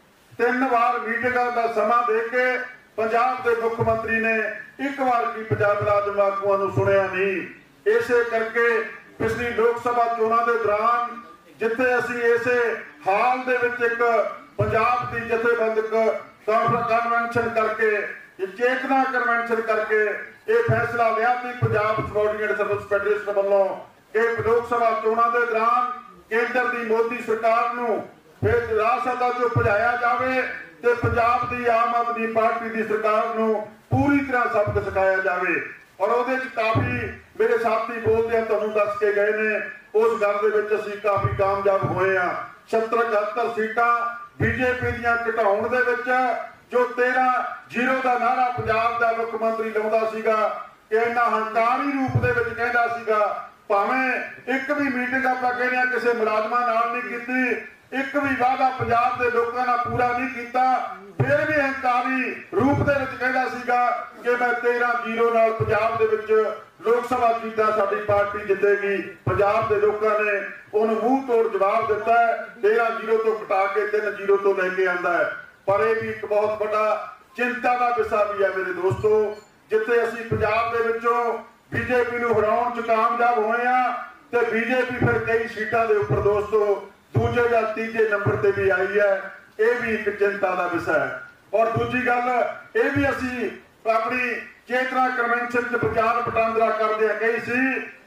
3 ਵਾਰ ਮੀਟਿੰਗਾਂ ਦਾ ਸਮਾਂ ਦੇ ਕੇ ਪੰਜਾਬ ਦੇ ਮੁੱਖ ਮੰਤਰੀ ਨੇ ਇੱਕ ਵਾਰ ਵੀ ਪੰਜਾਬ ਮੁਲਾਜ਼ਮ ਆਗੂਆਂ ਨੂੰ ਸੁਣਿਆ ਨਹੀਂ। ਇਸੇ ਕਰਕੇ ਪਿਛਲੀ ਲੋਕ ਸਭਾ ਚੋਣਾਂ ਦੇ ਦੌਰਾਨ ਜਿੱਥੇ ਅਸੀਂ ਇਸੇ ਹਾਲ ਦੇ ਵਿੱਚ ਇੱਕ ਪੰਜਾਬ ਦੀ ਜਥੇਬੰਦਕ ਕਨਵੈਨਸ਼ਨ ਕਰਕੇ, ਚੇਤਨਾ ਕਨਵੈਨਸ਼ਨ ਕਰਕੇ ਇਹ ਫੈਸਲਾ ਲਿਆ ਕਿ ਪੰਜਾਬ ਸਬਆਰਡੀਨੇਟ ਸਰਵਿਸ ਫੈਡਰੇਸ਼ਨ ਵੱਲੋਂ ਕਿ ਲੋਕ ਸਭਾ ਚੋਣਾਂ ਦੇ ਦੌਰਾਨ ਕੇਂਦਰ ਦੀ ਮੋਦੀ ਸਰਕਾਰ ਨੂੰ ਫਿਰ ਰਾਜ ਸੱਤਾ 'ਚੋਂ ਭਜਾਇਆ ਜਾਵੇ ਤੇ ਪੰਜਾਬ ਦੀ ਆਮ ਆਦਮੀ ਪਾਰਟੀ ਦੀ ਸਰਕਾਰ ਨੂੰ ਪੂਰੀ ਤਰ੍ਹਾਂ ਸਬਕ ਸਿਖਾਇਆ ਜਾਵੇ। ਔਰ ਉਹਦੇ 'ਚ ਕਾਫੀ ਮੇਰੇ ਸਾਥੀ ਬੋਲਦੇ ਆ, ਤੁਹਾਨੂੰ ਦੱਸ ਕੇ ਗਏ ਨੇ, ਉਸ ਗੱਲ ਦੇ ਵਿੱਚ ਅਸੀਂ ਕਾਫੀ ਕਾਮਯਾਬ ਹੋਏ ਆ। 70-71 ਸੀਟਾਂ ਬੀਜੇਪੀ ਦੀਆਂ ਘਟਾਉਣ ਦੇ ਵਿੱਚ ਜੋ 13-0 ਦਾ ਨਾਰਾ ਪੰਜਾਬ ਦਾ ਮੁੱਖ ਮੰਤਰੀ ਲਾਉਂਦਾ ਸੀਗਾ ਕਿ ਇਹਨਾਂ ਹੰਕਾਰੀ ਰੂਪ ਦੇ ਵਿੱਚ ਕਹਿੰਦਾ ਸੀਗਾ, ਭਾਵੇਂ ਇੱਕ ਵੀ ਮੀਟਿੰਗ ਆਪਾਂ ਕਹਿੰਦੇ ਆ ਕਿਸੇ ਮੁਲਾਜ਼ਮਾਂ ਨਾਲ ਨਹੀਂ ਕੀਤੀ, ਇੱਕ ਵੀ ਵਾਅਦਾ ਪੰਜਾਬ ਦੇ ਲੋਕਾਂ ਨਾਲ ਪੂਰਾ ਨਹੀਂ ਕੀਤਾ, ਫਿਰ ਵੀ ਹੰਕਾਰੀ ਰੂਪ ਦੇ ਵਿੱਚ ਕਹਿੰਦਾ ਸੀਗਾ ਕਿ ਮੈਂ 13-0 ਨਾਲ ਪੰਜਾਬ ਦੇ ਵਿੱਚ ਲੋਕ ਸਭਾ ਸੀਟਾਂ ਸਾਡੀ ਪਾਰਟੀ ਜਿੱਤੇਗੀ। ਪੰਜਾਬ ਦੇ ਲੋਕਾਂ ਨੇ ਉਹਨੂੰ ਮੂੰਹ ਤੋੜ ਜਵਾਬ ਦਿੱਤਾ ਹੈ, 13-0 ਤੋਂ ਘਟਾ ਕੇ 3-0 ਤੋਂ ਲੈ ਕੇ ਆਂਦਾ ਹੈ। ਪਰ ਇਹ ਵੀ ਇੱਕ ਬਹੁਤ ਵੱਡਾ ਚਿੰਤਾ ਦਾ ਵਿਸ਼ਾ ਵੀ ਹੈ ਮੇਰੇ ਦੋਸਤੋ, ਜਿੱਥੇ ਅਸੀਂ ਪੰਜਾਬ ਦੇ ਵਿੱਚੋਂ ਬੀਜੇਪੀ ਨੂੰ ਹਰਾਉਣ 'ਚ ਕਾਮਯਾਬ ਹੋਏ ਆ ਤੇ ਬੀਜੇਪੀ ਫਿਰ ਕਈ ਸੀਟਾਂ ਦੇ ਉੱਪਰ ਦੋਸਤੋ ਦੂਜੇ ਜਾਂ ਤੀਜੇ ਨੰਬਰ ਤੇ ਵੀ ਆਈ ਹੈ। ਇਹ ਵੀ ਇੱਕ ਚਿੰਤਾ ਦਾ ਵਿਸ਼ਾ ਹੈ। ਔਰ ਦੂਜੀ ਗੱਲ ਇਹ ਵੀ ਅਸੀਂ ਆਪਣੀ ਚੇਤਨਾ ਕਨਵੈਨਸ਼ਨ 'ਚ ਵਿਚਾਰ ਵਟਾਂਦਰਾ ਕਰਦੇ ਕਹੀ ਸੀ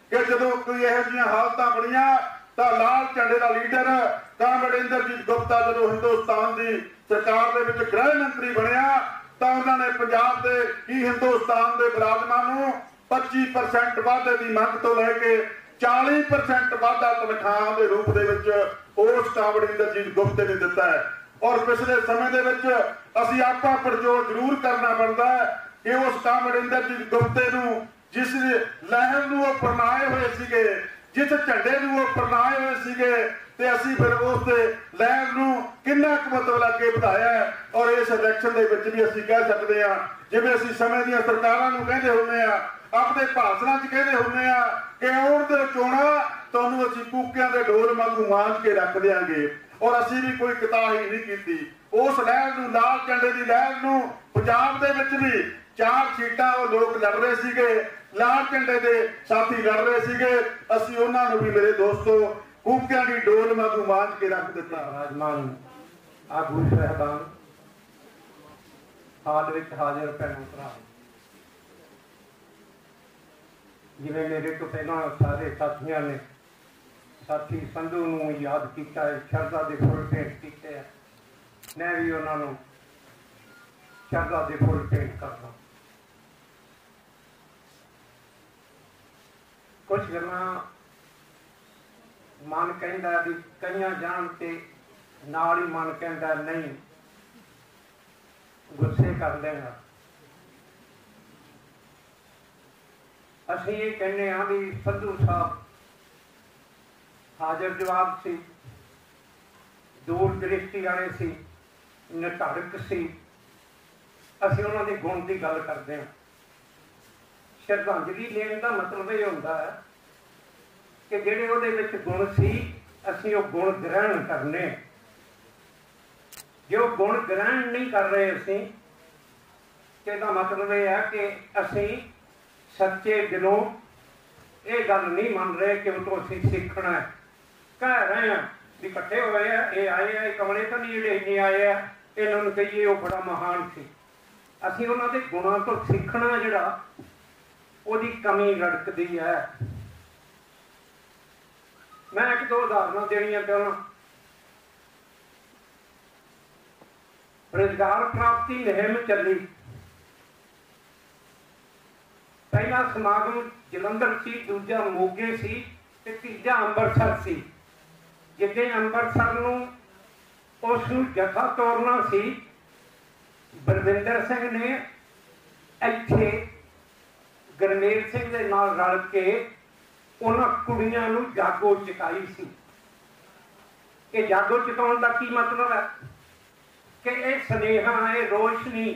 ਕਿ ਜਦੋਂ ਕੋਈ ਇਹੋ ਜਿਹੀਆਂ ਹਾਲਤਾਂ ਬਣੀਆਂ ਤਾਂ ਲਾਲ ਝੰਡੇ ਦਾ ਲੀਡਰ ਕਾਮਰੇਡ ਇੰਦਰਜੀਤ ਗੁਪਤਾ ਜਦੋਂ ਹਿੰਦੁਸਤਾਨ ਦੀ ਸਰਕਾਰ ਦੇ ਵਿੱਚ ਗ੍ਰਹਿ ਮੰਤਰੀ ਬਣਿਆ ਤਾਂ ਉਹਨਾਂ ਨੇ ਪੰਜਾਬ ਦੇ ਕੀ ਹਿੰਦੁਸਤਾਨ ਦੇ ਮੁਲਾਜ਼ਮਾਂ ਨੂੰ 25% ਵਾਧੇ ਦੀ ਮੰਗ ਤੋਂ ਲੈ ਕੇ 40% ਵਾਧਾ ਤਨਖਾਹਾਂ ਦੇ ਰੂਪ ਦੇ ਵਿੱਚ ਉਸ ਕਾਮਰੇਡ ਇੰਦਰਜੀਤ ਗੁਪਤੇ ਨੇ ਦਿੱਤਾ ਹੈ। ਔਰ ਪਿਛਲੇ ਸਮੇਂ ਦੇ ਵਿੱਚ ਅਸੀਂ ਆਪਾ ਪਰਜੋਰ ਜ਼ਰੂਰ ਕਰਨਾ ਬਣਦਾ ਹੈ ਕਿ ਉਸ ਕਾਮਰੇਡ ਇੰਦਰਜੀਤ ਗੁਪਤੇ ਨੂੰ ਜਿਸ ਲਹਿਰ ਨੂੰ ਉਹ ਪ੍ਰਣਾਏ ਹੋਏ ਸੀਗੇ, ਜਿਸ ਝੰਡੇ ਨੂੰ ਉਹ ਪ੍ਰਣਾਏ ਹੋਏ ਸੀਗੇ, ਤੇ ਅਸੀਂ ਫਿਰ ਉਸ ਦੇ ਲਹਿਰ ਨੂੰ ਕਿੰਨਾ ਕੁ ਮਤਲਬ ਅੱਗੇ ਵਧਾਇਆ। ਔਰ ਇਸ ਇਲੈਕਸ਼ਨ ਦੇ ਵਿੱਚ ਵੀ ਅਸੀਂ ਕਹਿ ਸਕਦੇ ਹਾਂ, ਜਿਵੇਂ ਅਸੀਂ ਸਮੇਂ ਦੀਆਂ ਸਰਕਾਰਾਂ ਨੂੰ ਕਹਿੰਦੇ ਹੁੰਦੇ ਆ, ਆਪਣੇ ਭਾਸ਼ਣਾਂ 'ਚ ਕਹਿੰਦੇ ਹੁੰਦੇ ਆ ਕਿ ਆਉਣ ਦੇ ਚੋਣਾਂ ਤੁਹਾਨੂੰ ਅਸੀਂ ਕੂਕਿਆਂ ਦੇ ਢੋਲ ਵਾਂਗੂ ਮਾਂਜ ਕੇ ਰੱਖ ਦਿਆਂਗੇ। ਔਰ ਅਸੀਂ ਵੀ ਕੋਈ ਕਿਤਾਹੀ ਨਹੀਂ ਕੀਤੀ। ਉਸ ਲਹਿਰ ਨੂੰ, ਲਾਲ ਝੰਡੇ ਦੀ ਲਹਿਰ ਨੂੰ ਪੰਜਾਬ ਦੇ ਵਿੱਚ ਵੀ 4 ਸੀਟਾਂ ਉਹ ਲੋਕ ਲੜ ਰਹੇ ਸੀਗੇ, ਲਾਲ ਝੰਡੇ ਦੇ ਸਾਥੀ ਲੜ ਰਹੇ ਸੀਗੇ, ਅਸੀਂ ਉਹਨਾਂ ਨੂੰ ਵੀ ਮੇਰੇ ਦੋਸਤੋ ਕੂਕਿਆਂ ਦੀ ਢੋਲ ਵਾਂਗੂ ਮਾਂਜ ਕੇ ਰੱਖ ਦਿੱਤਾ। ਰਾਜਮਾਨ ਆਗੂ ਸਾਹਿਬਾਨ, ਹਾਲ ਵਿੱਚ ਹਾਜ਼ਰ ਭੈਣੋ ਭਰਾ, ਜਿਵੇਂ ਮੇਰੇ ਤੋਂ ਪਹਿਲਾਂ ਸਾਰੇ ਸਾਥੀਆਂ ਨੇ ਸਾਥੀ ਸੰਧੂ ਨੂੰ ਯਾਦ ਕੀਤਾ ਹੈ, ਸ਼ਰਧਾ ਦੇ ਫੁੱਲ ਭੇਟ ਕੀਤੇ ਹੈ, ਮੈਂ ਵੀ ਉਹਨਾਂ ਨੂੰ ਸ਼ਰਧਾ ਦੇ ਫੁੱਲ ਭੇਟ ਕਰਦਾ। ਕੁਝ ਗੱਲਾਂ ਮਨ ਕਹਿੰਦਾ ਵੀ ਕਈਆਂ ਜਾਣ ਤੇ ਨਾਲ ਹੀ ਮਨ ਕਹਿੰਦਾ ਨਹੀਂ, ਗੁੱਸੇ ਕਰ ਲੈਣਾ। ਅਸੀਂ ਇਹ ਕਹਿੰਦੇ ਹਾਂ ਵੀ ਸੰਧੂ ਸਾਹਿਬ ਹਾਜ਼ਰ ਜਵਾਬ ਸੀ, ਦੂਰ ਦ੍ਰਿਸ਼ਟੀ ਵਾਲੇ ਸੀ, ਨਿਟੜਕ ਸੀ। ਅਸੀਂ ਉਹਨਾਂ ਦੇ ਗੁਣ ਦੀ ਗੱਲ ਕਰਦੇ ਹਾਂ। ਸ਼ਰਧਾਂਜਲੀ ਦੇਣ ਦਾ ਮਤਲਬ ਇਹ ਹੁੰਦਾ ਹੈ ਕਿ ਜਿਹੜੇ ਉਹਦੇ ਵਿੱਚ ਗੁਣ ਸੀ ਅਸੀਂ ਉਹ ਗੁਣ ਗ੍ਰਹਿਣ ਕਰਨੇ। ਜੇ ਉਹ ਗੁਣ ਗ੍ਰਹਿਣ ਨਹੀਂ ਕਰ ਰਹੇ ਅਸੀਂ, ਇਹਦਾ ਮਤਲਬ ਇਹ ਹੈ ਕਿ ਅਸੀਂ ਸੱਚੇ ਦਿਲੋਂ ਇਹ ਗੱਲ ਨਹੀਂ ਮੰਨ ਰਹੇ ਕਿ ਉਹ ਤੋਂ ਅਸੀਂ ਸਿੱਖਣਾ ਹੈ। ਕਹਿ ਰਹੇ ਹਾਂ ਵੀ ਇਕੱਠੇ ਹੋਏ ਆ, ਇਹ ਆਏ ਆ, ਇਹ ਕਮਰੇ ਤਾਂ ਨਹੀਂ ਜਿਹੜੇ ਇੰਨੇ ਆਏ ਆ, ਇਹਨਾਂ ਨੂੰ ਕਹੀਏ ਉਹ ਬੜਾ ਮਹਾਨ ਸੀ। ਅਸੀਂ ਉਹਨਾਂ ਦੇ ਗੁਣਾਂ ਤੋਂ ਸਿੱਖਣਾ ਜਿਹੜਾ ਉਹਦੀ ਕਮੀ ਰੜਕਦੀ ਹੈ। ਮੈਂ 1-2 ਉਦਾਹਰਨਾਂ ਦੇਣੀਆਂ ਚਾਹੁੰਦਾ। ਰੁਜ਼ਗਾਰ ਪ੍ਰਾਪਤੀ ਮੁਹਿੰਮ ਚੱਲੀ। ਪਹਿਲਾ ਸਮਾਗਮ ਜਲੰਧਰ ਸੀ, ਦੂਜਾ ਮੋਗੇ ਸੀ ਤੇ ਤੀਜਾ ਅੰਮ੍ਰਿਤਸਰ ਸੀ। ਜਿੱਥੇ ਅੰਮ੍ਰਿਤਸਰ ਨੂੰ ਉਸ ਨੂੰ ਜਥਾ ਤੋਰਨਾ ਸੀ, ਬਲਵਿੰਦਰ ਸਿੰਘ ਨੇ ਇੱਥੇ ਗੁਰਮੇਲ ਸਿੰਘ ਦੇ ਨਾਲ ਰਲ ਕੇ ਉਹਨਾਂ ਕੁੜੀਆਂ ਨੂੰ ਜਾਗੋ ਚੁਕਾਈ ਸੀ। ਇਹ ਜਾਗੋ ਚੁਕਾਉਣ ਦਾ ਕੀ ਮਤਲਬ ਹੈ ਕਿ ਇਹ ਸੁਨੇਹਾ, ਇਹ ਰੋਸ਼ਨੀ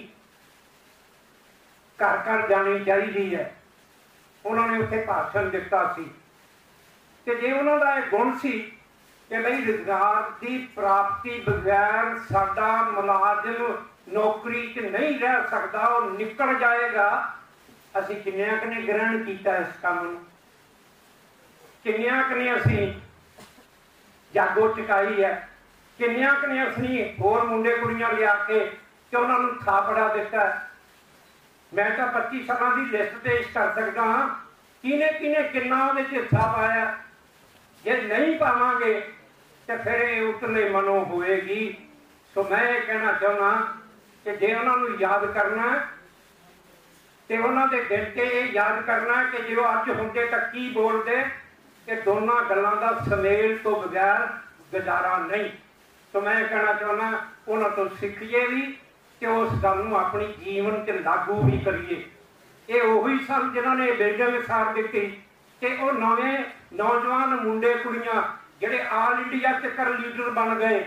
ਘਰ ਘਰ ਜਾਣੀ ਚਾਹੀਦੀ ਹੈ। ਉਹਨਾਂ ਨੇ ਉੱਥੇ ਭਾਸ਼ਣ ਦਿੱਤਾ ਸੀ ਤੇ ਜੇ ਉਹਨਾਂ ਦਾ ਇਹ ਗੁਣ ਸੀ ਕਿ ਬਈ ਰੁਜ਼ਗਾਰ ਦੀ ਪ੍ਰਾਪਤੀ ਬਗੈਰ ਸਾਡਾ ਮੁਲਾਜ਼ਮ ਨੌਕਰੀ 'ਚ ਨਹੀਂ ਰਹਿ ਸਕਦਾ, ਉਹ ਨਿਕਲ ਜਾਏਗਾ। ਅਸੀਂ ਕਿੰਨਿਆਂ ਕੁ ਨੇ ਗ੍ਰਹਿਣ ਕੀਤਾ ਇਸ ਕੰਮ ਨੂੰ, ਕਿੰਨਿਆਂ ਕੁ ਨੇ ਅਸੀਂ ਜਾਗੋ ਚੁਕਾਈ ਹੈ, ਕਿੰਨਿਆਂ ਕੁ ਨੇ ਅਸੀਂ ਹੋਰ ਮੁੰਡੇ ਕੁੜੀਆਂ ਲਿਆ ਕੇ ਤੇ ਉਹਨਾਂ ਨੂੰ ਥਾਪੜਾ ਦਿੱਤਾ। ਮੈਂ ਤਾਂ 25 ਸਾਲਾਂ ਦੀ ਲਿਸਟ ਪੇਸ਼ ਕਰ ਸਕਦਾ ਹਾਂ, ਕਿਹਨੇ ਕਿਹਨੇ ਕਿੰਨਾ ਉਹਦੇ 'ਚ ਹਿੱਸਾ ਪਾਇਆ। ਜੇ ਨਹੀਂ ਪਾਵਾਂਗੇ ਤੇ ਫਿਰ ਇਹ ਉਤਲੇ ਮਨੋਂ ਹੋਏਗੀ। ਸੋ ਮੈਂ ਇਹ ਕਹਿਣਾ ਚਾਹੁੰਦਾ ਕਿ ਜੇ ਉਹਨਾਂ ਨੂੰ ਯਾਦ ਕਰਨਾ ਤੇ ਉਹਨਾਂ ਦੇ ਦਿਲ ਤੇ ਇਹ ਯਾਦ ਕਰਨਾ ਕਿ ਜੇ ਉਹ ਅੱਜ ਹੁੰਦੇ ਤਾਂ ਕੀ ਬੋਲਦੇ, ਕਿ ਦੋਨਾਂ ਗੱਲਾਂ ਦਾ ਸੁਮੇਲ ਤੋਂ ਬਗੈਰ ਗੁਜ਼ਾਰਾ ਨਹੀਂ। ਸੋ ਮੈਂ ਇਹ ਕਹਿਣਾ ਚਾਹੁੰਦਾ ਉਹਨਾਂ ਤੋਂ ਸਿੱਖੀਏ ਵੀ ਤੇ ਉਸ ਗੱਲ ਨੂੰ ਆਪਣੀ ਜੀਵਨ 'ਚ ਲਾਗੂ ਵੀ ਕਰੀਏ। ਇਹ ਉਹੀ ਸਨ ਜਿਨ੍ਹਾਂ ਨੇ ਬਿਲਡਿੰਗ ਸਾਰ ਦਿੱਤੀ ਕਿ ਉਹ ਨਵੇਂ ਨੌਜਵਾਨ ਮੁੰਡੇ ਕੁੜੀਆਂ ਜਿਹੜੇ ਆਲ ਇੰਡੀਆ ਚੱਕਰ ਲੀਡਰ ਬਣ ਗਏ।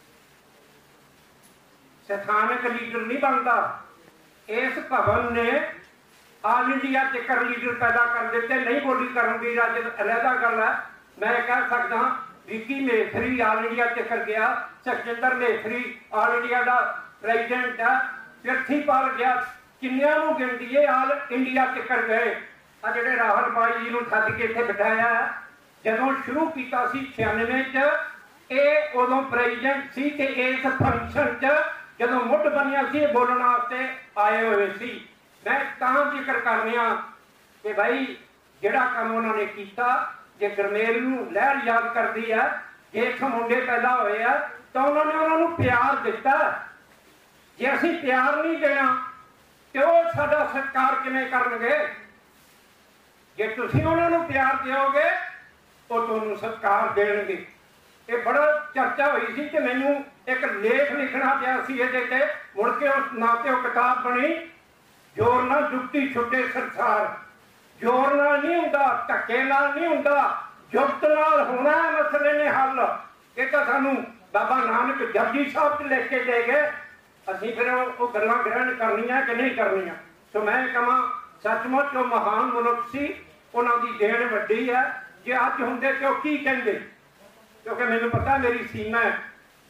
ਸਥਾਨਕ ਲੀਡਰ ਨਹੀਂ ਬਣਦਾ, ਇਸ ਭਵਨ ਨੇ ਆਲ ਇੰਡੀਆ ਚੱਕਰ ਲੀਡਰ ਪੈਦਾ ਕਰ ਦਿੱਤੇ। ਨਹੀਂ ਬੋਲੀ ਕਰਨ ਦੀ ਅੱਜ ਅਲੱਗਾ ਗੱਲ ਹੈ। ਮੈਂ ਕਹਿ ਸਕਦਾ ਵਿੱਕੀ ਮੇਖਰੀ ਆਲ ਇੰਡੀਆ ਚੱਕਰ ਗਿਆ, ਸੁਖਜਿੰਦਰ ਮੇਖਰੀ ਆਲ ਇੰਡੀਆ ਦਾ ਪ੍ਰੈਜ਼ੀਡੈਂਟ ਹੈ, ਪ੍ਰਿਥੀਪਾਲ ਗਿਆ, ਕਿੰਨਿਆਂ ਨੂੰ ਗਿਣਦੀਏ ਆਲ ਇੰਡੀਆ ਚੱਕਰ ਗਏ। ਆ ਜਿਹੜੇ ਰਾਹੁਲ ਬਾਈ ਜੀ ਨੂੰ ਸੱਦ ਕੇ ਇੱਥੇ ਬਿਠਾਇਆ, ਜਦੋਂ ਸ਼ੁਰੂ ਕੀਤਾ ਸੀ 96 'ਚ, ਇਹ ਉਦੋਂ ਪ੍ਰੈਜ਼ੀਡੈਂਟ ਸੀ ਤੇ ਇਸ ਫੰਕਸ਼ਨ 'ਚ ਜਦੋਂ ਮੁੱਢ ਬਣਿਆ ਸੀ ਇਹ ਬੋਲਣ ਵਾਸਤੇ ਆਏ ਹੋਏ ਸੀ। ਮੈਂ ਤਾਂ ਜ਼ਿਕਰ ਕਰ ਰਿਹਾ ਕਿ ਭਾਈ ਜਿਹੜਾ ਕੰਮ ਉਹਨਾਂ ਨੇ ਕੀਤਾ। ਜੇ ਗਰਮੇਲ ਨੂੰ ਲਹਿਰ ਯਾਦ ਕਰਦੀ ਹੈ, ਜੇ ਇੱਕ ਮੁੰਡੇ ਪੈਦਾ ਹੋਏ ਆ ਤਾਂ ਉਹਨਾਂ ਨੇ ਉਹਨਾਂ ਨੂੰ ਪਿਆਰ ਦਿੱਤਾ। ਜੇ ਅਸੀਂ ਪਿਆਰ ਨਹੀਂ ਦੇਣਾ ਤੇ ਉਹ ਸਾਡਾ ਸਤਿਕਾਰ ਕਿਵੇਂ ਕਰਨਗੇ? ਜੇ ਤੁਸੀਂ ਉਹਨਾਂ ਨੂੰ ਪਿਆਰ ਦਿਓਗੇ ਉਹ ਤੁਹਾਨੂੰ ਸਤਿਕਾਰ ਦੇਣਗੇ। ਇਹ ਬੜਾ ਚਰਚਾ ਹੋਈ ਸੀ ਕਿ ਮੈਨੂੰ ਇੱਕ ਲੇਖ ਲਿਖਣਾ ਪਿਆ ਸੀ ਇਹਦੇ ਤੇ, ਮੁੜ ਕੇ ਉਸ ਨਾਂ ਤੇ ਉਹ ਕਿਤਾਬ ਬਣੀ, ਜ਼ੋਰ ਨਾਲ ਜੁਗਤੀ ਛੁੱਟੇ ਸੰਸਾਰ। ਜ਼ੋਰ ਨਾਲ ਨਹੀਂ ਹੁੰਦਾ, ਧੱਕੇ ਨਾਲ ਨਹੀਂ ਹੁੰਦਾ, ਜੁਗਤ ਨਾਲ ਹੋਣਾ ਮਸਲੇ ਨੇ ਹੱਲ। ਇਹ ਤਾਂ ਸਾਨੂੰ ਬਾਬਾ ਨਾਨਕ ਜਪਜੀ ਸਾਹਿਬ 'ਚ ਲਿਖ ਕੇ ਦੇ ਗਏ। ਅਸੀਂ ਫਿਰ ਉਹ ਗੱਲਾਂ ਗ੍ਰਹਿਣ ਕਰਨੀਆਂ ਕਿ ਨਹੀਂ ਕਰਨੀਆਂ? ਸੋ ਮੈਂ ਕਹਾਂ ਸੱਚਮੁੱਚ ਉਹ ਮਹਾਨ ਮਨੁੱਖ ਸੀ, ਉਹਨਾਂ ਦੀ ਦੇਣ ਵੱਡੀ ਹੈ। ਜੇ ਅੱਜ ਹੁੰਦੇ ਤੇ ਉਹ ਕੀ ਕਹਿੰਦੇ? ਕਿਉਂਕਿ ਮੈਨੂੰ ਪਤਾ ਮੇਰੀ ਸੀਮਾ ਹੈ।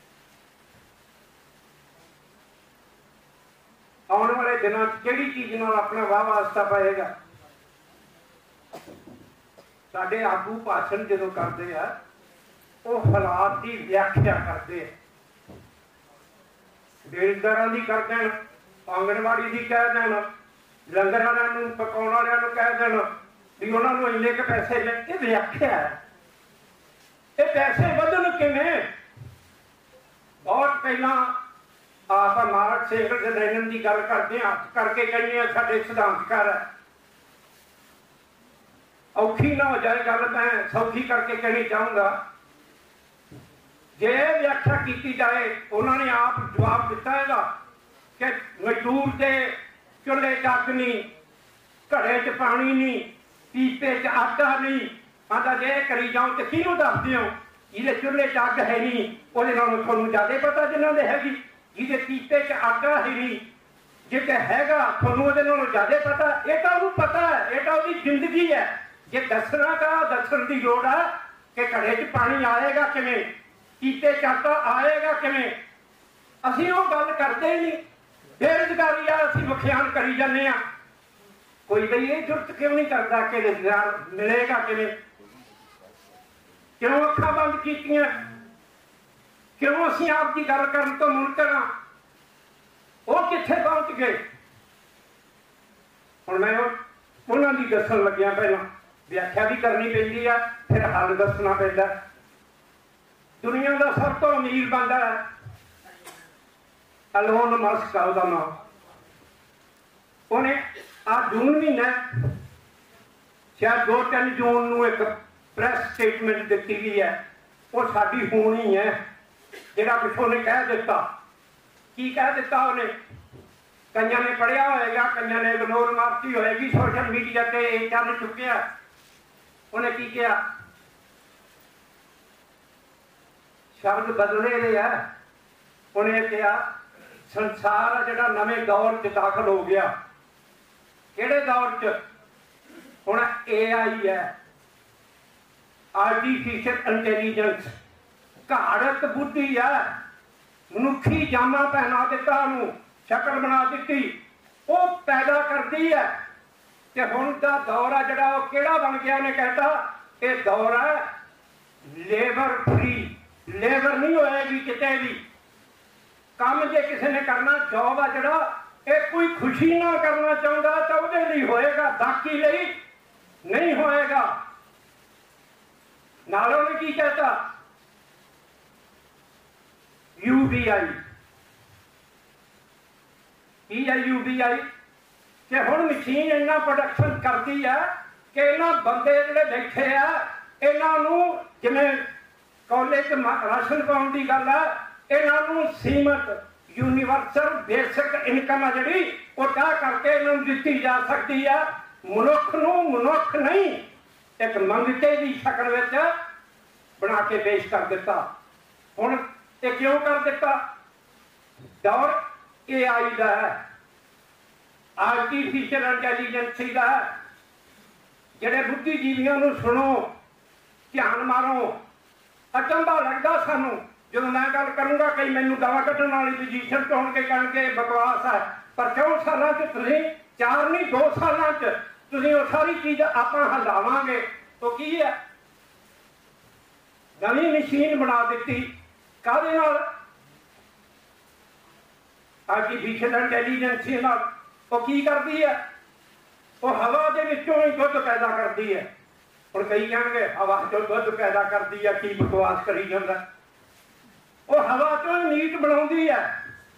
ਆਉਣ ਵਾਲੇ ਦਿਨਾਂ 'ਚ ਕਿਹੜੀ ਚੀਜ਼ ਨਾਲ ਆਪਣਾ ਵਾਹ ਵਾਸਤਾ ਪਏਗਾ। ਸਾਡੇ ਆਗੂ ਭਾਸ਼ਣ ਜਦੋਂ ਕਰਦੇ ਆ ਉਹ ਹਾਲਾਤ ਦੀ ਵਿਆਖਿਆ ਕਰਦੇ ਆ। ਬੇਲਦਾਰਾਂ ਦੀ ਕਰ ਦੇਣ, ਆਂਗਣਵਾੜੀ ਦੀ ਕਹਿ ਦੇਣ, ਲੰਗਰ ਵਾਲਿਆਂ ਨੂੰ, ਪਕਾਉਣ ਵਾਲਿਆਂ ਨੂੰ ਕਹਿ ਦੇਣ ਵੀ ਉਹਨਾਂ ਨੂੰ ਇੰਨੇ ਕੁ ਪੈਸੇ ਲੈ। ਇਹ ਵਿਆਖਿਆ ਹੈ। ਇਹ ਪੈਸੇ ਵਧਣ ਕਿਵੇਂ? ਬਹੁਤ ਪਹਿਲਾਂ ਆਪਾਂ ਮਾਰਕਸ ਐਂਗਲਸ ਲੈਨਨ ਦੀ ਗੱਲ ਕਰਦੇ ਹਾਂ, ਕਰਕੇ ਕਹਿੰਦੇ ਆ ਸਾਡੇ ਸਿਧਾਂਤਕਾਰ ਹੈ। ਔਖੀ ਨਾ ਹੋ ਜਾਏ ਗੱਲ, ਮੈਂ ਸੌਖੀ ਕਰਕੇ ਕਹਿਣੀ ਚਾਹੂੰਗਾ। ਜੇ ਵਿਆਖਿਆ ਕੀਤੀ ਜਾਏ, ਉਹਨਾਂ ਨੇ ਆਪ ਜਵਾਬ ਦਿੱਤਾ ਇਹਦਾ ਕਿ ਮਜ਼ਦੂਰ ਦੇ ਚੁੱਲ੍ਹੇ 'ਚ ਅੱਗ ਨਹੀਂ, ਘੜੇ 'ਚ ਪਾਣੀ ਨਹੀਂ, ਪੀਪੇ 'ਚ ਆਟਾ ਨਹੀਂ। ਆਂਦਾ ਜੇ ਕਰੀ ਜਾਓ ਤੇ ਕਿਹਨੂੰ ਦੱਸਦੇ ਹੋ? ਜਿਹਦੇ ਚੁੱਲ੍ਹੇ 'ਚ ਅੱਗ ਹੈ ਨਹੀਂ ਉਹਦੇ ਨਾਲੋਂ ਤੁਹਾਨੂੰ ਜ਼ਿਆਦਾ ਪਤਾ ਜਿਨ੍ਹਾਂ ਦੇ ਹੈਗੀ। ਜਿਹਦੇ ਪੀਪੇ 'ਚ ਆਟਾ ਹੈ ਨਹੀਂ, ਜਿੱਥੇ ਹੈਗਾ ਤੁਹਾਨੂੰ ਉਹਦੇ ਨਾਲੋਂ ਜ਼ਿਆਦਾ ਪਤਾ। ਇਹ ਤਾਂ ਉਹਨੂੰ ਪਤਾ ਹੈ, ਇਹ ਤਾਂ ਉਹਦੀ ਜ਼ਿੰਦਗੀ ਹੈ। ਜੇ ਦੱਸਣਾ ਤਾਂ ਦੱਸਣ ਦੀ ਲੋੜ ਹੈ ਕਿ ਘੜੇ 'ਚ ਪਾਣੀ ਆਏਗਾ ਕਿਵੇਂ, ਕੀਤੇ ਚਾਟਾ ਆਏਗਾ ਕਿਵੇਂ। ਅਸੀਂ ਉਹ ਗੱਲ ਕਰਦੇ ਹੀ ਨਹੀਂ। ਬੇਰੁਜ਼ਗਾਰੀ ਆ, ਅਸੀਂ ਵਿਖਿਆਨ ਕਰੀ ਜਾਂਦੇ ਹਾਂ। ਕੋਈ ਬਈ ਇਹ ਜੁਰਤ ਕਿਉਂ ਨਹੀਂ ਕਰਦਾ ਕਿ ਰੁਜ਼ਗਾਰ ਮਿਲੇਗਾ ਕਿਵੇਂ? ਕਿਉਂ ਅੱਖਾਂ ਬੰਦ ਕੀਤੀਆਂ? ਕਿਉਂ ਅਸੀਂ ਆਪ ਦੀ ਗੱਲ ਕਰਨ ਤੋਂ ਮੁਨਕਰ ਹਾਂ? ਉਹ ਕਿੱਥੇ ਪਹੁੰਚ ਗਏ? ਹੁਣ ਮੈਂ ਉਹਨਾਂ ਦੀ ਦੱਸਣ ਲੱਗਿਆ। ਪਹਿਲਾਂ ਵਿਆਖਿਆ ਵੀ ਕਰਨੀ ਪੈਂਦੀ ਆ, ਫਿਰ ਹੱਲ ਦੱਸਣਾ ਪੈਂਦਾ। ਦੁਨੀਆ ਦਾ ਸਭ ਤੋਂ ਅਮੀਰ ਬੰਦਾ ਹੈ ਐਲੋਨ ਮਸਕ ਆ ਉਹਦਾ ਨਾਮ। ਉਹਨੇ ਆ ਜੂਨ ਮਹੀਨਾ, ਸ਼ਾਇਦ 2-3 ਜੂਨ ਨੂੰ ਇੱਕ ਪ੍ਰੈਸ ਸਟੇਟਮੈਂਟ ਦਿੱਤੀ ਗਈ ਹੈ। ਉਹ ਸਾਡੀ ਹੋਣੀ ਹੈ। ਜਿਹੜਾ ਕੁਛ ਉਹਨੇ ਕਹਿ ਦਿੱਤਾ, ਕੀ ਕਹਿ ਦਿੱਤਾ ਉਹਨੇ? ਕਈਆਂ ਨੇ ਪੜ੍ਹਿਆ ਹੋਏਗਾ, ਕਈਆਂ ਨੇ ਇਗਨੋਰ ਮਾਰਤੀ ਹੋਏਗੀ। ਸੋਸ਼ਲ ਮੀਡੀਆ ਤੇ ਇਹ ਚੱਲ ਚੁੱਕਿਆ। ਉਹਨੇ ਕੀ ਕਿਹਾ? ਸ਼ਬਦ ਬਦਲੇ ਦੇ ਆ। ਉਹਨੇ ਕਿਹਾ ਸੰਸਾਰ ਜਿਹੜਾ ਨਵੇਂ ਦੌਰ 'ਚ ਦਾਖਲ ਹੋ ਗਿਆ। ਕਿਹੜੇ ਦੌਰ 'ਚ? ਹੁਣ AI ਹੈ, ਆਰਟੀਫਿਸ਼ੀਅਲ ਇੰਟੈਲੀਜੈਂਸ। ਘਾੜਤ ਬੁੱਧੀ ਆ, ਮਨੁੱਖੀ ਜਾਮਾ ਪਹਿਨਾ ਦਿੱਤਾ, ਉਹਨੂੰ ਸ਼ਕਲ ਬਣਾ ਦਿੱਤੀ, ਉਹ ਪੈਦਾ ਕਰਦੀ ਹੈ। ਤੇ ਹੁਣ ਦਾ ਦੌਰ ਆ ਜਿਹੜਾ ਉਹ ਕਿਹੜਾ ਬਣ ਗਿਆ? ਉਹਨੇ ਕਹਿਤਾ ਇਹ ਦੌਰ ਹੈ ਲੇਬਰ ਫਰੀ। ਲੇਬਰ ਨਹੀਂ ਹੋਏਗੀ ਕਿਤੇ ਵੀ। ਕੰਮ ਜੇ ਕਿਸੇ ਨੇ ਕਰਨਾ, ਜੌਬ ਆ ਜਿਹੜਾ, ਇਹ ਕੋਈ ਖੁਸ਼ੀ ਨਾਲ ਕਰਨਾ ਚਾਹੁੰਦਾ ਤਾਂ ਉਹਦੇ ਲਈ ਹੋਏਗਾ, ਬਾਕੀ ਲਈ ਨਹੀਂ ਹੋਏਗਾ। ਨਾਲ ਉਹਨੇ ਕੀ ਕਹਿਤਾ? UBI। ਕੀ ਹੈ UBI? ਕਿ ਹੁਣ ਮਸ਼ੀਨ ਇੰਨਾ ਪ੍ਰੋਡਕਸ਼ਨ ਕਰਦੀ ਹੈ ਕਿ ਇਹਨਾਂ ਬੰਦੇ ਜਿਹੜੇ ਬੈਠੇ ਆ, ਇਹਨਾਂ ਨੂੰ ਜਿਵੇਂ ਕਾਲਜ 'ਚ ਰਾਸ਼ਨ ਪਾਉਣ ਦੀ ਗੱਲ ਹੈ, ਇਹਨਾਂ ਨੂੰ ਸੀਮਤ ਯੂਨੀਵਰਸਲ ਬੇਸਿਕ ਇਨਕਮ ਆ ਜਿਹੜੀ, ਉਹ ਤੈਅ ਕਰਕੇ ਇਹਨਾਂ ਨੂੰ ਦਿੱਤੀ ਜਾ ਸਕਦੀ ਹੈ। ਮਨੁੱਖ ਨੂੰ ਮਨੁੱਖ ਨਹੀਂ, ਇੱਕ ਮੰਗਤੇ ਦੀ ਸ਼ਕਲ ਵਿੱਚ ਬਣਾ ਕੇ ਪੇਸ਼ ਕਰ ਦਿੱਤਾ। ਹੁਣ ਇਹ ਕਿਉਂ ਕਰ ਦਿੱਤਾ? ਦੌਰ AI ਦਾ ਹੈ, ਆਰਟੀਫਿਸ਼ੀਅਲ ਇੰਟੈਲੀਜੈਂਸ ਦਾ ਹੈ। ਜਿਹੜੇ ਬੁੱਧੀਜੀਵੀਆਂ ਨੂੰ ਸੁਣੋ, ਧਿਆਨ ਮਾਰੋ। ਅਚੰਭਾ ਲੱਗਦਾ ਸਾਨੂੰ ਜਦੋਂ ਮੈਂ ਗੱਲ ਕਰੂੰਗਾ। ਕਈ ਮੈਨੂੰ ਗਾਲਾਂ ਕੱਢਣ ਵਾਲੀ ਪੋਜੀਸ਼ਨ ਤੋਂ ਹੋਣਗੇ, ਕਹਿਣਗੇ ਬਕਵਾਸ ਹੈ। ਪਰ 4 ਸਾਲਾਂ 'ਚ ਤੁਸੀਂ, 4 ਨਹੀਂ 2 ਸਾਲਾਂ 'ਚ ਤੁਸੀਂ ਉਹ ਸਾਰੀ ਚੀਜ਼ ਆਪਾਂ ਹਲਾਵਾਂਗੇ। ਉਹ ਕੀ ਹੈ? ਨਵੀਂ ਮਸ਼ੀਨ ਬਣਾ ਦਿੱਤੀ। ਕਾਹਦੇ ਨਾਲ? ਆਰਟੀਫਿਸ਼ੀਅਲ ਇੰਟੈਲੀਜੈਂਸ ਨਾਲ। ਉਹ ਕੀ ਕਰਦੀ ਹੈ? ਉਹ ਹਵਾ ਦੇ ਵਿੱਚੋਂ ਹੀ ਦੁੱਧ ਪੈਦਾ ਕਰਦੀ ਹੈ। ਹੁਣ ਕਈ ਕਹਿਣਗੇ ਹਵਾ ਚੋਂ ਦੁੱਧ ਪੈਦਾ ਕਰਦੀ ਹੈ, ਕੀ ਬਕਵਾਸ ਕਰੀ ਜਾਂਦਾ। ਉਹ ਹਵਾ ਚੋਂ ਮੀਟ ਬਣਾਉਂਦੀ ਹੈ।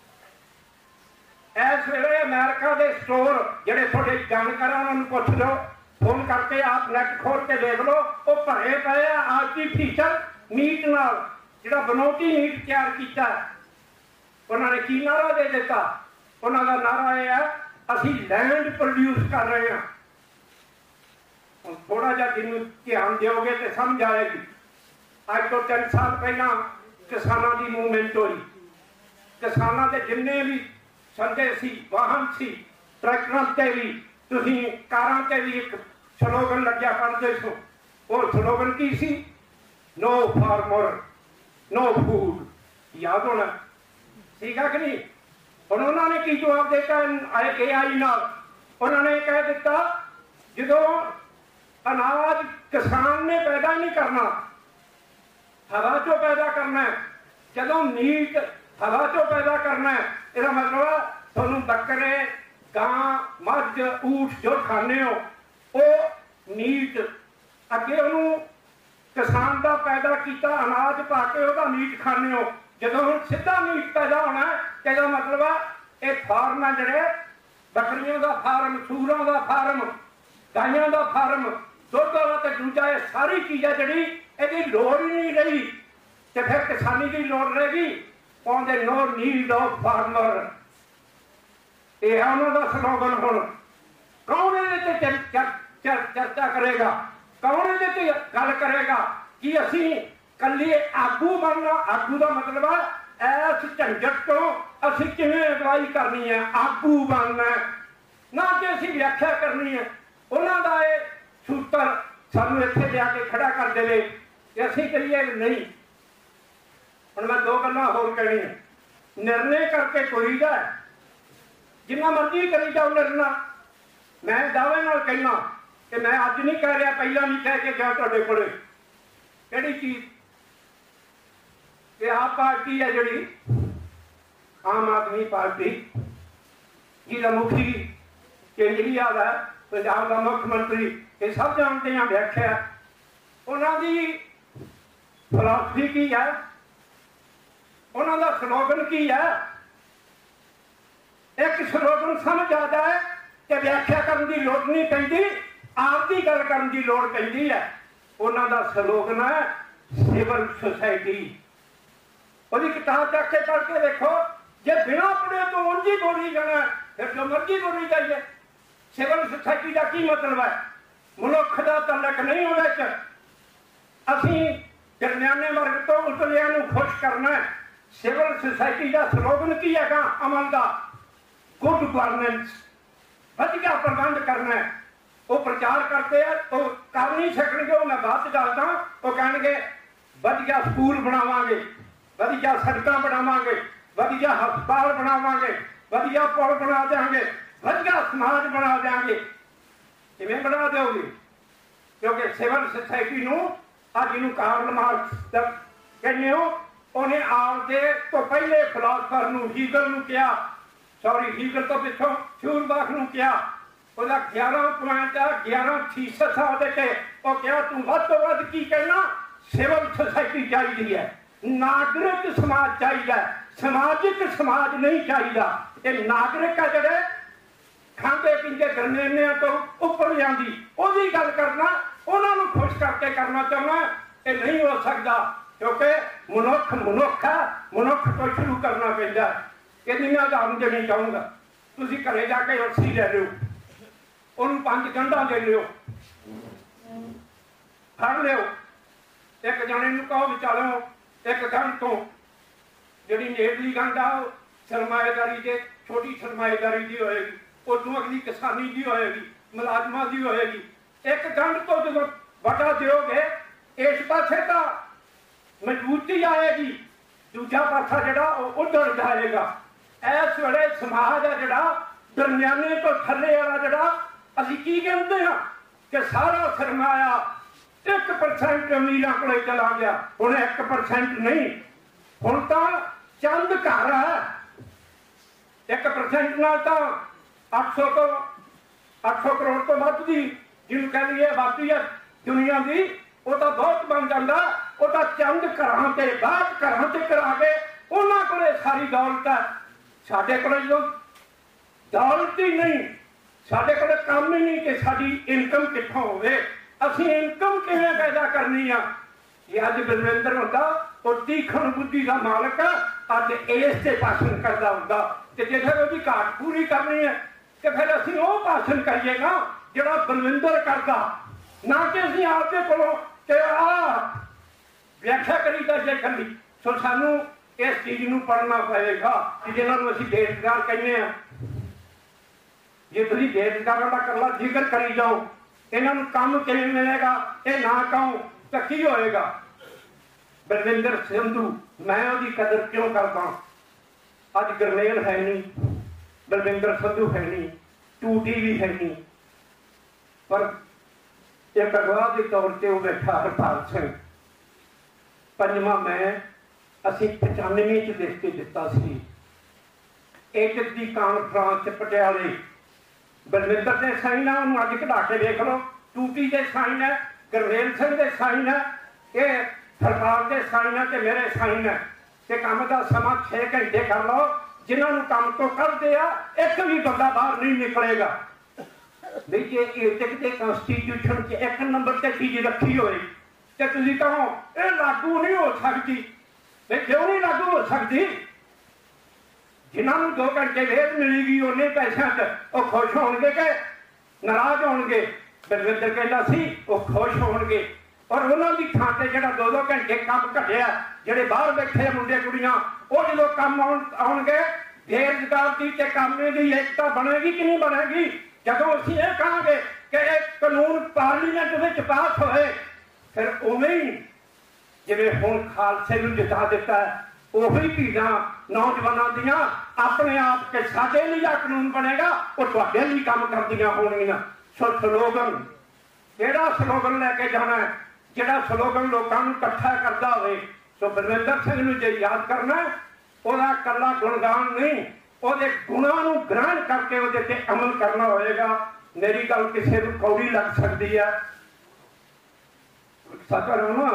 ਇਸ ਵੇਲੇ ਅਮਰੀਕਾ ਦੇ ਸਟੋਰ ਜਿਹੜੇ ਤੁਹਾਡੇ ਜਾਣਕਾਰ ਉਹਨਾਂ ਨੂੰ ਪੁੱਛ ਲਓ, ਫੋਨ ਕਰਕੇ ਆਪ ਨੈਟ ਖੋਲ ਕੇ ਦੇਖ ਲਓ, ਉਹ ਭਰੇ ਪਏ ਆ ਆਰਟੀਫੀਸ਼ਲ ਮੀਟ ਨਾਲ, ਜਿਹੜਾ ਬਨੌਟੀ ਮੀਟ ਤਿਆਰ ਕੀਤਾ। ਉਹਨਾਂ ਨੇ ਕੀ ਨਾਰਾ ਦੇ ਦਿੱਤਾ? ਉਹਨਾਂ ਦਾ ਨਾਰਾ ਇਹ ਹੈ, ਅਸੀਂ ਲੈਂਡ ਪ੍ਰੋਡਿਊਸ ਕਰ ਰਹੇ ਹਾਂ। ਹੁਣ ਥੋੜਾ ਜਿਹਾ ਜਿਹਨੂੰ ਧਿਆਨ ਦਿਓਗੇ ਤੇ ਸਮਝ ਆਏਗੀ। ਅੱਜ ਤੋਂ 3 ਸਾਲ ਪਹਿਲਾਂ ਕਿਸਾਨਾਂ ਦੀ ਮੂਵਮੈਂਟ ਹੋਈ। ਕਿਸਾਨਾਂ ਦੇ ਜਿੰਨੇ ਵੀ ਸੰਦੇ ਸੀ, ਵਾਹਨ ਸੀ, ਟਰੈਕਟਰਾਂ ਤੇ ਵੀ, ਤੁਸੀਂ ਕਾਰਾਂ ਤੇ ਵੀ ਇੱਕ ਸਲੋਗਨ ਲੱਗਿਆ ਕਰਦੇ ਸੋ। ਉਹ ਸਲੋਗਨ ਕੀ ਸੀ? No farmer no food. ਯਾਦ ਹੋਣਾ ਸੀਗਾ ਕਿ ਨਹੀਂ? ਹੁਣ ਉਹਨਾਂ ਨੇ ਕੀ ਜਵਾਬ ਦਿੱਤਾ AI ਨਾਲ? ਉਹਨਾਂ ਨੇ ਕਹਿ ਦਿੱਤਾ, ਜਦੋਂ ਅਨਾਜ ਕਿਸਾਨ ਨੇ ਪੈਦਾ ਨਹੀਂ ਕਰਨਾ, ਹਵਾ ਚੋਂ ਪੈਦਾ ਕਰਨਾ ਹੈ। ਜਦੋਂ ਮੀਟ ਹਵਾ ਚੋਂ ਪੈਦਾ ਕਰਨਾ ਹੈ, ਇਹਦਾ ਮਤਲਬ ਤੁਹਾਨੂੰ ਬੱਕਰੇ, ਗਾਂ, ਮੱਝ, ਊਠ ਜੋ ਖਾਂਦੇ ਹੋ ਉਹ ਮੀਟ ਅੱਗੇ ਉਹਨੂੰ ਕਿਸਾਨ ਦਾ ਪੈਦਾ ਕੀਤਾ ਅਨਾਜ ਪਾ ਕੇ ਉਹਦਾ ਮੀਟ ਖਾਂਦੇ ਹੋ। ਜਦੋਂ ਹੁਣ ਸਿੱਧਾ ਮੀਟ ਪੈਦਾ ਹੋਣਾ ਤੇ ਇਹਦਾ ਮਤਲਬ ਆ ਇਹ ਫਾਰਮ ਆ ਜਿਹੜੇ ਬੱਕਰੀਆਂ ਦਾ ਫਾਰਮ, ਸੂਰਾਂ ਦਾ ਫਾਰਮ, ਗਾਈਆਂ ਦਾ ਫਾਰਮ, ਦੁੱਧ ਵਾਲਾ ਤੇ ਦੂਜਾ, ਇਹ ਸਾਰੀ ਚੀਜ਼ ਆ ਜਿਹੜੀ ਇਹਦੀ ਲੋੜ ਹੀ ਨਹੀਂ ਰਹੀ। ਤੇ ਫਿਰ ਕਿਸਾਨੀ ਦੀ ਲੋੜ ਰਹੇਗੀ। ਉਹਦੇ ਨੋ ਨੀਡ ਆਫ ਫਾਰਮਰ। ਇਹ ਹੈ ਉਹਨਾਂ ਦਾ ਸਲੋਗਨ। ਹੁਣ ਕੌਣ ਇਹਦੇ ਤੇ ਚਰਚਾ ਕਰੇਗਾ? ਕੌਣ ਇਹਦੇ ਤੇ ਗੱਲ ਕਰੇਗਾ ਕਿ ਅਸੀਂ ਕੱਲੀ ਆਗੂ ਬਣਨਾ? ਆਗੂ ਦਾ ਮਤਲਬ ਹੈ ਇਸ ਝੰਜਟ ਤੋਂ ਅਸੀਂ ਕਿਵੇਂ ਅਗਵਾਈ ਕਰਨੀ ਹੈ, ਆਗੂ ਬਣਨਾ, ਨਾ ਕਿ ਅਸੀਂ ਵਿਆਖਿਆ ਕਰਨੀ ਹੈ। ਉਹਨਾਂ ਦਾ ਇਹ ਸੂਤਰ ਸਾਨੂੰ ਇੱਥੇ ਲਿਆ ਕੇ ਖੜਾ ਕਰ ਦੇਵੇ ਕਿ ਅਸੀਂ ਕਹੀਏ ਨਹੀਂ। ਹੁਣ ਮੈਂ 2 ਗੱਲਾਂ ਹੋਰ ਕਹਿਣੀਆਂ। ਨਿਰਣੇ ਕਰਕੇ ਕੋਈ ਦਾ ਜਿੰਨਾ ਮਰਜ਼ੀ ਕਰੀ ਜਾਓ ਨਿਰਣਾ। ਮੈਂ ਦਾਅਵੇ ਨਾਲ ਕਹਿਣਾ ਕਿ ਮੈਂ ਅੱਜ ਨਹੀਂ ਕਹਿ ਰਿਹਾ, ਪਹਿਲਾਂ ਨਹੀਂ ਕਹਿ ਕੇ ਗਿਆ ਤੁਹਾਡੇ ਕੋਲੇ। ਕਿਹੜੀ ਚੀਜ਼? ਕਿ ਆਪ ਪਾਰਟੀ ਹੈ ਜਿਹੜੀ ਆਮ ਆਦਮੀ ਪਾਰਟੀ, ਜਿਹਦਾ ਮੁਖੀ ਕੇਜਰੀਵਾਲ ਹੈ, ਪੰਜਾਬ ਦਾ ਮੁੱਖ ਮੰਤਰੀ, ਇਹ ਸਭ ਜਾਣਦੇ ਆ ਵਿਆਖਿਆ। ਉਹਨਾਂ ਦੀ ਫਿਲਾਸਫੀ ਕੀ ਹੈ? ਉਹਨਾਂ ਦਾ ਸਲੋਗਨ ਕੀ ਹੈ? ਇੱਕ ਸਲੋਗਨ ਸਮਝ ਆ ਜਾਏ ਕਿ ਵਿਆਖਿਆ ਕਰਨ ਦੀ ਲੋੜ ਨਹੀਂ ਪੈਂਦੀ, ਆਪ ਦੀ ਗੱਲ ਕਰਨ ਦੀ ਲੋੜ ਪੈਂਦੀ ਹੈ। ਉਹਨਾਂ ਦਾ ਸਲੋਗਨ ਹੈ ਸਿਵਲ ਸੁਸਾਇਟੀ। ਉਹਦੀ ਕਿਤਾਬ ਚੱਕ ਕੇ ਪੜ੍ਹ ਕੇ ਦੇਖੋ। ਜੇ ਬਿਨਾਂ ਪੜ੍ਹੇ ਤੋਂ ਉਂਝ ਹੀ ਬੋਲੀ ਜਾਣਾ ਫਿਰ ਜੋ ਮਰਜ਼ੀ ਬੋਲੀ ਜਾਈਏ। ਸਿਵਲ ਸੁਸਾਇਟੀ ਦਾ ਕੀ ਮਤਲਬ ਹੈ? ਮਨੁੱਖ ਦਾ ਤਲਕ ਨਹੀਂ ਉਹਦੇ ਚ। ਅਸੀਂ ਦਰਮਿਆਨੇ ਵਰਗ ਤੋਂ ਉਤਲਿਆਂ ਨੂੰ ਖੁਸ਼ ਕਰਨਾ। ਸਿਵਲ ਸੁਸਾਇਟੀ ਦਾ ਸਲੋਗਨ ਕੀ ਹੈਗਾ? ਅਮਲ ਦਾ ਗੁੱਡ ਗਵਰਨੈਂਸ, ਵਧੀਆ ਪ੍ਰਬੰਧ ਕਰਨਾ। ਉਹ ਪ੍ਰਚਾਰ ਕਰਦੇ ਆ, ਉਹ ਕਰ ਨਹੀਂ ਸਕਣਗੇ। ਉਹ ਮੈਂ ਬਾਅਦ ਚ ਦੱਸਦਾ। ਉਹ ਕਹਿਣਗੇ ਵਧੀਆ ਸਕੂਲ ਬਣਾਵਾਂਗੇ, ਵਧੀਆ ਸੜਕਾਂ ਬਣਾਵਾਂਗੇ, ਵਧੀਆ ਹਸਪਤਾਲ ਬਣਾਵਾਂਗੇ, ਵਧੀਆ ਪੁਲ ਬਣਾ ਦਿਆਂਗੇ, ਵਧੀਆ ਸਮਾਜ ਬਣਾ ਦਿਆਂਗੇ। ਕਿਵੇਂ ਬਣਾ ਦਿਓਗੇ? ਕਿਉਂਕਿ ਸਿਵਲ ਸੁਸਾਇਟੀ ਨੂੰ ਅੱਜ ਨੂੰ ਕਾਰਲ ਮਾਰਕਸ ਕਹਿੰਦੇ ਹੋ, ਉਹਨੇ ਆਪਦੇ ਤੋਂ ਪਹਿਲੇ ਫਿਲਾਸਫਰ ਨੂੰ, ਹੀਗਲ ਨੂੰ ਕਿਹਾ, ਸੌਰੀ ਹੀਗਲ ਤੋਂ ਪਿੱਛੋਂ ਫਿਊਰਬਾਖ ਨੂੰ ਕਿਹਾ। ਉਹਦਾ 11 ਪੁਆਇੰਟ ਆ, 11 ਥੀਸਿਸ ਆ ਉਹਦੇ ਤੇ। ਉਹ ਕਿਹਾ ਤੂੰ ਵੱਧ ਤੋਂ ਵੱਧ ਕੀ ਕਹਿਣਾ? ਸਿਵਲ ਸੁਸਾਇਟੀ ਚਾਹੀਦੀ ਹੈ, ਨਾਗਰਿਕ ਸਮਾਜ ਚਾਹੀਦਾ, ਸਮਾਜਿਕ ਸਮਾਜ ਨਹੀਂ ਚਾਹੀਦਾ। ਇਹ ਨਾਗਰਿਕ ਆ ਜਿਹੜੇ ਖਾਂਦੇ ਪੀਂਦੇ ਗਰਨੇਨਿਆਂ ਤੋਂ ਉੱਪਰ ਜਾਂਦੀ, ਉਹਦੀ ਗੱਲ ਕਰਨਾ, ਉਹਨਾਂ ਨੂੰ ਖੁਸ਼ ਕਰਕੇ ਕਰਨਾ ਚਾਹੁੰਦਾ। ਇਹ ਨਹੀਂ ਹੋ ਸਕਦਾ ਕਿਉਂਕਿ ਮਨੁੱਖ ਮਨੁੱਖ ਹੈ, ਮਨੁੱਖ ਤੋਂ ਸ਼ੁਰੂ ਕਰਨਾ ਪੈਂਦਾ। ਇਹਦੀ ਮੈਂ ਉਦਾਹਰਨ ਦੇਣੀ ਚਾਹੂੰਗਾ। ਤੁਸੀਂ ਘਰੇ ਜਾ ਕੇ ਰੱਸੀ ਲੈ ਲਿਓ, ਉਹਨੂੰ 5 ਗੰਢਾਂ ਦੇ ਲਿਓ, ਫੜ ਲਿਓ। ਇੱਕ ਜਣੇ ਨੂੰ ਕਹੋ ਵੀ ਚਲੋ ਇੱਕ ਗੰਢ ਤੋਂ ਜਿਹੜੀ ਨੇੜਲੀ ਗੰਢ ਆ ਉਹ ਸਰਮਾਏਦਾਰੀ ਦੇ, ਛੋਟੀ ਸਰਮਾਏਦਾਰੀ ਦੀ ਹੋਏਗੀ, ਉਦੋਂ ਅਗਲੀ ਕਿਸਾਨੀ ਦੀ ਹੋਏਗੀ, ਮੁਲਾਜ਼ਮਾਂ ਦੀ ਹੋਏਗੀ। ਇੱਕ ਗੰਢ ਤੋਂ ਜਦੋਂ ਵੱਡਾ ਦਿਓਗੇ, ਇਸ ਪਾਸੇ ਤਾਂ ਮਜ਼ਬੂਤੀ ਆਏਗੀ, ਦੂਜਾ ਪਾਸਾ ਜਿਹੜਾ ਉਹ ਉੱਧਰ ਜਾਏਗਾ। ਇਸ ਵੇਲੇ ਸਮਾਜ ਆ ਜਿਹੜਾ ਦਰਮਿਆਨੇ ਤੋਂ ਥੱਲੇ ਵਾਲਾ, ਜਿਹੜਾ ਅਸੀਂ ਕੀ ਕਹਿੰਦੇ ਹਾਂ ਕਿ ਸਾਰਾ ਸਰਮਾਇਆ 1% ਅਮੀਰਾਂ ਕੋਲੇ ਚਲਾ ਗਿਆ। ਹੁਣ 1% ਨਹੀਂ, ਹੁਣ ਤਾਂ ਚੰਦ ਘਰ ਹੈ। 1% ਨਾਲ ਤਾਂ 800 ਤੋਂ 800 ਕਰੋੜ ਤੋਂ ਵੱਧ ਦੀ ਜਿਹਨੂੰ ਕਹਿ ਲਈਏ ਆਬਾਦੀ ਹੈ ਦੁਨੀਆ ਦੀ, ਉਹ ਤਾਂ ਬਹੁਤ ਬਣ ਜਾਂਦਾ। ਉਹ ਤਾਂ ਚੰਦ ਘਰਾਂ ਤੇ ਬਾਹਰ ਘਰਾਂ ਤੇ ਕਰਾ ਕੇ ਉਹਨਾਂ ਕੋਲੇ ਸਾਰੀ ਦੌਲਤ ਹੈ। ਸਾਡੇ ਕੋਲ ਜਦੋਂ ਦੌਲਤ ਹੀ ਨਹੀਂ, ਸਾਡੇ ਕੋਲ ਕੰਮ ਹੀ ਨਹੀਂ ਕਿ ਸਾਡੀ ਇਨਕਮ ਕਿੱਥੋਂ ਹੋਵੇ, ਅਸੀਂ ਇਨਕਮ ਕਿਵੇਂ ਪੈਦਾ ਕਰਨੀ ਆ। ਇਹ ਅੱਜ ਬਲਵਿੰਦਰ ਹੁੰਦਾ ਉਹ ਤੀਖਣ ਬੁੱਧੀ ਦਾ ਮਾਲਕ ਅੱਜ ਇਸ ਤੇ ਭਾਸ਼ਣ ਕਰਦਾ ਹੁੰਦਾ, ਤੇ ਜੇ ਫਿਰ ਉਹਦੀ ਘਾਟ ਪੂਰੀ ਕਰਨੀ ਹੈ ਤੇ ਫਿਰ ਅਸੀਂ ਉਹ ਭਾਸ਼ਣ ਕਰੀਏ ਨਾ ਜਿਹੜਾ ਬਲਵਿੰਦਰ ਕਰਦਾ, ਨਾ ਕਿ ਅਸੀਂ ਆਪਦੇ ਕੋਲੋਂ ਕਿ ਆ ਵਿਆਖਿਆ ਕਰੀਦਾ ਜੇ ਕੱਲੀ। ਸੋ ਸਾਨੂੰ ਇਸ ਚੀਜ਼ ਨੂੰ ਪੜ੍ਹਨਾ ਪਏਗਾ ਕਿ ਜਿਹਨਾਂ ਨੂੰ ਅਸੀਂ ਬੇਰੁਜ਼ਗਾਰ ਕਹਿੰਦੇ ਆ, ਜੇ ਤੁਸੀਂ ਬੇਰੁਜ਼ਗਾਰਾਂ ਦਾ ਇਕੱਲਾ ਜ਼ਿਕਰ ਕਰੀ ਜਾਓ, ਇਹਨਾਂ ਨੂੰ ਕੰਮ ਕਿਵੇਂ ਮਿਲੇਗਾ ਇਹ ਨਾ ਕਹੋ ਤਾਂ ਕੀ ਹੋਏਗਾ। ਬਲਵਿੰਦਰ ਸੰਧੂ ਮੈਂ ਉਹਦੀ ਕਦਰ ਕਿਉਂ ਕਰਦਾ। ਅੱਜ ਗਰਮੇਲ ਹੈ ਨਹੀਂ, ਬਲਵਿੰਦਰ ਸੰਧੂ ਹੈ ਨਹੀਂ, ਟੂਟੀ ਵੀ ਹੈ ਨਹੀਂ, ਪਰ ਇੱਕ ਅਗਵਾਹ ਦੇ ਤੌਰ ਤੇ ਉਹ ਬੈਠਾ ਹਰਪਾਲ ਸਿੰਘ। ਪੰਜਵਾਂ ਮੈਂ ਅਸੀਂ 95 ਚ ਲਿਖ ਕੇ ਦਿੱਤਾ ਸੀ ਇੱਕ ਦੀ ਕਾਨਫਰੰਸ ਚ ਪਟਿਆਲੇ। ਬਲਵਿੰਦਰ ਦੇ ਸਾਈਨ ਆ, ਉਹਨੂੰ ਅੱਜ ਕਢਾ ਕੇ ਦੇਖ ਲਓ। ਟੂਟੀ ਦੇ ਸਾਈਨ ਹੈ, ਗੁਰਵੇਲ ਸਿੰਘ ਦੇ ਸਾਈਨ ਹੈ, ਇਹ ਹਰਪਾਲ ਦੇ ਸਾਈਨ ਹੈ ਤੇ ਮੇਰੇ ਸਾਈਨ ਹੈ। ਤੇ ਕੰਮ ਦਾ ਸਮਾਂ 6 ਘੰਟੇ ਕਰ ਲਓ। ਜਿਨ੍ਹਾਂ ਨੂੰ ਕੰਮ ਤੋਂ ਕੱਢਦੇ ਆ ਇੱਕ ਵੀ ਬੰਦਾ ਬਾਹਰ ਨਹੀਂ ਨਿਕਲੇਗਾ। ਵੀ ਜੇ ਏਟਕ ਦੇ ਕਨਸਟੀਟਿਊਸ਼ਨ 'ਚ 1 ਨੰਬਰ ਤੇ ਚੀਜ਼ ਰੱਖੀ ਹੋਏ ਤੇ ਤੁਸੀਂ ਕਹੋ ਇਹ ਲਾਗੂ ਨਹੀਂ ਹੋ ਸਕਦੀ, ਤੇ ਕਿਉਂ ਨਹੀਂ ਲਾਗੂ ਹੋ ਸਕਦੀ। ਜਿਨ੍ਹਾਂ ਨੂੰ 2 ਘੰਟੇ ਵੇਦ ਮਿਲੇਗੀ ਉਹਨੇ ਪੈਸਿਆਂ 'ਚ ਉਹ ਖੁਸ਼ ਹੋਣਗੇ ਕਿ ਨਾਰਾਜ਼ ਹੋਣਗੇ। ਬਲਵਿੰਦਰ ਕਹਿੰਦਾ ਸੀ ਉਹ ਖੁਸ਼ ਹੋਣਗੇ, ਔਰ ਉਹਨਾਂ ਦੀ ਥਾਂ ਤੇ ਜਿਹੜਾ 2-2 ਘੰਟੇ ਕੰਮ ਘਟਿਆ, ਜਿਹੜੇ ਬਾਹਰ ਬੈਠੇ ਮੁੰਡੇ ਕੁੜੀਆਂ, ਉਹ ਜਦੋਂ ਕੰਮ ਆਉਣਗੇ ਬੇਰੁਜ਼ਗਾਰ ਦੀ ਤੇ ਕਾਮੇ ਦੀ ਏਕਤਾ ਬਣੇਗੀ ਕਿ ਨਹੀਂ ਬਣੇਗੀ। ਜਦੋਂ ਅਸੀਂ ਇਹ ਕਹਾਂਗੇ ਕਿ ਇਹ ਕਾਨੂੰਨ ਪਾਰਲੀਮੈਂਟ ਵਿੱਚ ਪਾਸ ਹੋਏ, ਫਿਰ ਉਵੇਂ ਹੀ ਜਿਵੇਂ ਹੁਣ ਖਾਲਸੇ ਨੂੰ ਜਿਤਾ ਦਿੱਤਾ, ਉਹੀ ਧੀਆਂ ਨੌਜਵਾਨਾਂ ਦੀਆਂ ਆਪਣੇ ਆਪ ਕੇ ਸਾਡੇ ਲਈ ਆ ਕਾਨੂੰਨ ਬਣੇਗਾ, ਉਹ ਤੁਹਾਡੇ ਲਈ ਕੰਮ ਕਰਦੀਆਂ ਹੋਣਗੀਆਂ। ਸੋ ਸਲੋਗਨ, ਕਿਹੜਾ ਸਲੋਗਨ ਲੈ ਕੇ ਜਾਣਾ, ਜਿਹੜਾ ਸਲੋਗਨ ਲੋਕਾਂ ਨੂੰ ਇਕੱਠਾ ਕਰਦਾ ਹੋਵੇ। ਸੋ ਬਲਵਿੰਦਰ ਸਿੰਘ ਨੂੰ ਜੇ ਯਾਦ ਕਰਨਾ, ਉਹਦਾ ਇਕੱਲਾ ਗੁਣਗਾਨ ਨਹੀਂ, ਉਹਦੇ ਗੁਣਾਂ ਨੂੰ ਗ੍ਰਹਿਣ ਕਰਕੇ ਉਹਦੇ ਤੇ ਅਮਲ ਕਰਨਾ ਹੋਏਗਾ। ਮੇਰੀ ਗੱਲ ਕਿਸੇ ਨੂੰ ਕੌੜੀ ਲੱਗ ਸਕਦੀ ਹੈ, ਸਤਰ ਨਾ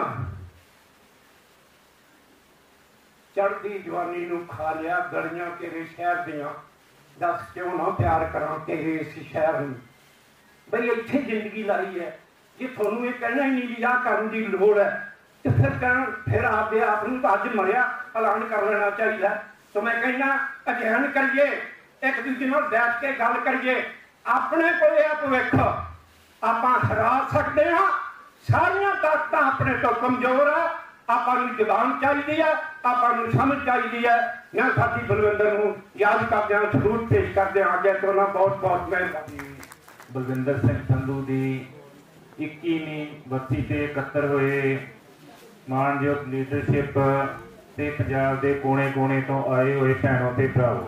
ਚੜ੍ਹਦੀ ਜਵਾਨੀ ਨੂੰ ਖਾ ਲਿਆ ਗਲੀਆਂ ਤੇਰੇ ਸ਼ਹਿਰ ਦੀਆਂ, ਦੱਸ ਕਿਉਂ ਨਾ ਪਿਆਰ ਕਰਾਂ ਤੇਰੇ ਇਸ ਸ਼ਹਿਰ ਨੂੰ। ਬਈ ਇੱਥੇ ਜ਼ਿੰਦਗੀ ਲਾਈ ਹੈ, ਜੇ ਤੁਹਾਨੂੰ ਇਹ ਕਹਿਣਾ ਹੀ ਨਹੀਂ ਵੀ ਆਹ ਕਰਨ ਦੀ ਲੋੜ ਹੈ ਤੇ ਫਿਰ ਆਪਦੇ ਆਪ ਨੂੰ ਤਾਂ ਅੱਜ ਮਰਿਆ ਐਲਾਨ ਕਰ ਲੈਣਾ ਚਾਹੀਦਾ। ਸੋ ਮੈਂ ਕਹਿੰਦਾ ਅਧਿਐਨ ਕਰੀਏ, ਇੱਕ ਦੂਜੇ ਨਾਲ ਬੈਠ ਕੇ ਗੱਲ ਕਰੀਏ। ਆਪਣੇ ਕੋਲੇ ਆ ਭਵਿੱਖ, ਆਪਾਂ ਹਰਾ ਸਕਦੇ ਹਾਂ। ਸਾਰੀਆਂ ਤਾਕਤਾਂ ਆਪਣੇ ਤੋਂ ਕਮਜ਼ੋਰ ਆ। ਆਪਾਂ ਨੂੰ ਜ਼ੁਬਾਨ ਚਾਹੀਦੀ ਹੈ, ਆਪਾਂ ਨੂੰ ਸਮਝ ਚਾਹੀਦੀ ਹੈ। ਮੈਂ ਸਾਥੀ ਬਲਵਿੰਦਰ ਨੂੰ ਯਾਦ ਕਰਦਿਆਂ ਸਲੂਟ ਪੇਸ਼ ਕਰਦਿਆਂ ਅੱਗੇ ਤੋਂ ਬਹੁਤ ਬਹੁਤ ਮਿਹਰਬਾਨੀ। ਬਲਵਿੰਦਰ ਸਿੰਘ ਸੰਧੂ ਦੀ 21ਵੀਂ ਬਰਸੀ ਤੇ ਇਕੱਤਰ ਹੋਏ ਮਾਣਯੋਗ ਲੀਡਰਸ਼ਿਪ ਤੇ ਪੰਜਾਬ ਦੇ ਕੋਨੇ-ਕੋਨੇ ਤੋਂ ਆਏ ਹੋਏ ਭੈਣੋ ਤੇ ਭਰਾਵੋ,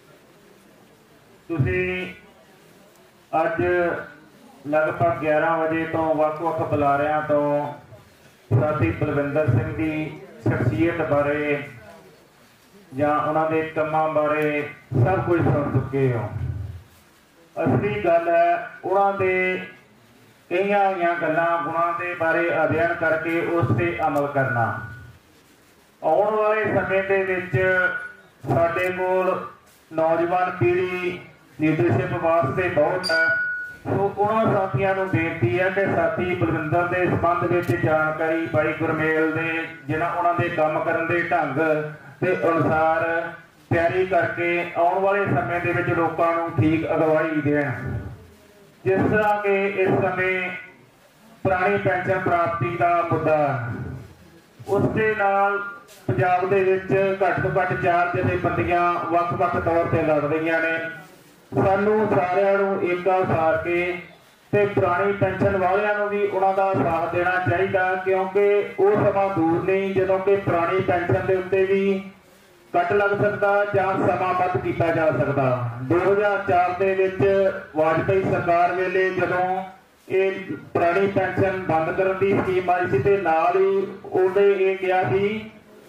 ਤੁਸੀਂ ਅੱਜ ਲਗਭਗ 11 ਵਜੇ ਤੋਂ ਵੱਖ-ਵੱਖ ਬੁਲਾਰਿਆਂ ਤੋਂ ਸਾਥੀ ਬਲਵਿੰਦਰ ਸਿੰਘ ਦੀ ਸ਼ਖਸੀਅਤ ਬਾਰੇ ਜਾਂ ਉਹਨਾਂ ਦੇ ਕੰਮਾਂ ਬਾਰੇ ਸਭ ਕੁਝ ਸੁਣ ਚੁੱਕੇ ਹੋ। ਅਸਲੀ ਗੱਲ ਹੈ ਉਹਨਾਂ ਦੇ ਕਈਆਂ ਹੋਈਆਂ ਗੱਲਾਂ ਗੁਣਾਂ ਦੇ ਬਾਰੇ ਅਧਿਐਨ ਕਰਕੇ ਉਸ ਤੇ ਅਮਲ ਕਰਨਾ। ਆਉਣ ਵਾਲੇ ਸਮੇਂ ਦੇ ਵਿੱਚ ਸਾਡੇ ਕੋਲ ਨੌਜਵਾਨ ਪੀੜ੍ਹੀ ਲੀਡਰਸ਼ਿਪ ਵਾਸਤੇ ਬਹੁਤ ਹੈ। ਸੋ ਉਹਨਾਂ ਸਾਥੀਆਂ ਨੂੰ ਬੇਨਤੀ ਹੈ ਕਿ ਸਾਥੀ ਬਲਵਿੰਦਰ ਦੇ ਸੰਬੰਧ ਵਿੱਚ ਜਾਣਕਾਰੀ ਬਾਈ ਗੁਰਮੇਲ ਦੇ ਜਿਹੜਾ ਉਹਨਾਂ ਦੇ ਕੰਮ ਕਰਨ ਦੇ ਢੰਗ ਦੇ ਅਨੁਸਾਰ ਤਿਆਰੀ ਕਰਕੇ ਆਉਣ ਵਾਲੇ ਸਮੇਂ ਦੇ ਵਿੱਚ ਲੋਕਾਂ ਨੂੰ ਠੀਕ ਅਗਵਾਈ ਦੇਣ। ਜਿਸ ਤਰ੍ਹਾਂ ਕਿ ਇਸ ਸਮੇਂ ਪੁਰਾਣੀ ਪੈਨਸ਼ਨ ਪ੍ਰਾਪਤੀ ਦਾ ਮੁੱਦਾ, ਉਸ ਦੇ ਨਾਲ ਪੰਜਾਬ ਦੇ ਵਿੱਚ ਘੱਟ ਤੋਂ ਘੱਟ 4 ਜਥੇਬੰਦੀਆਂ ਵੱਖ-ਵੱਖ ਤੌਰ ਤੇ ਲੜ ਰਹੀਆਂ ਨੇ। ਸਾਨੂੰ ਸਾਰਿਆਂ ਨੂੰ ਏਕਾ ਸਾਰ ਕੇ ਤੇ ਪੁਰਾਣੀ ਪੈਨਸ਼ਨ ਵਾਲਿਆਂ ਨੂੰ ਵੀ ਉਹਨਾਂ ਦਾ ਸਾਥ ਦੇਣਾ ਚਾਹੀਦਾ, ਕਿਉਂਕਿ ਉਹ ਸਮਾਂ ਦੂਰ ਨਹੀਂ ਜਦੋਂ ਕਿ ਪੁਰਾਣੀ ਪੈਨਸ਼ਨ ਦੇ ਉੱਤੇ ਵੀ ਕੱਟ ਲੱਗ ਸਕਦਾ ਜਾਂ ਸਮਾਂ ਵੱਧ ਕੀਤਾ ਜਾ ਸਕਦਾ। 2004 ਦੇ ਵਿੱਚ ਵਾਜਪਾਈ ਸਰਕਾਰ ਵੇਲੇ ਜਦੋਂ ਇਹ ਪੁਰਾਣੀ ਪੈਨਸ਼ਨ ਬੰਦ ਕਰਨ ਦੀ ਸਕੀਮ ਆਈ ਸੀ ਤੇ ਨਾਲ ਹੀ ਉਹਨੇ ਇਹ ਕਿਹਾ ਸੀ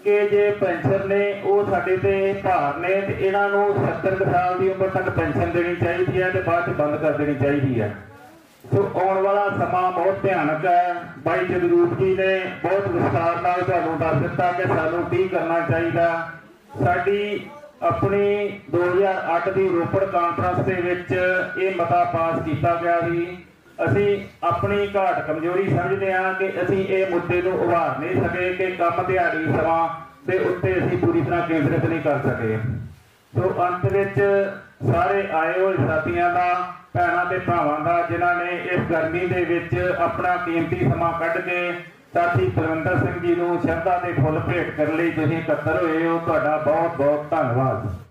कि जे पेंशन ने वो साडे ते भार ने ते इन्हां नूं 70 साल की उम्र तक पेंशन देनी चाहिए है ते बाद च बंद कर देनी चाहिए है। सो आने वाला समा बहुत भयानक है। भाई जगरूप जी ने बहुत विस्तार नाल तुहानूं दस दिता कि सानूं की करना चाहिए। साडी अपनी 2008 की रोपड़ कांफ्रेंस के विच ये मता पास किया गया सी। असी अपनी घाट कमजोरी समझते हैं कि असी ये मुद्दे को उभार नहीं सके कि कम दिहाड़ी समा के उत्ते असी पूरी तरह केंद्रित नहीं कर सके। तो अंत विच सारे आए हुए साथियों का, भैनों के भरावां का, जिन्हां ने इस गर्मी दे विच अपना कीमती समा कढ के साथी बलविंदर सिंह जी नूं शरधा के फुੱਲ भेंट करने लई तुसीं इकट्ठे होए हो। तुहाडा बहुत बहुत धन्नवाद।